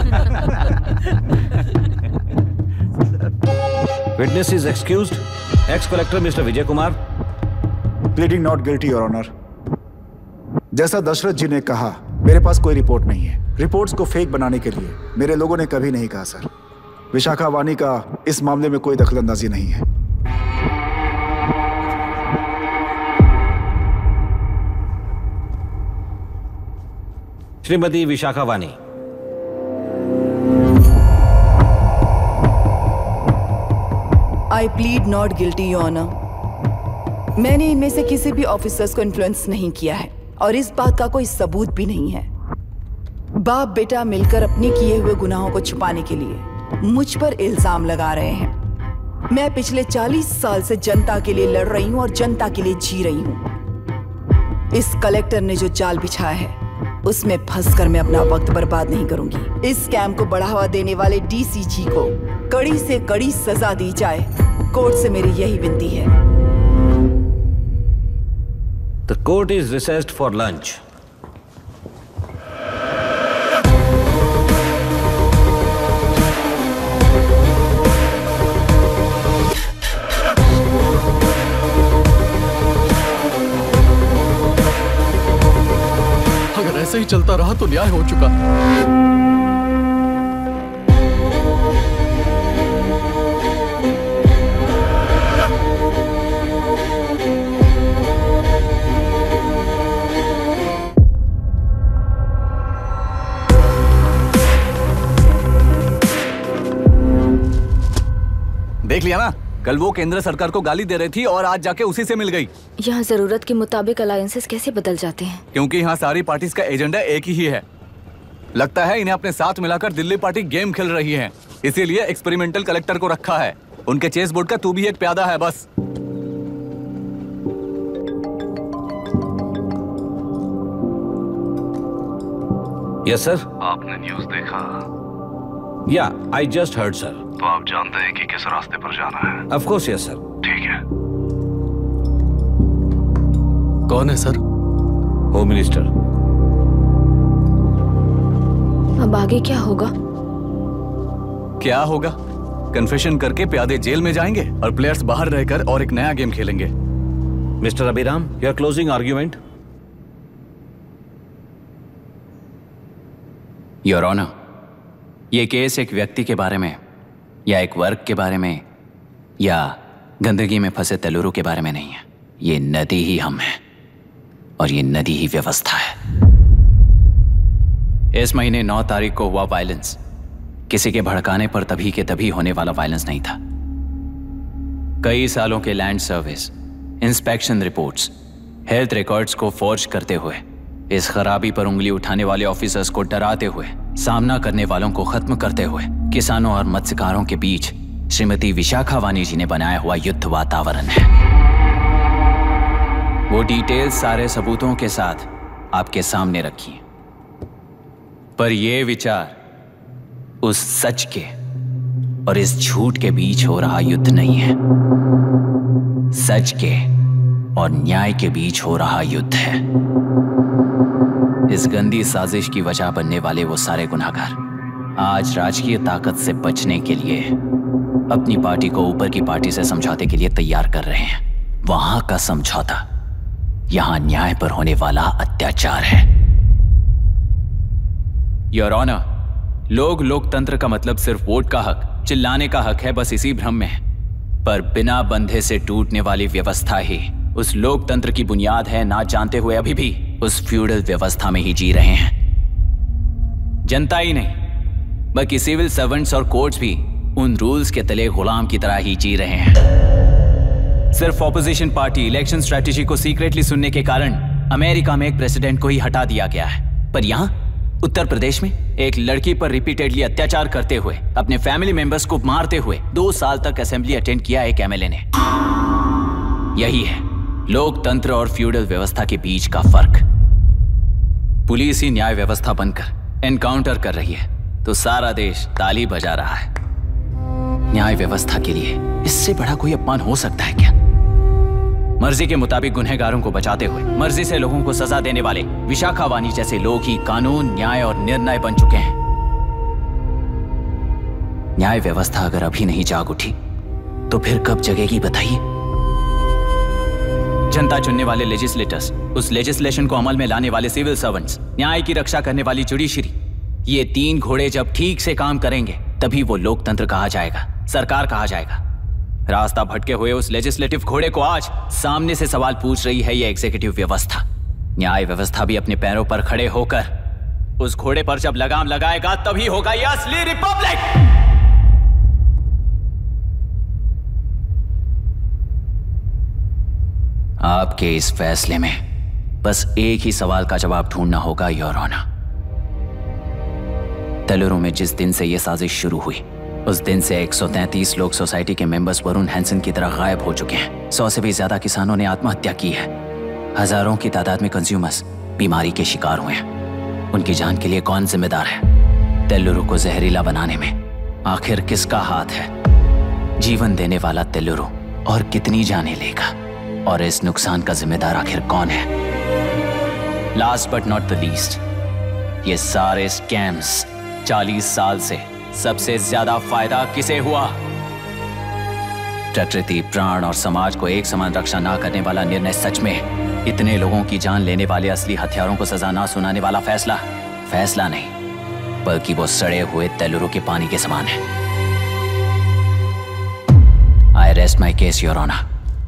S13: Witness is excused. Ex-Collector Mr. Vijay Kumar.
S12: Pleading not guilty your honour. जैसा दशरथ जी ने कहा, मेरे पास कोई रिपोर्ट नहीं है। रिपोर्ट्स को फेक बनाने के लिए मेरे लोगों ने कभी नहीं कहा सर। विशाखा वानी का इस मामले में कोई दखलंदाजी नहीं है।
S13: Shrimati Vishakha Vani.
S15: I plead not guilty your honour. मैंने इनमें से किसी भी ऑफिसर्स को इन्फ्लुएंस नहीं किया है और इस बात का कोई सबूत भी नहीं है। बाप बेटा मिलकर अपने किए हुए गुनाहों को छुपाने के लिए मुझ पर इल्जाम लगा रहे हैं। मैं पिछले 40 साल से जनता के लिए लड़ रही हूँ और जनता के लिए जी रही हूँ। इस कलेक्टर ने जो जाल बिछाया है उसमें फंसकर मैं अपना वक्त बर्बाद नहीं करूंगी। इस स्कैम को बढ़ावा देने वाले डीसीजी को कड़ी से कड़ी सजा दी जाए। कोर्ट से मेरी यही विनती है।
S13: The court is recessed for lunch.
S3: अगर ऐसे ही चलता रहा तो न्याय हो चुका।
S11: देख लिया ना, कल वो केंद्र सरकार को गाली दे रही थी और आज जाके उसी से मिल गई।
S8: यहाँ जरूरत के मुताबिक अलायंसेस कैसे बदल जाते हैं?
S11: क्योंकि यहाँ सारी पार्टीज का एजेंडा एक ही है। लगता है इन्हें अपने साथ मिलाकर दिल्ली पार्टी गेम खेल रही है, इसीलिए एक्सपेरिमेंटल कलेक्टर को रखा है। उनके चेस बोर्ड का तू भी एक प्यादा है बस।
S13: Yes sir.
S5: आपने न्यूज़ देखा?
S13: या आई जस्ट हर्ड सर।
S5: तो आप जानते हैं कि किस रास्ते पर जाना है?
S13: Of course yes sir.
S5: ठीक है।
S3: कौन है सर?
S13: Home minister.
S8: अब आगे क्या होगा?
S11: क्या होगा? कन्फेशन करके प्यादे जेल में जाएंगे और प्लेयर्स बाहर रहकर और एक नया गेम खेलेंगे।
S13: Mister Abhiram, your closing argument.
S4: Your honour, ये केस एक व्यक्ति के बारे में या एक वर्ग के बारे में या गंदगी में फंसे तेलुरु के बारे में नहीं है। ये नदी ही हम हैं और ये नदी ही व्यवस्था है। इस महीने 9 तारीख को हुआ वायलेंस किसी के भड़काने पर तभी के तभी होने वाला वायलेंस नहीं था। कई सालों के land service, inspection reports, health records को फॉर्ज करते हुए, इस खराबी पर उंगली उठाने वाले ऑफिसर्स को डराते हुए, सामना करने वालों को खत्म करते हुए किसानों और मत्स्यकारों के बीच श्रीमती विशाखा वानी जी ने बनाया हुआ युद्ध वातावरण है। वो डिटेल्स सारे सबूतों के साथ आपके सामने रखी हैं। पर यह विचार उस सच के और इस झूठ के बीच हो रहा युद्ध नहीं है, सच के और न्याय के बीच हो रहा युद्ध है। इस गंदी साजिश की वजह बनने वाले वो सारे गुनहगार आज राजकीय ताकत से बचने के लिए अपनी पार्टी को ऊपर की पार्टी से समझौते के लिए तैयार कर रहे हैं। वहां का समझौता यहां न्याय पर होने वाला अत्याचार है। योर ऑनर, लोग लोकतंत्र का मतलब सिर्फ वोट का हक, चिल्लाने का हक है, बस इसी भ्रम में है। पर बिना बंधे से टूटने वाली व्यवस्था ही उस लोकतंत्र की बुनियाद है, ना जानते हुए अभी भी उस फ्यूडल व्यवस्था में ही जी रहे हैं। जनता ही नहीं बल्कि सिविल सर्वेंट्स और कोर्ट्स भी उन रूल्स के तले गुलाम की तरह ही जी रहे हैं। सिर्फ ऑपोजिशन पार्टी इलेक्शन स्ट्रेटेजी को सीक्रेटली सुनने के कारण अमेरिका में एक प्रेसिडेंट को ही हटा दिया गया है, पर यहां उत्तर प्रदेश में एक लड़की पर रिपीटेडली अत्याचार करते हुए, अपने फैमिली मेंबर्स को मारते हुए 2 साल तक असेंबली अटेंड किया एक एमएलए ने। यही है लोकतंत्र और फ्यूडल व्यवस्था के बीच का फर्क। पुलिस ही न्याय व्यवस्था बनकर एनकाउंटर कर रही है तो सारा देश ताली बजा रहा है। न्याय व्यवस्था के लिए इससे बड़ा कोई अपमान हो सकता है क्या? मर्जी के मुताबिक गुनहगारों को बचाते हुए मर्जी से लोगों को सजा देने वाले विशाखा वानी जैसे लोग ही कानून, न्याय और निर्णय बन चुके हैं। न्याय व्यवस्था अगर अभी नहीं जाग उठी तो फिर कब जगेगी बताइए? जनता चुनने वाले लेजिस्लेटर्स, उस लेजिस्लेशन को अमल में लाने वाले सिविल सर्वेंट्स, न्याय की रक्षा करने वाली जुडिशरी, ये 3 घोड़े जब ठीक से काम करेंगे तभी वो लोकतंत्र कहा जाएगा, सरकार कहा जाएगा। रास्ता भटके हुए उस लेजिस्लेटिव घोड़े को आज सामने से सवाल पूछ रही है ये एग्जीक्यूटिव व्यवस्था। न्याय व्यवस्था भी अपने पैरों पर खड़े होकर उस घोड़े पर जब लगाम लगाएगा तभी होगा ये असली रिपब्लिक। आपके इस फैसले में बस एक ही सवाल का जवाब ढूंढना होगा योर ऑनर। तेलुरु में जिस दिन से यह साजिश शुरू हुई उस दिन से 133 लोग सोसाइटी के मेंबर्स वरुण हैंसन की तरह गायब हो चुके हैं। 100 से भी ज्यादा किसानों ने आत्महत्या की है। हजारों की तादाद में कंज्यूमर्स बीमारी के शिकार हुए हैं। उनकी जान के लिए कौन जिम्मेदार है? तेल्लुरु को जहरीला बनाने में आखिर किसका हाथ है? जीवन देने वाला तेल्लुरु और कितनी जाने लेगा? और इस नुकसान का जिम्मेदार आखिर कौन है? Last but not the least, ये सारे स्कैम्स 40 साल से सबसे ज्यादा फायदा किसे हुआ? प्रकृति, प्राण और समाज को एक समान रक्षा ना करने वाला निर्णय सच में इतने लोगों की जान लेने वाले असली हथियारों को सजा ना सुनाने वाला फैसला नहीं, बल्कि वो सड़े हुए तेल्लुरु के पानी के समान है। I rest my case your honour.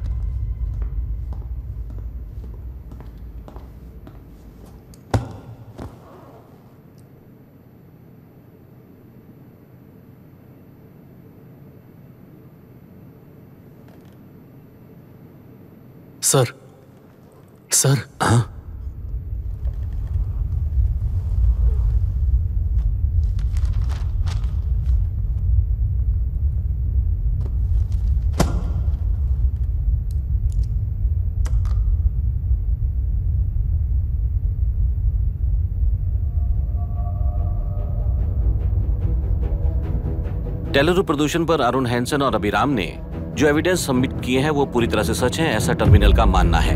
S3: Sir
S13: हाँ? तेलुरु प्रदूषण पर अरुण हैंसन और अभिराम ने जो एविडेंस सबमिट किए हैं वो पूरी तरह से सच है, ऐसा टर्मिनल का मानना है।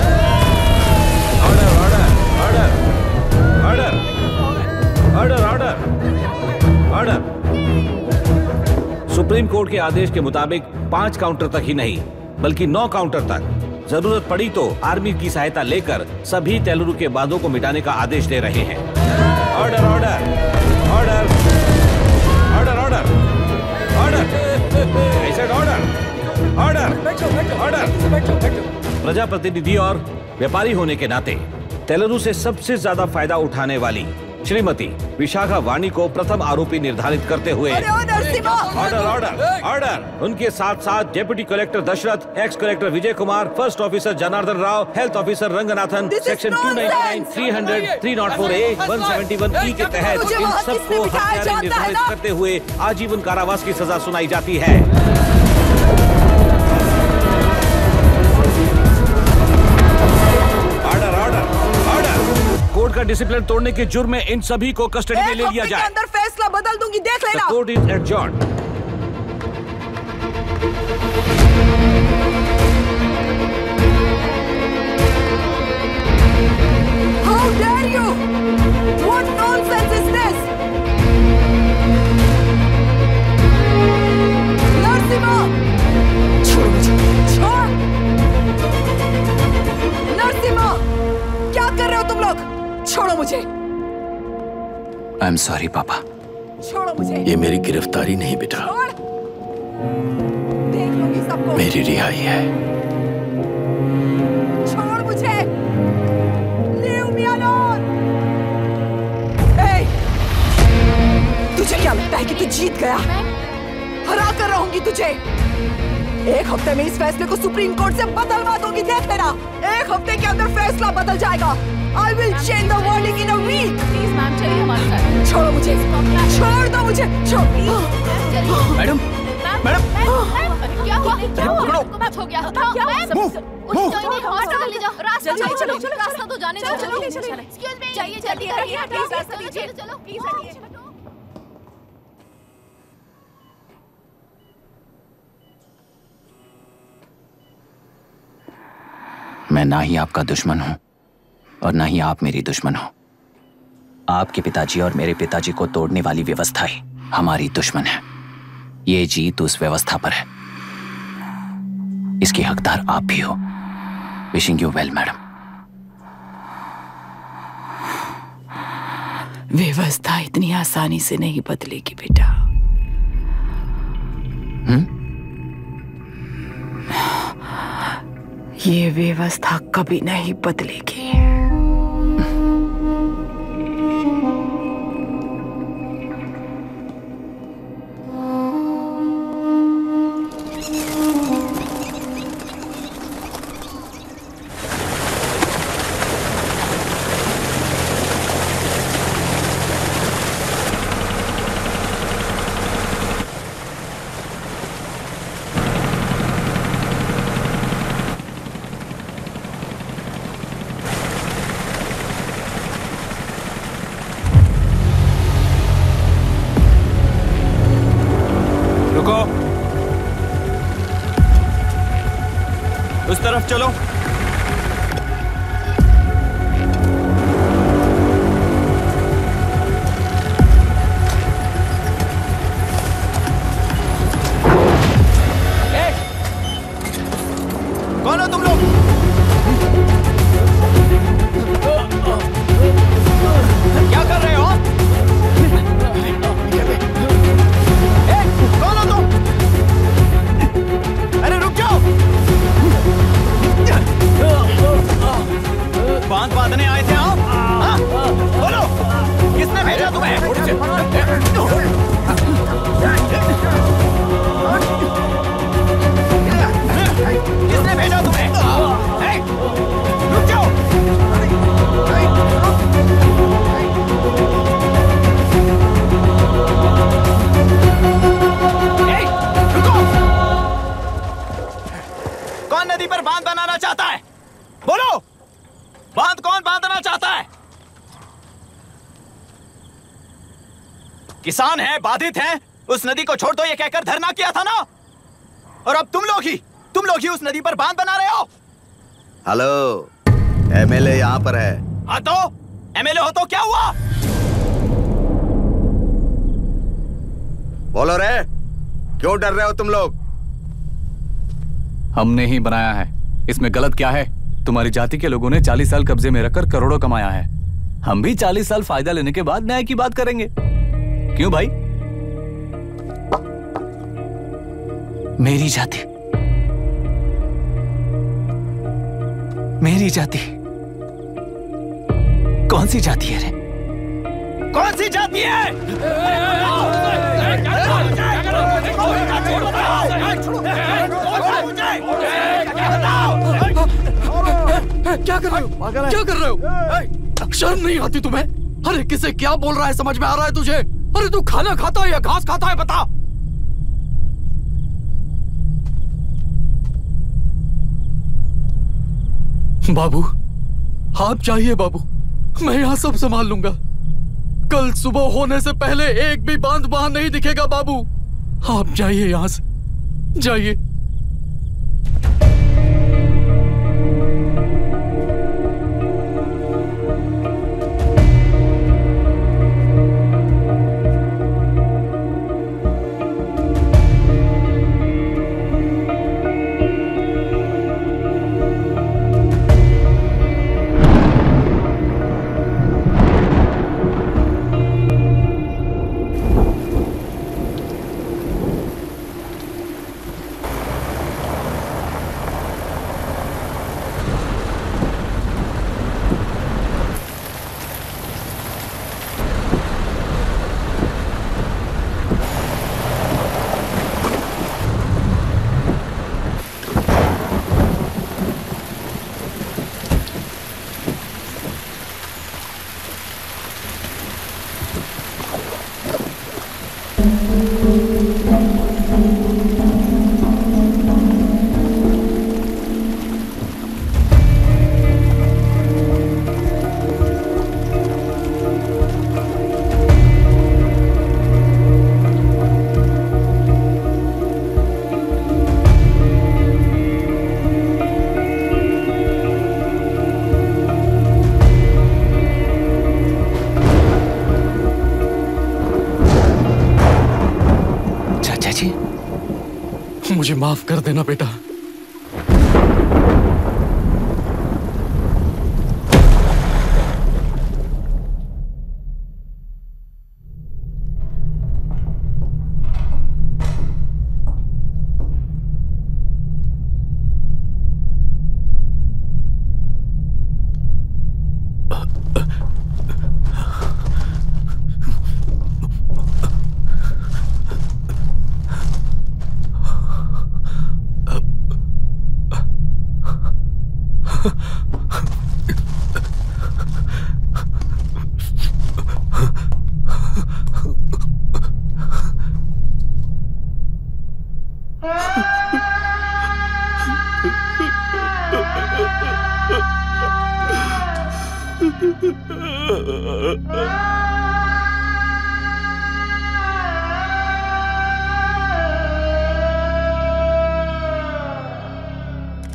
S13: ऑर्डर। सुप्रीम कोर्ट के आदेश के मुताबिक 5 काउंटर तक ही नहीं बल्कि 9 काउंटर तक जरूरत पड़ी तो आर्मी की सहायता लेकर सभी तेलुरु के बांधों को मिटाने का आदेश दे रहे हैं। Order order order order order order order. प्रजाप्रतिनिधि और व्यापारी होने के नाते तेलुरु से सबसे ज्यादा फायदा उठाने वाली श्रीमती विशाखा वाणी को प्रथम आरोपी निर्धारित करते हुए ऑर्डर ऑर्डर ऑर्डर। उनके साथ साथ deputy collector Dasharath, ex collector Vijay Kumar, first officer Janardhan Rao, health officer Ranganathan, section 299, 300, 304A, 171E के तहत इन सबको हत्यारे निर्धारित करते हुए आजीवन कारावास की सजा सुनाई जाती है। कोर्ट का डिसिप्लिन तोड़ने के जुर्म में इन सभी को कस्टडी में ले लिया जाए।
S15: अंदर फैसला बदल दूंगी, देख लेना।
S13: Court is adjourned.
S15: How dare you? What nonsense is this? Narasimha, छोड़ मुझे, छोड़। नरसिम्हा, क्या कर रहे हो तुम लोग? छोड़ो मुझे।
S4: आई एम सॉरी पापा।
S15: छोड़ो मुझे।
S6: ये मेरी गिरफ्तारी नहीं बेटा,
S15: देख लूंगी सबको।
S6: मेरी रिहाई है।
S15: छोड़ मुझे। Leave me alone. Hey, तुझे क्या लगता है कि तू जीत गया? हरा कर रहूंगी तुझे। एक हफ्ते में इस फैसले को सुप्रीम कोर्ट से बदलवा दूंगी, देख लेना। एक हफ्ते के अंदर फैसला बदल जाएगा। I will change the verdict in a week.
S18: Please ma'am, चलिए हमारे साथ।
S15: छोड़ो मुझे, छोड़ दो मुझे।
S3: मैडम, मैडम,
S18: क्या हुआ? कुछ हो गया? हॉस्पिटल ले जाओ। रास्ता चलो, रास्ता तो जाने दो। चलो, एक्सक्यूज मी, चाहिए जल्दी हटिए, प्लीज रास्ता दीजिए। चलो, प्लीज हटिए।
S4: मैं ना ही आपका दुश्मन हूं और ना ही आप मेरी दुश्मन हो। आपके पिताजी और मेरे पिताजी को तोड़ने वाली व्यवस्था ही हमारी दुश्मन है। ये जीत उस व्यवस्था पर है, इसकी हकदार आप भी हो। Wishing you well madam.
S15: व्यवस्था इतनी आसानी से नहीं बदलेगी बेटा। ये व्यवस्था कभी नहीं बदलेगी।
S7: उस तरफ चलो। कौन हो तुम लोग? क्या कर रहे हो? कौन हो तुम? अरे रुक जाओ। बांध बांधने आए थे आप? हाँ? बोलो, किसने भेजा तुम्हें? किसने भेजा तुम्हें? रुक जाओ। रुको। कौन नदी पर बांध बनाना चाहता है? बोलो, बांध कौन बांधना चाहता है? किसान हैं, बाधित हैं, उस नदी को छोड़ दो ये कहकर धरना किया था ना? और अब तुम लोग ही उस नदी पर बांध बना रहे हो।
S19: हेलो, एमएलए यहाँ पर है।
S7: हाँ तो एमएलए हो तो क्या हुआ?
S19: बोलो रे, क्यों डर रहे हो तुम लोग?
S11: हमने ही बनाया है, इसमें गलत क्या है? तुम्हारी जाति के लोगों ने 40 साल कब्जे में रखकर करोड़ों कमाया है। हम भी 40 साल फायदा लेने के बाद न्याय की बात करेंगे। क्यों भाई?
S22: मेरी जाति, मेरी जाति कौन सी जाति है रे?
S7: कौन सी जाति है?
S3: क्या कर रहे हो? क्या कर रहे हो? शर्म नहीं आती तुम्हें? अरे किसे क्या बोल रहा है समझ में आ रहा है तुझे? अरे तू खाना खाता है या घास खाता है बता। बाबू, आप चाहिए बाबू, मैं यहाँ सब संभाल लूंगा। कल सुबह होने से पहले एक भी बांध वहां नहीं दिखेगा बाबू। आप जाइए यहाँ से, जाइए। मुझे माफ कर देना बेटा।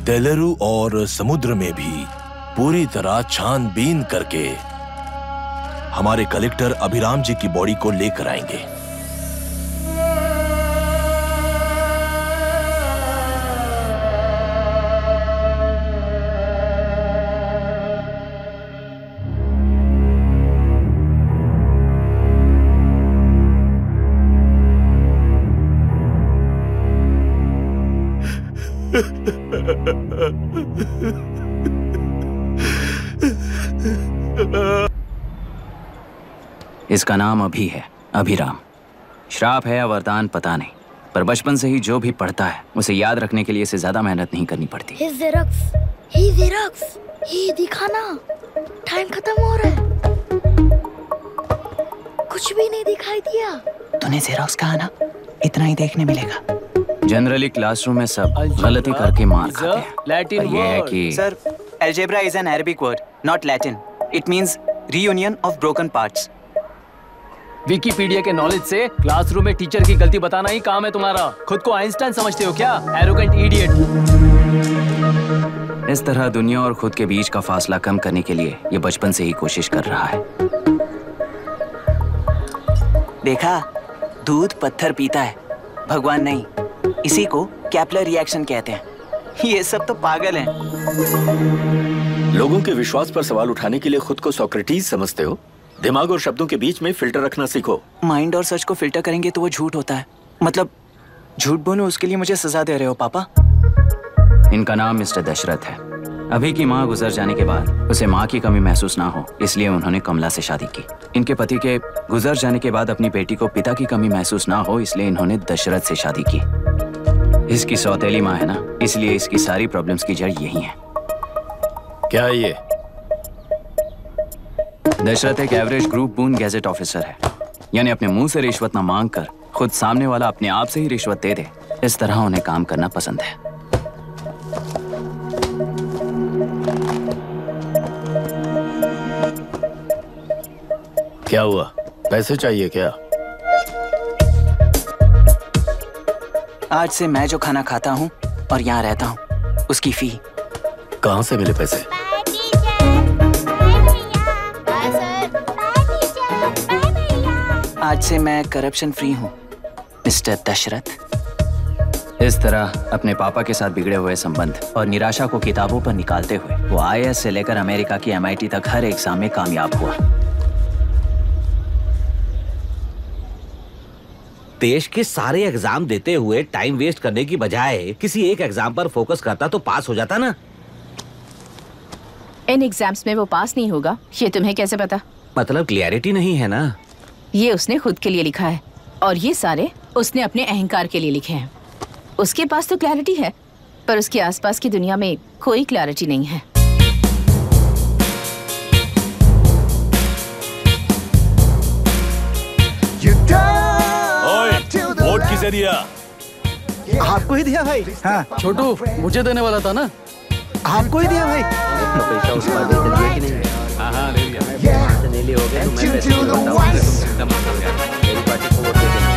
S2: तेलुरु और समुद्र में भी पूरी तरह छानबीन करके हमारे कलेक्टर अभिराम जी की बॉडी को लेकर आएंगे।
S4: इसका नाम अभी है, अभिराम। श्राप है या वरदान पता नहीं, पर बचपन से ही जो भी पढ़ता है उसे याद रखने के लिए इसे ज्यादा मेहनत नहीं करनी पड़ती।
S10: ही दिखाना, टाइम खत्म हो रहा है। कुछ भी नहीं दिखाई दिया।
S22: तूने जेरोक्स कहा ना, इतना ही देखने मिलेगा।
S4: जनरली क्लासरूम में सब गलती करके मार खाते हैं।
S22: लैटिन
S4: ये है कि
S22: sir, algebra is an Arabic word, not Latin. It means reunion of broken parts.
S1: Wikipedia के नॉलेज से क्लासरूम में टीचर की गलती बताना ही काम है तुम्हारा। खुद को आइंस्टाइन समझते हो क्या? Arrogant idiot.
S4: इस तरह दुनिया और खुद के बीच का फासला कम करने के लिए ये बचपन से ही कोशिश कर रहा है।
S22: देखा, दूध पत्थर पीता है, भगवान नहीं। इसी को कैपलर रिएक्शन कहते हैं। ये सब तो पागल हैं।
S6: लोगों के विश्वास पर सवाल उठाने के लिए खुद को सोक्रेटिस समझते हो? दिमाग और शब्दों के बीच में फिल्टर रखना सीखो।
S22: माइंड और सच को फिल्टर करेंगे तो वो झूठ होता है। मतलब झूठ बोलो, उसके लिए मुझे सजा दे रहे हो पापा?
S4: इनका नाम मिस्टर दशरथ है। अभी की माँ गुजर जाने के बाद उसे माँ की कमी महसूस ना हो, इसलिए उन्होंने कमला से शादी की। इनके पति के गुजर जाने के बाद अपनी बेटी को पिता की कमी महसूस ना हो, इसलिए इन्होंने दशरथ से शादी की। इसकी सौतेली माँ है ना, इसलिए इसकी सारी प्रॉब्लम्स की जड़ यही है।
S6: क्या है ये?
S4: दशरथ एक average group boon gazetted officer है, यानी अपने मुंह से रिश्वत ना मांग कर खुद सामने वाला अपने आप से ही रिश्वत दे दे। इस तरह उन्हें काम करना पसंद है।
S6: क्या हुआ? पैसे चाहिए क्या?
S22: आज से मैं जो खाना खाता हूँ और यहाँ रहता हूँ, उसकी फी।
S6: कहाँ से मिले पैसे?
S22: आज से मैं करप्शन फ्री हूँ, मिस्टर दशरथ।
S4: इस तरह अपने पापा के साथ बिगड़े हुए संबंध और निराशा को किताबों पर निकालते हुए वो IAS से लेकर अमेरिका की MIT तक हर एग्जाम में कामयाब हुआ।
S13: देश के सारे एग्जाम देते हुए टाइम वेस्ट करने की बजाय किसी एक एग्जाम पर फोकस करता तो पास हो जाता ना।
S14: इन एग्जाम्स में वो पास नहीं होगा, ये तुम्हें कैसे पता?
S13: मतलब क्लियरिटी नहीं है ना।
S14: ये उसने खुद के लिए लिखा है और ये सारे उसने अपने अहंकार के लिए लिखे हैं। उसके पास तो क्लैरिटी है, पर उसके आसपास की दुनिया में कोई क्लैरिटी नहीं है।
S2: वोट किसे दिया?
S22: आपको ही दिया भाई।
S3: हाँ छोटू, मुझे देने वाला था ना।
S22: आपको ही दिया भाई।
S16: पैसा उस पर दे दिया कि नहीं?
S11: हाँ हाँ ले लिया।
S16: ले हो गया तो मैं पैसे बताऊँ। मेरी पार्टी को वोट दे देना।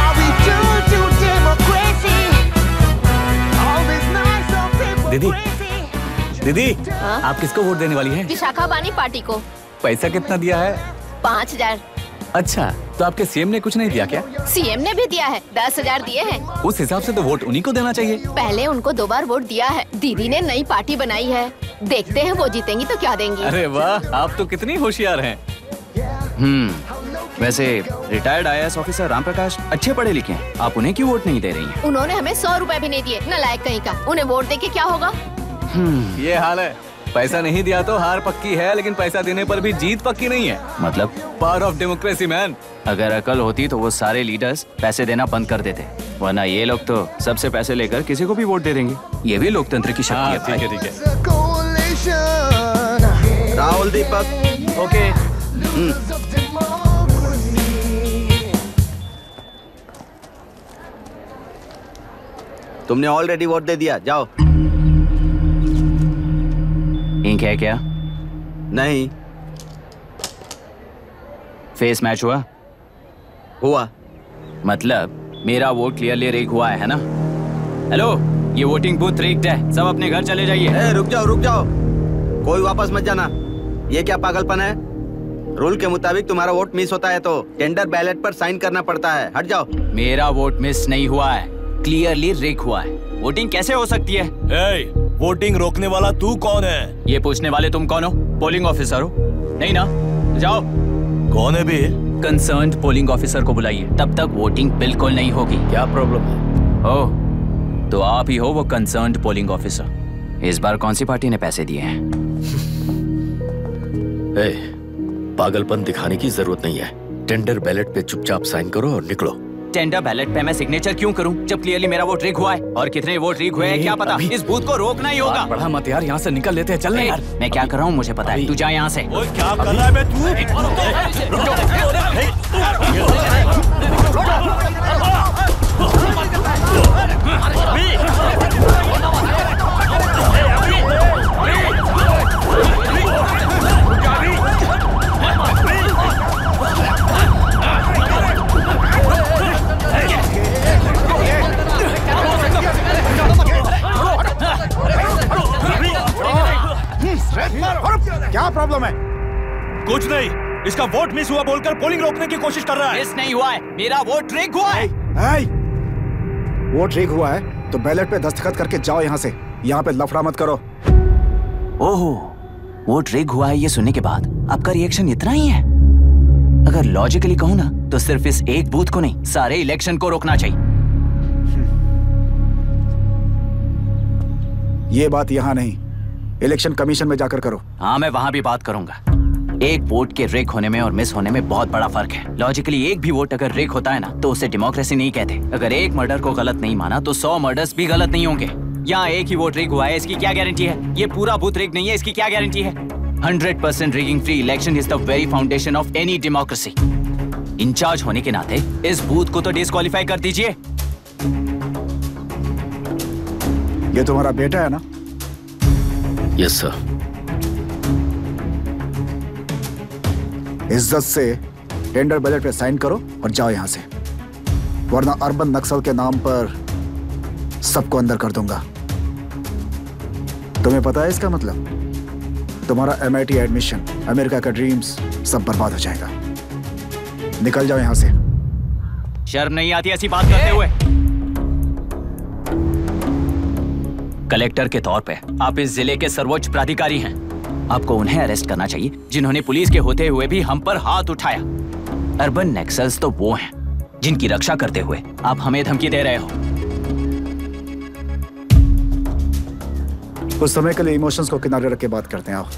S11: दीदी, दीदी, आप किसको वोट देने वाली हैं?
S18: विशाखा वानी पार्टी को।
S11: पैसा कितना दिया है?
S18: 5000।
S11: अच्छा, तो आपके सीएम ने कुछ नहीं दिया क्या?
S18: सीएम ने भी दिया है, 10,000 दिए हैं।
S11: उस हिसाब से तो वोट उन्हीं को देना चाहिए।
S18: पहले उनको 2 बार वोट दिया है। दीदी ने नई पार्टी बनाई है, देखते हैं वो जीतेंगी तो क्या देंगी।
S11: अरे वाह, आप तो कितनी होशियार हैं।
S4: वैसे retired IAS officer Ram Prakash अच्छे पढ़े लिखे हैं, आप उन्हें क्यों वोट नहीं दे रही हैं?
S18: उन्होंने हमें 100 रुपए भी नहीं दिए, नालायक कहीं का। उन्हें वोट देके क्या होगा?
S11: ये हाल है। पैसा नहीं दिया तो हार पक्की है, लेकिन पैसा देने पर भी जीत पक्की नहीं है।
S4: मतलब
S11: पावर ऑफ डेमोक्रेसी मैन।
S4: अगर अकल होती तो वो सारे लीडर्स पैसे देना बंद कर देते, वरना ये लोग तो सबसे पैसे लेकर किसी को भी वोट दे देंगे। ये भी लोकतंत्र की शक्ति है।
S11: ठीक है ठीक है।
S19: राहुल दीपक,
S1: ओके।
S19: तुमने ऑलरेडी वोट दे दिया, जाओ।
S4: इंक है क्या?
S19: नहीं।
S4: फेस मैच हुआ?
S19: हुआ।
S4: मतलब मेरा वोट क्लियरली रीक हुआ है ना? हेलो,
S22: ये वोटिंग बूथ रिग्ड है, सब अपने घर चले जाइए।
S19: रुक जाओ, कोई वापस मत जाना। ये क्या पागलपन है? रूल के मुताबिक तुम्हारा वोट मिस होता है तो टेंडर बैलेट पर साइन करना पड़ता है। हट जाओ।
S22: मेरा वोट मिस नहीं हुआ है, क्लियरली रिग हुआ है। वोटिंग कैसे हो सकती है?
S2: वोटिंग रोकने वाला तू कौन है?
S22: ये पूछने वाले तुम कौन हो? पोलिंग ऑफिसर हो? नहीं ना? जाओ।
S2: कौन है बे?
S22: कंसर्न्ड पोलिंग ऑफिसर को बुलाइए, तब तक वोटिंग बिल्कुल नहीं होगी।
S6: क्या प्रॉब्लम है?
S22: ओह, तो आप ही हो वो कंसर्न्ड पोलिंग ऑफिसर। इस बार कौन सी पार्टी ने पैसे दिए हैं?
S6: पागलपन दिखाने की जरूरत नहीं है। टेंडर बैलेट पे चुपचाप साइन करो और निकलो।
S22: टेंडर बैलेट पे मैं सिग्नेचर क्यों करूं जब क्लियरली मेरा वोट रिग हुआ है? और कितने वोट रिग हुए हैं क्या पता? इस बूथ को रोकना ही होगा।
S3: बढ़ा मत यार, यहाँ से निकल लेते हैं। चल यार।
S22: मैं क्या कर रहा हूँ मुझे पता है, तू जा यहाँ से।
S2: क्या कर रहा है बे
S12: क्या प्रॉब्लम है?
S2: कुछ नहीं, इसका वोट मिस हुआ बोलकर पोलिंग रोकने की कोशिश कर रहा है।
S22: मिस नहीं हुआ है, मेरा वोट रिग हुआ है।
S12: वोट रिग हुआ है तो बैलेट पे दस्तखत करके जाओ यहाँ से। यहाँ पे लफड़ा मत करो।
S22: ओहो, वोट रिग हुआ है ये सुनने के बाद आपका रिएक्शन इतना ही है? अगर लॉजिकली कहूँ ना तो सिर्फ इस एक बूथ को नहीं, सारे इलेक्शन को रोकना चाहिए।
S12: ये बात यहाँ नहीं, इलेक्शन कमीशन में जाकर करो।
S22: हाँ, मैं वहाँ भी बात करूंगा। एक वोट के रिग होने में और मिस होने में बहुत बड़ा फर्क है। लॉजिकली एक भी वोट अगर रिग होता है ना तो उसे डेमोक्रेसी नहीं कहते। अगर एक मर्डर को गलत नहीं माना तो 100 मर्डर्स भी गलत नहीं होंगे। यहाँ एक ही वोट रिग हुआ है, इसकी क्या गारंटी है? ये पूरा बूथ रिग नहीं है, इसकी क्या गारंटी है? 100% rigging free election is the very foundation of any democracy. Incharge होने के नाते इस बूथ को तो डिस्क्वालीफाई कर दीजिए।
S12: ये तुम्हारा बेटा है ना?
S6: Yes sir.
S12: इज्जत से टेंडर बैलेट पे साइन करो और जाओ यहां से, वरना अर्बन नक्सल के नाम पर सबको अंदर कर दूंगा। तुम्हें पता है इसका मतलब? तुम्हारा MIT एडमिशन, अमेरिका का ड्रीम्स सब बर्बाद हो जाएगा। निकल जाओ यहां से।
S22: शर्म नहीं आती ऐसी बात करते हुए? कलेक्टर के तौर पे आप इस जिले के सर्वोच्च प्राधिकारी हैं। आपको उन्हें अरेस्ट करना चाहिए जिन्होंने पुलिस के होते हुए भी हम पर हाथ उठाया। अर्बन नक्सल्स तो वो हैं जिनकी रक्षा करते हुए आप हमें धमकी दे रहे हो।
S12: कुछ समय के लिए इमोशंस को किनारे रख के बात करते हैं। आओ।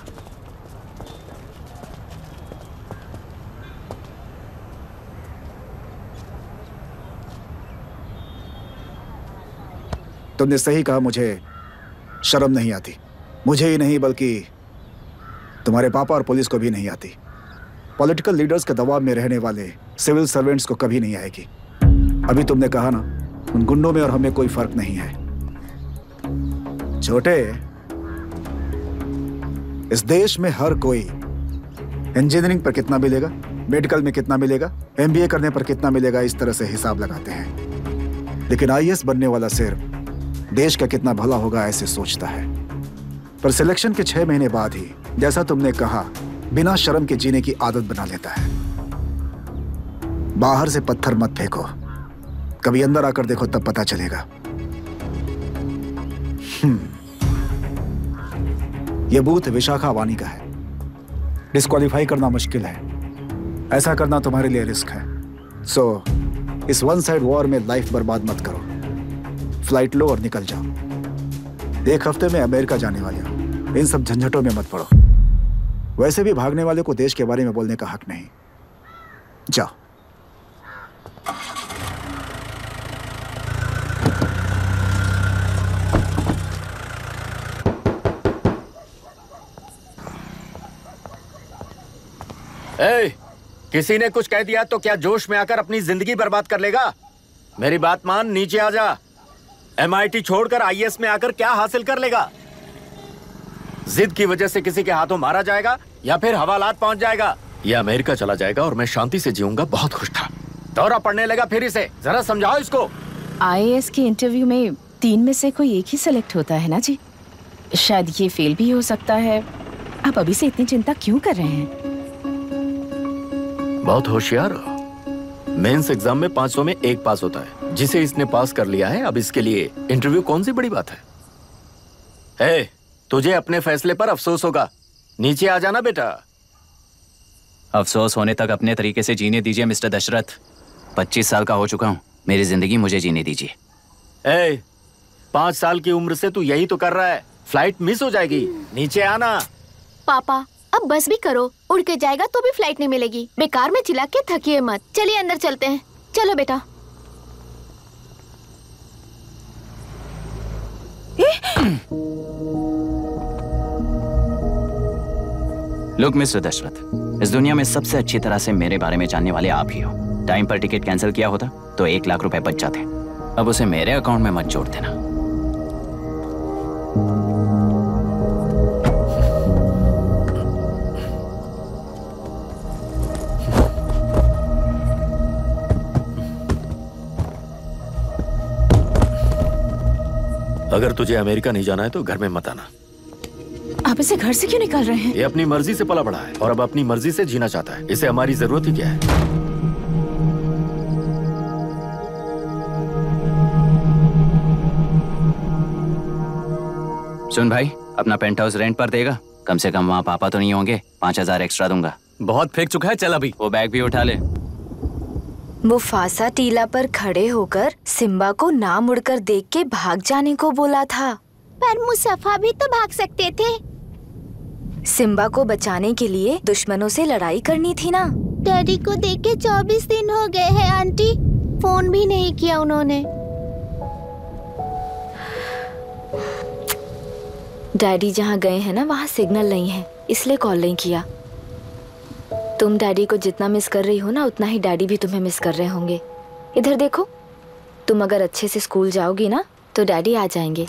S12: तुमने सही कहा, मुझे शर्म नहीं आती। मुझे ही नहीं बल्कि तुम्हारे पापा और पुलिस को भी नहीं आती। पॉलिटिकल लीडर्स के दबाव में रहने वाले सिविल सर्वेंट्स को कभी नहीं आएगी। अभी तुमने कहा ना, उन गुंडों में और हमें कोई फर्क नहीं है। छोटे, इस देश में हर कोई इंजीनियरिंग पर कितना मिलेगा, मेडिकल में कितना मिलेगा, MBA करने पर कितना मिलेगा, इस तरह से हिसाब लगाते हैं। लेकिन IAS बनने वाला सिर्फ देश का कितना भला होगा ऐसे सोचता है। पर सिलेक्शन के 6 महीने बाद ही, जैसा तुमने कहा, बिना शर्म के जीने की आदत बना लेता है। बाहर से पत्थर मत फेंको, कभी अंदर आकर देखो तब पता चलेगा। यह बूथ विशाखा वानी का है। डिस्क्वालीफाई करना मुश्किल है, ऐसा करना तुम्हारे लिए रिस्क है। सो इस वन साइड वॉर में लाइफ बर्बाद मत करो। फ्लाइट लो और निकल जाओ। 1 हफ्ते में अमेरिका जाने वाले हो, इन सब झंझटों में मत पड़ो। वैसे भी भागने वाले को देश के बारे में बोलने का हक नहीं। जाओ।
S6: किसी ने कुछ कह दिया तो क्या जोश में आकर अपनी जिंदगी बर्बाद कर लेगा? मेरी बात मान, नीचे आ जा। MIT छोड़कर IAS में आकर क्या हासिल कर लेगा? जिद की वजह से किसी के हाथों मारा जाएगा या फिर हवालात पहुंच जाएगा, या अमेरिका चला जाएगा और मैं शांति से जीऊंगा। बहुत खुश था, दौरा पड़ने लगा फिर इसे। जरा समझाओ इसको।
S14: IAS के इंटरव्यू में 3 में से कोई एक ही सेलेक्ट होता है ना जी। शायद ये फेल भी हो सकता है। आप अभी से इतनी चिंता क्यों कर रहे हैं?
S6: बहुत होशियार हो। मेंस एग्जाम में 500 में 1 पास होता है, जिसे इसने पास कर लिया है। अब इसके लिए इंटरव्यू कौन सी बड़ी बात है? तुझे अपने फैसले पर अफसोस होगा। नीचे आ जाना बेटा।
S4: अफसोस होने तक अपने तरीके से जीने दीजिए मिस्टर दशरथ। 25 साल का हो चुका हूँ, मेरी जिंदगी मुझे जीने दीजिए।
S6: 5 साल की उम्र से तू यही तो कर रहा है। फ्लाइट मिस हो जाएगी, नीचे आना।
S10: पापा अब बस भी करो, उड़ के जाएगा तो भी फ्लाइट नहीं मिलेगी। बेकार में चिल्ला के थकिए मत। चलिए अंदर चलते हैं। चलो बेटा।
S4: लुक मिस्टर दशरथ, इस दुनिया में सबसे अच्छी तरह से मेरे बारे में जानने वाले आप ही हो। टाइम पर टिकट कैंसिल किया होता तो 1 लाख रुपए बच जाते। अब उसे मेरे अकाउंट में मत जोड़ देना।
S6: अगर तुझे अमेरिका नहीं जाना है तो घर में मत आना।
S14: आप इसे घर से क्यों निकाल रहे हैं?
S6: ये अपनी मर्जी से पला बड़ा है और अब अपनी मर्जी से जीना चाहता है। इसे हमारी जरूरत ही क्या है?
S4: सुन भाई, अपना पेंट हाउस रेंट पर देगा? कम से कम वहाँ पापा तो नहीं होंगे। 5000 एक्स्ट्रा दूंगा।
S11: बहुत फेंक चुका है, चल अभी।
S4: वो बैग भी उठा ले।
S8: मुफासा टीला पर खड़े होकर सिम्बा को ना मुड़कर देख के भाग जाने को बोला था।
S10: पर मुसफा भी तो भाग सकते थे।
S8: सिम्बा को बचाने के लिए दुश्मनों से लड़ाई करनी थी ना।
S10: डैडी को देख के 24 दिन हो गए हैं आंटी। फोन भी नहीं किया उन्होंने।
S8: डैडी जहाँ गए हैं ना, वहाँ सिग्नल नहीं है, इसलिए कॉल नहीं किया। तुम डैडी को जितना मिस कर रही हो ना, उतना ही डैडी भी तुम्हें मिस कर रहे होंगे। इधर देखो, तुम अगर अच्छे से स्कूल जाओगी ना तो डैडी आ जाएंगे।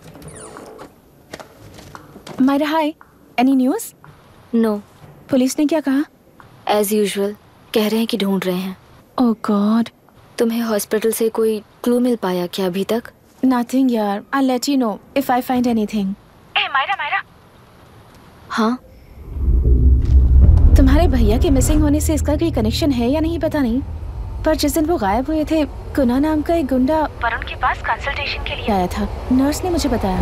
S14: Myra hi, any news?
S8: No.
S14: Police ने क्या कहा?
S8: एज यूजुअल कह रहे हैं कि ढूंढ रहे हैं।
S14: ओह गॉड।
S8: तुम्हें हॉस्पिटल से कोई क्लू मिल पाया क्या अभी तक?
S14: नथिंग यार, I let you know if I find anything.
S10: Myra.
S8: हाँ,
S14: तुम्हारे भैया के मिसिंग होने से इसका कोई कनेक्शन है या नहीं पता नहीं, पर जिस दिन वो गायब हुए थे, कुना नाम का एक गुंडा वरुण के पास कंसल्टेशन के लिए आया था। नर्स ने मुझे बताया।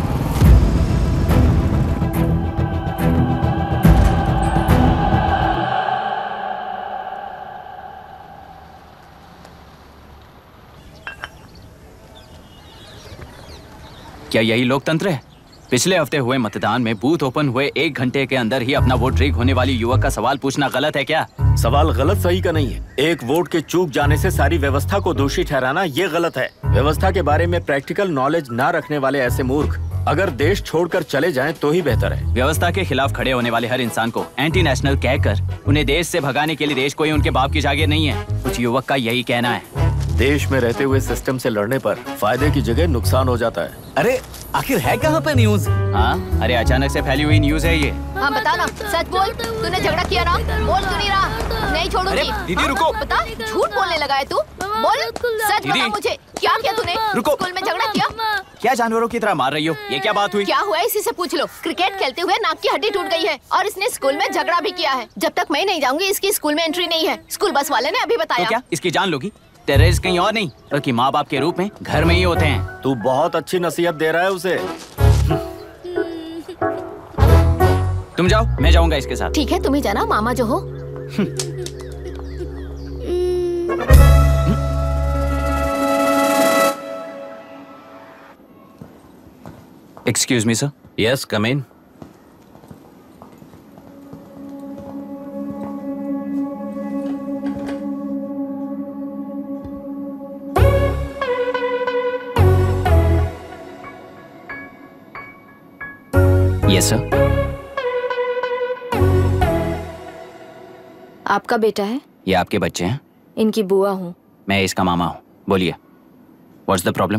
S4: क्या यही लोकतंत्र है? पिछले हफ्ते हुए मतदान में बूथ ओपन हुए 1 घंटे के अंदर ही अपना वोट रीक होने वाली युवक का सवाल पूछना गलत है क्या?
S6: सवाल गलत सही का नहीं है। एक वोट के चूक जाने से सारी व्यवस्था को दोषी ठहराना ये गलत है। व्यवस्था के बारे में प्रैक्टिकल नॉलेज ना रखने वाले ऐसे मूर्ख अगर देश छोड़कर चले जाएं तो ही बेहतर है।
S4: व्यवस्था के खिलाफ खड़े होने वाले हर इंसान को एंटी नेशनल कहकर उन्हें देश से भगाने के लिए देश कोई उनके बाप की जागीर नहीं है। कुछ युवक का यही कहना है।
S6: देश में रहते हुए सिस्टम से लड़ने पर फायदे की जगह नुकसान हो जाता है।
S11: अरे आखिर है कहाँ पे न्यूज?
S4: हाँ, अरे अचानक से फैली हुई न्यूज है ये।
S10: हाँ बता ना, सच बोल। तूने झगड़ा किया ना? बोल क्यों नहीं रहा? नहीं छोड़ूंगी।
S11: दीदी रुको।
S10: बता, झूठ बोलने लगा है तू। बोल, सच बता मुझे, क्या किया तूने?
S11: रुको।
S10: स्कूल में झगड़ा किया?
S4: क्या जानवरों की तरह मार रही हो? ये क्या बात हुई?
S10: क्या हुआ इसी से पूछ लो। क्रिकेट खेलते हुए नाक की हड्डी टूट गई है और इसने स्कूल में झगड़ा भी किया है। जब तक मैं नहीं जाऊंगी इसकी स्कूल में एंट्री नहीं है। स्कूल बस वाले ने अभी बताया।
S4: तो क्या इसकी जान लोगी? टेररिस्ट कहीं और नहीं बल्कि माँ बाप के रूप में घर में ही होते हैं।
S6: तू बहुत अच्छी नसीहत दे रहा है उसे।
S4: तुम जाओ, मैं जाऊंगा इसके साथ।
S10: ठीक है, तुम ही जाना, मामा जो हो।
S4: Excuse me sir.
S13: Yes, come in.
S4: Yes sir.
S8: आपका बेटा है?
S4: ये आपके बच्चे हैं?
S8: इनकी बुआ हूँ।
S4: मैं इसका मामा हूँ। बोलिए, what's the problem?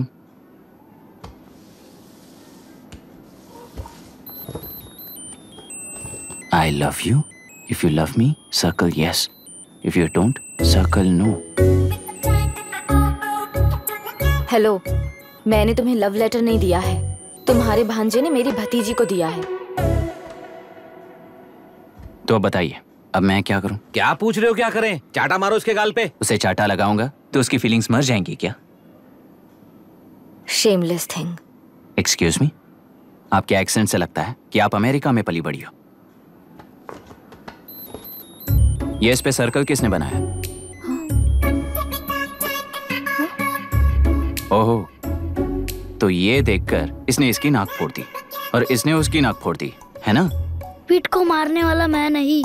S4: I love you. If you love me, circle yes. If you don't, circle no.
S8: Hello, मैंने तुम्हें लव लेटर नहीं दिया है, तुम्हारे भांजे ने मेरी भतीजी को दिया है।
S22: तो अब बताइए, अब मैं क्या करूं?
S13: क्या पूछ रहे हो? क्या करें? चाटा मारो उसके गाल पे।
S22: उसे चाटा लगाऊंगा तो उसकी फीलिंग्स मर जाएंगी क्या?
S8: Shameless thing.
S22: एक्सक्यूज मी, आपके एक्सेंट से लगता है कि आप अमेरिका में पली बड़ी हो। ये इस पे सर्कल किसने बनाया? ओहो, तो ये देखकर इसने इसकी नाक फोड़ दी और इसने उसकी नाक फोड़ दी, है ना?
S20: पीठ को मारने वाला मैं नहीं।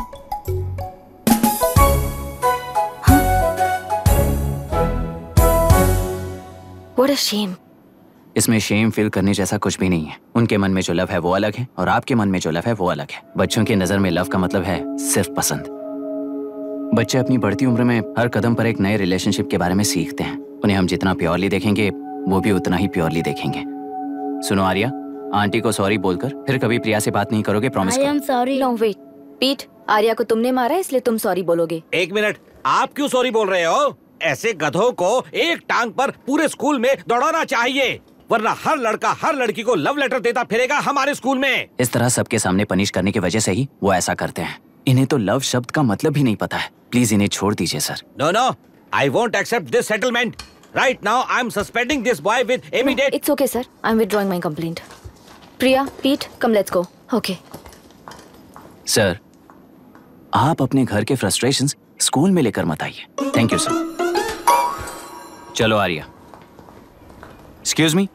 S8: What a shame.
S22: इसमें शेम फील करने जैसा कुछ भी नहीं है। उनके मन में जो लव है वो अलग है और आपके मन में जो लव है वो अलग है। बच्चों की नजर में लव का मतलब है सिर्फ पसंद। बच्चे अपनी बढ़ती उम्र में हर कदम पर एक नए रिलेशनशिप के बारे में सीखते हैं। उन्हें हम जितना प्योरली देखेंगे वो भी उतना ही प्योरली देखेंगे। सुनो आर्या, आंटी को सॉरी बोलकर फिर कभी प्रिया से बात नहीं करोगे, प्रॉमिस करो।
S8: I am sorry. No wait. पीट, आर्या को तुमने मारा इसलिए तुम सॉरी बोलोगे।
S13: एक मिनट, आप क्यों सॉरी बोल रहे हो? ऐसे गधों को एक टांग पर पूरे स्कूल में दौड़ाना चाहिए, वरना हर लड़का हर लड़की को लव लेटर देता फिरेगा हमारे स्कूल में।
S22: इस तरह सबके सामने पनिश करने की वजह से ही वो ऐसा करते हैं। इन्हें तो लव शब्द का मतलब भी नहीं पता है। प्लीज इन्हें छोड़ दीजिए sir.
S13: No no, I won't accept this settlement. Right now I am suspending this boy with immediate.
S8: It's okay sir, I am withdrawing my complaint. Priya, Pete, come let's go. Okay
S22: sir, आप अपने घर के frustrations school में लेकर मत आइए। Thank you sir. चलो Arya. Excuse me,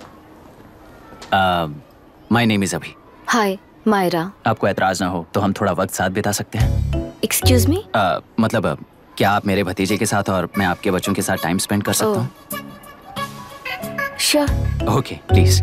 S22: my name is Abhi.
S8: Hi Myra.
S22: आपको एतराज ना हो तो हम थोड़ा वक्त साथ बिता सकते हैं?
S8: एक्सक्यूज मी,
S22: मतलब क्या आप मेरे भतीजे के साथ और मैं आपके बच्चों के साथ टाइम स्पेंड कर सकता हूँ?
S8: Sure.
S22: Okay please.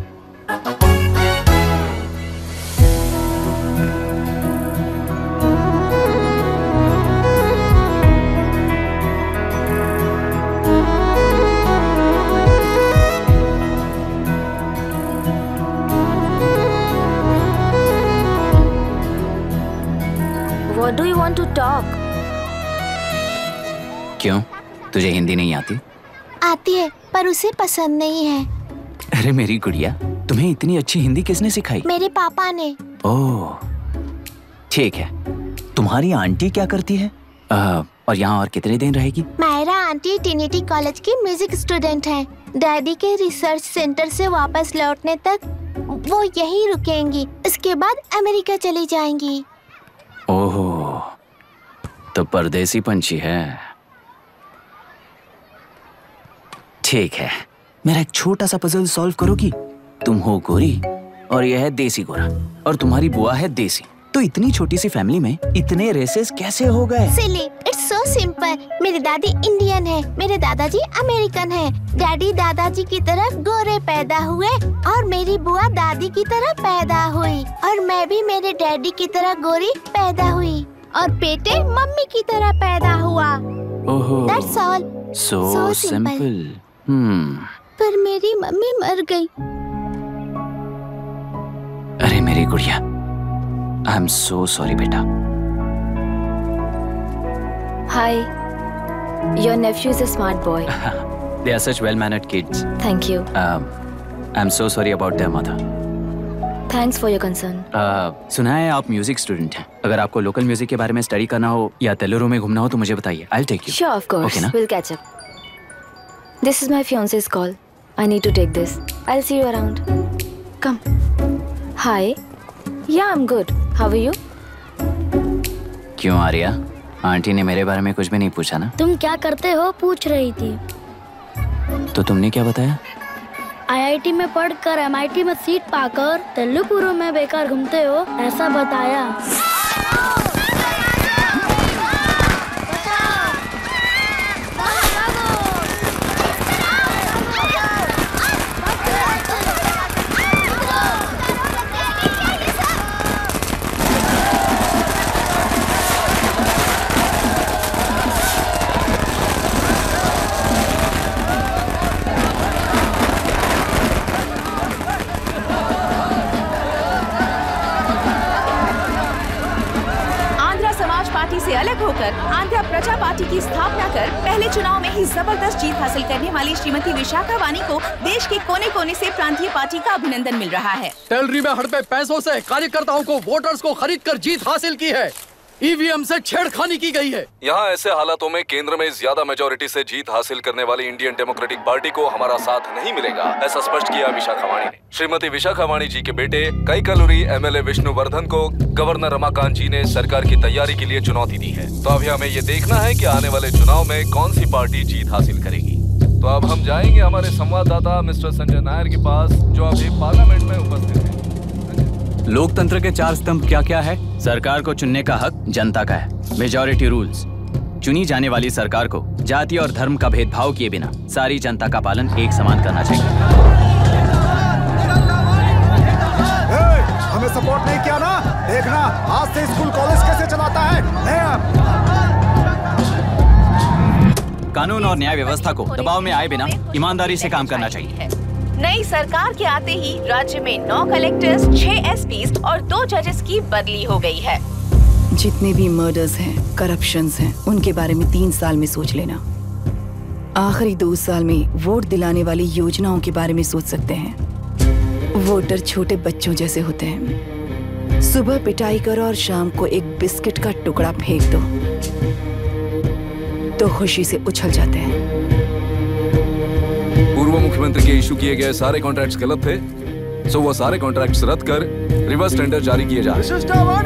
S8: What do you want to talk?
S22: क्यों, तुझे हिंदी नहीं आती?
S10: आती है पर उसे पसंद नहीं है।
S22: अरे मेरी गुड़िया, तुम्हें इतनी अच्छी हिंदी किसने सिखाई?
S10: मेरे पापा ने।
S22: ओह ठीक है। तुम्हारी आंटी क्या करती है? और यहाँ और कितने दिन रहेगी?
S10: मायरा आंटी ट्रिनिटी कॉलेज की म्यूजिक स्टूडेंट हैं। डैडी के रिसर्च सेंटर से वापस लौटने तक वो यहीं रुकेंगी। इसके बाद अमेरिका चली जाएंगी।
S22: ओह, तो परदेसी पंछी है। ठीक है, मेरा एक छोटा सा पजल सॉल्व करोगी? तुम हो गोरी और यह है देसी गोरा और तुम्हारी बुआ है देसी, तो इतनी छोटी सी फैमिली में इतने रेसेस कैसे हो गए?
S10: Silly, it's so simple. मेरी दादी इंडियन है, मेरे दादाजी अमेरिकन है। डैडी दादाजी की तरह गोरे पैदा हुए और मेरी बुआ दादी की तरह पैदा हुई और मैं भी मेरे डैडी की तरह गोरी पैदा हुई और बेटे मम्मी की तरह पैदा हुआ।
S22: ओहो,
S10: That's all.
S22: So simple.
S10: पर मेरी मम्मी मर गई।
S22: अरे मेरी गुड़िया, आई एम सो सॉरी बेटा।
S8: Hi. Your nephew is a smart boy.
S22: They are such well-mannered kids.
S8: Thank you.
S22: I'm so sorry about their mother.
S8: Thanks for your concern.
S22: सुना है आप म्यूजिक स्टूडेंट हैं। अगर आपको लोकल म्यूजिक के बारे में स्टडी करना हो या तेलुरु में घूमना हो तो मुझे बताइए। I'll take you.
S8: Sure, of course.
S22: Okay, ना?
S8: We'll catch up. This is my fiance's call. I need to take this. I'll see you around. Come. Hi. Yeah, I'm good. How are you?
S22: क्यों Arya, aunty ने मेरे बारे में कुछ भी नहीं पूछा ना?
S20: तुम क्या करते हो पूछ रही थी।
S22: तो तुमने क्या बताया?
S20: IIT में पढ़कर MIT में सीट पाकर तेलुगुरु में बेकार घूमते हो ऐसा बताया।
S14: पार्टी से अलग होकर आंध्र प्रजा पार्टी की स्थापना कर पहले चुनाव में ही जबरदस्त जीत हासिल करने वाली श्रीमती विशाखा वानी को देश के कोने कोने से प्रांतीय पार्टी का अभिनंदन मिल रहा है।
S3: टेलरी में हड़पे पैसों से कार्यकर्ताओं को वोटर्स को खरीद कर जीत हासिल की है। ईवीएम से छेड़खानी की गई है।
S5: यहाँ ऐसे हालातों में केंद्र में ज्यादा मेजोरिटी से जीत हासिल करने वाली इंडियन डेमोक्रेटिक पार्टी को हमारा साथ नहीं मिलेगा, ऐसा स्पष्ट किया विशाखा वाणी ने। श्रीमती विशाखा वाणी जी के बेटे कैकलूरी एमएलए विष्णुवर्धन को गवर्नर रमाकांत जी ने सरकार की तैयारी के लिए चुनौती दी है। तो अभी हमें ये देखना है कि आने वाले चुनाव में कौन सी पार्टी जीत हासिल करेगी। तो अब हम जाएंगे हमारे संवाददाता मिस्टर संजय नायर के पास, जो अभी पार्लियामेंट में उपस्थित है।
S22: लोकतंत्र के 4 स्तंभ क्या क्या है? सरकार को चुनने का हक जनता का है। Majority rules. चुनी जाने वाली सरकार को जाति और धर्म का भेदभाव किए बिना सारी जनता का पालन एक समान करना चाहिए।
S12: हमें सपोर्ट नहीं किया ना, देखना आज से स्कूल कॉलेज कैसे चलाता है।
S22: कानून और न्याय व्यवस्था को दबाव में आए बिना ईमानदारी से काम करना चाहिए।
S14: नई सरकार के आते ही राज्य में 9 कलेक्टर्स, 6 एसपीज और 2 जजेस की बदली हो गई है।
S15: जितने भी मर्डर्स हैं, करप्शंस हैं, उनके बारे में 3 साल में सोच लेना। आखिरी 2 साल में वोट दिलाने वाली योजनाओं के बारे में सोच सकते हैं। वोटर छोटे बच्चों जैसे होते हैं। सुबह पिटाई करो और शाम को एक बिस्किट का टुकड़ा फेंक दो तो खुशी से उछल जाते हैं।
S5: पूर्व मुख्यमंत्री के इशू किए गए सारे कॉन्ट्रैक्ट्स गलत थे, सो वो सारे कॉन्ट्रैक्ट्स रद्द कर रिवर्स टेंडर जारी किए जा रहे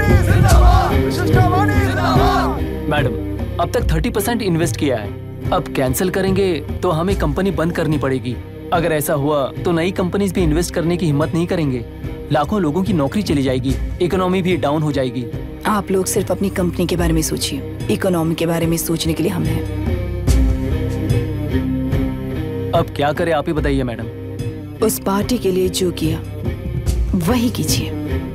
S5: हैं।
S1: मैडम, अब तक 30% इन्वेस्ट किया है, अब कैंसिल करेंगे तो हमें कंपनी बंद करनी पड़ेगी। अगर ऐसा हुआ तो नई कंपनीज भी इन्वेस्ट करने की हिम्मत नहीं करेंगे। लाखों लोगों की नौकरी चली जाएगी, इकोनॉमी भी डाउन हो जाएगी।
S15: आप लोग सिर्फ अपनी कंपनी के बारे में सोचिए, इकोनॉमी के बारे में सोचने के लिए हम हैं।
S1: अब क्या करें आप ही बताइए मैडम।
S15: उस पार्टी के लिए जो किया वही कीजिए।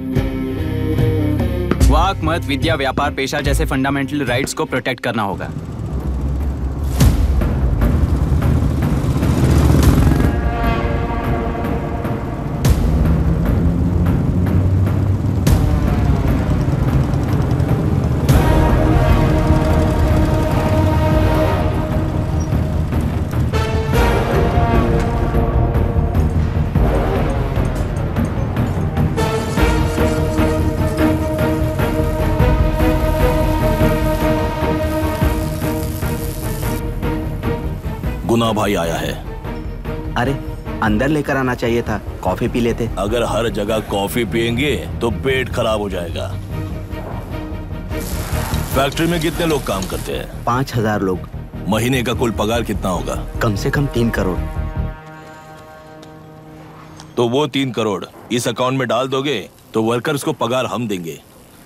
S22: वाक, मत, विद्या, व्यापार, पेशा जैसे फंडामेंटल राइट्स को प्रोटेक्ट करना होगा।
S2: गुना भाई आया है।
S19: अरे अंदर लेकर आना चाहिए था, कॉफी पी लेते।
S2: अगर हर जगह कॉफी पियेंगे तो पेट खराब हो जाएगा। फैक्ट्री में कितने लोग काम करते हैं?
S19: 5000 लोग।
S2: महीने का कुल पगार कितना होगा?
S19: कम से कम 3 करोड़।
S2: तो वो 3 करोड़ इस अकाउंट में डाल दोगे तो वर्कर्स को पगार हम देंगे।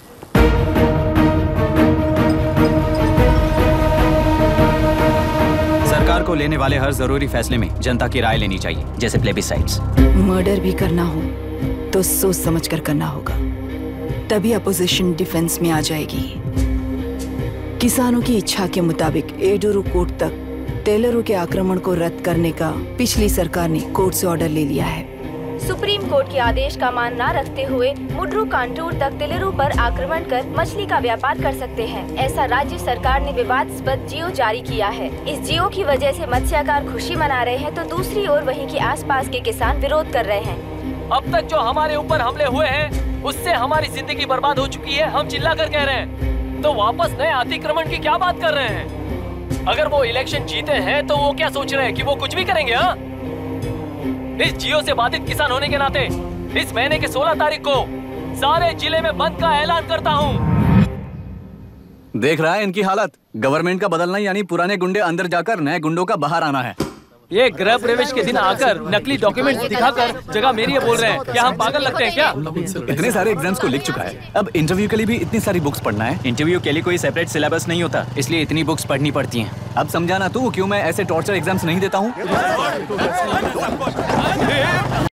S22: सरकार को लेने वाले हर जरूरी फैसले में जनता की राय लेनी चाहिए, जैसे प्लेबिसाइट्स।
S15: मर्डर भी करना हो तो सोच समझ कर करना होगा, तभी अपोजिशन डिफेंस में आ जाएगी। किसानों की इच्छा के मुताबिक एडोरू कोर्ट तक टेलरों के आक्रमण को रद्द करने का पिछली सरकार ने कोर्ट से ऑर्डर ले लिया है।
S8: सुप्रीम कोर्ट के आदेश का मान न रखते हुए मुड्रू कांटूर तक टेलरों पर आक्रमण कर मछली का व्यापार कर सकते हैं, ऐसा राज्य सरकार ने विवादास्पद जियो जारी किया है। इस जियो की वजह से मत्स्यकार खुशी मना रहे हैं तो दूसरी ओर वहीं के आसपास के किसान विरोध कर रहे हैं।
S1: अब तक जो हमारे ऊपर हमले हुए हैं उससे हमारी जिंदगी बर्बाद हो चुकी है, हम चिल्ला कर कह रहे हैं, तो वापस नए अतिक्रमण की क्या बात कर रहे हैं? अगर वो इलेक्शन जीते हैं तो वो क्या सोच रहे हैं कि वो कुछ भी करेंगे? हाँ, इस जियो से बाधित किसान होने के नाते इस महीने के 16 तारीख को सारे जिले में बंद का ऐलान करता हूँ।
S11: देख रहा है इनकी हालत। गवर्नमेंट का बदलना यानी पुराने गुंडे अंदर जाकर नए गुंडों का बाहर आना है।
S1: ये गृह प्रवेश के दिन आकर नकली डॉक्यूमेंट दिखाकर जगह मेरी है बोल रहे हैं। क्या हम पागल लगते हैं क्या?
S11: इतने सारे एग्जाम्स को लिख चुका है, अब इंटरव्यू के लिए भी इतनी सारी बुक्स पढ़ना है।
S22: इंटरव्यू के लिए कोई सेपरेट सिलेबस नहीं होता, इसलिए इतनी बुक्स पढ़नी पड़ती हैं।
S11: अब समझाना तू क्यों मैं ऐसे टॉर्चर एग्जाम्स नहीं देता हूँ।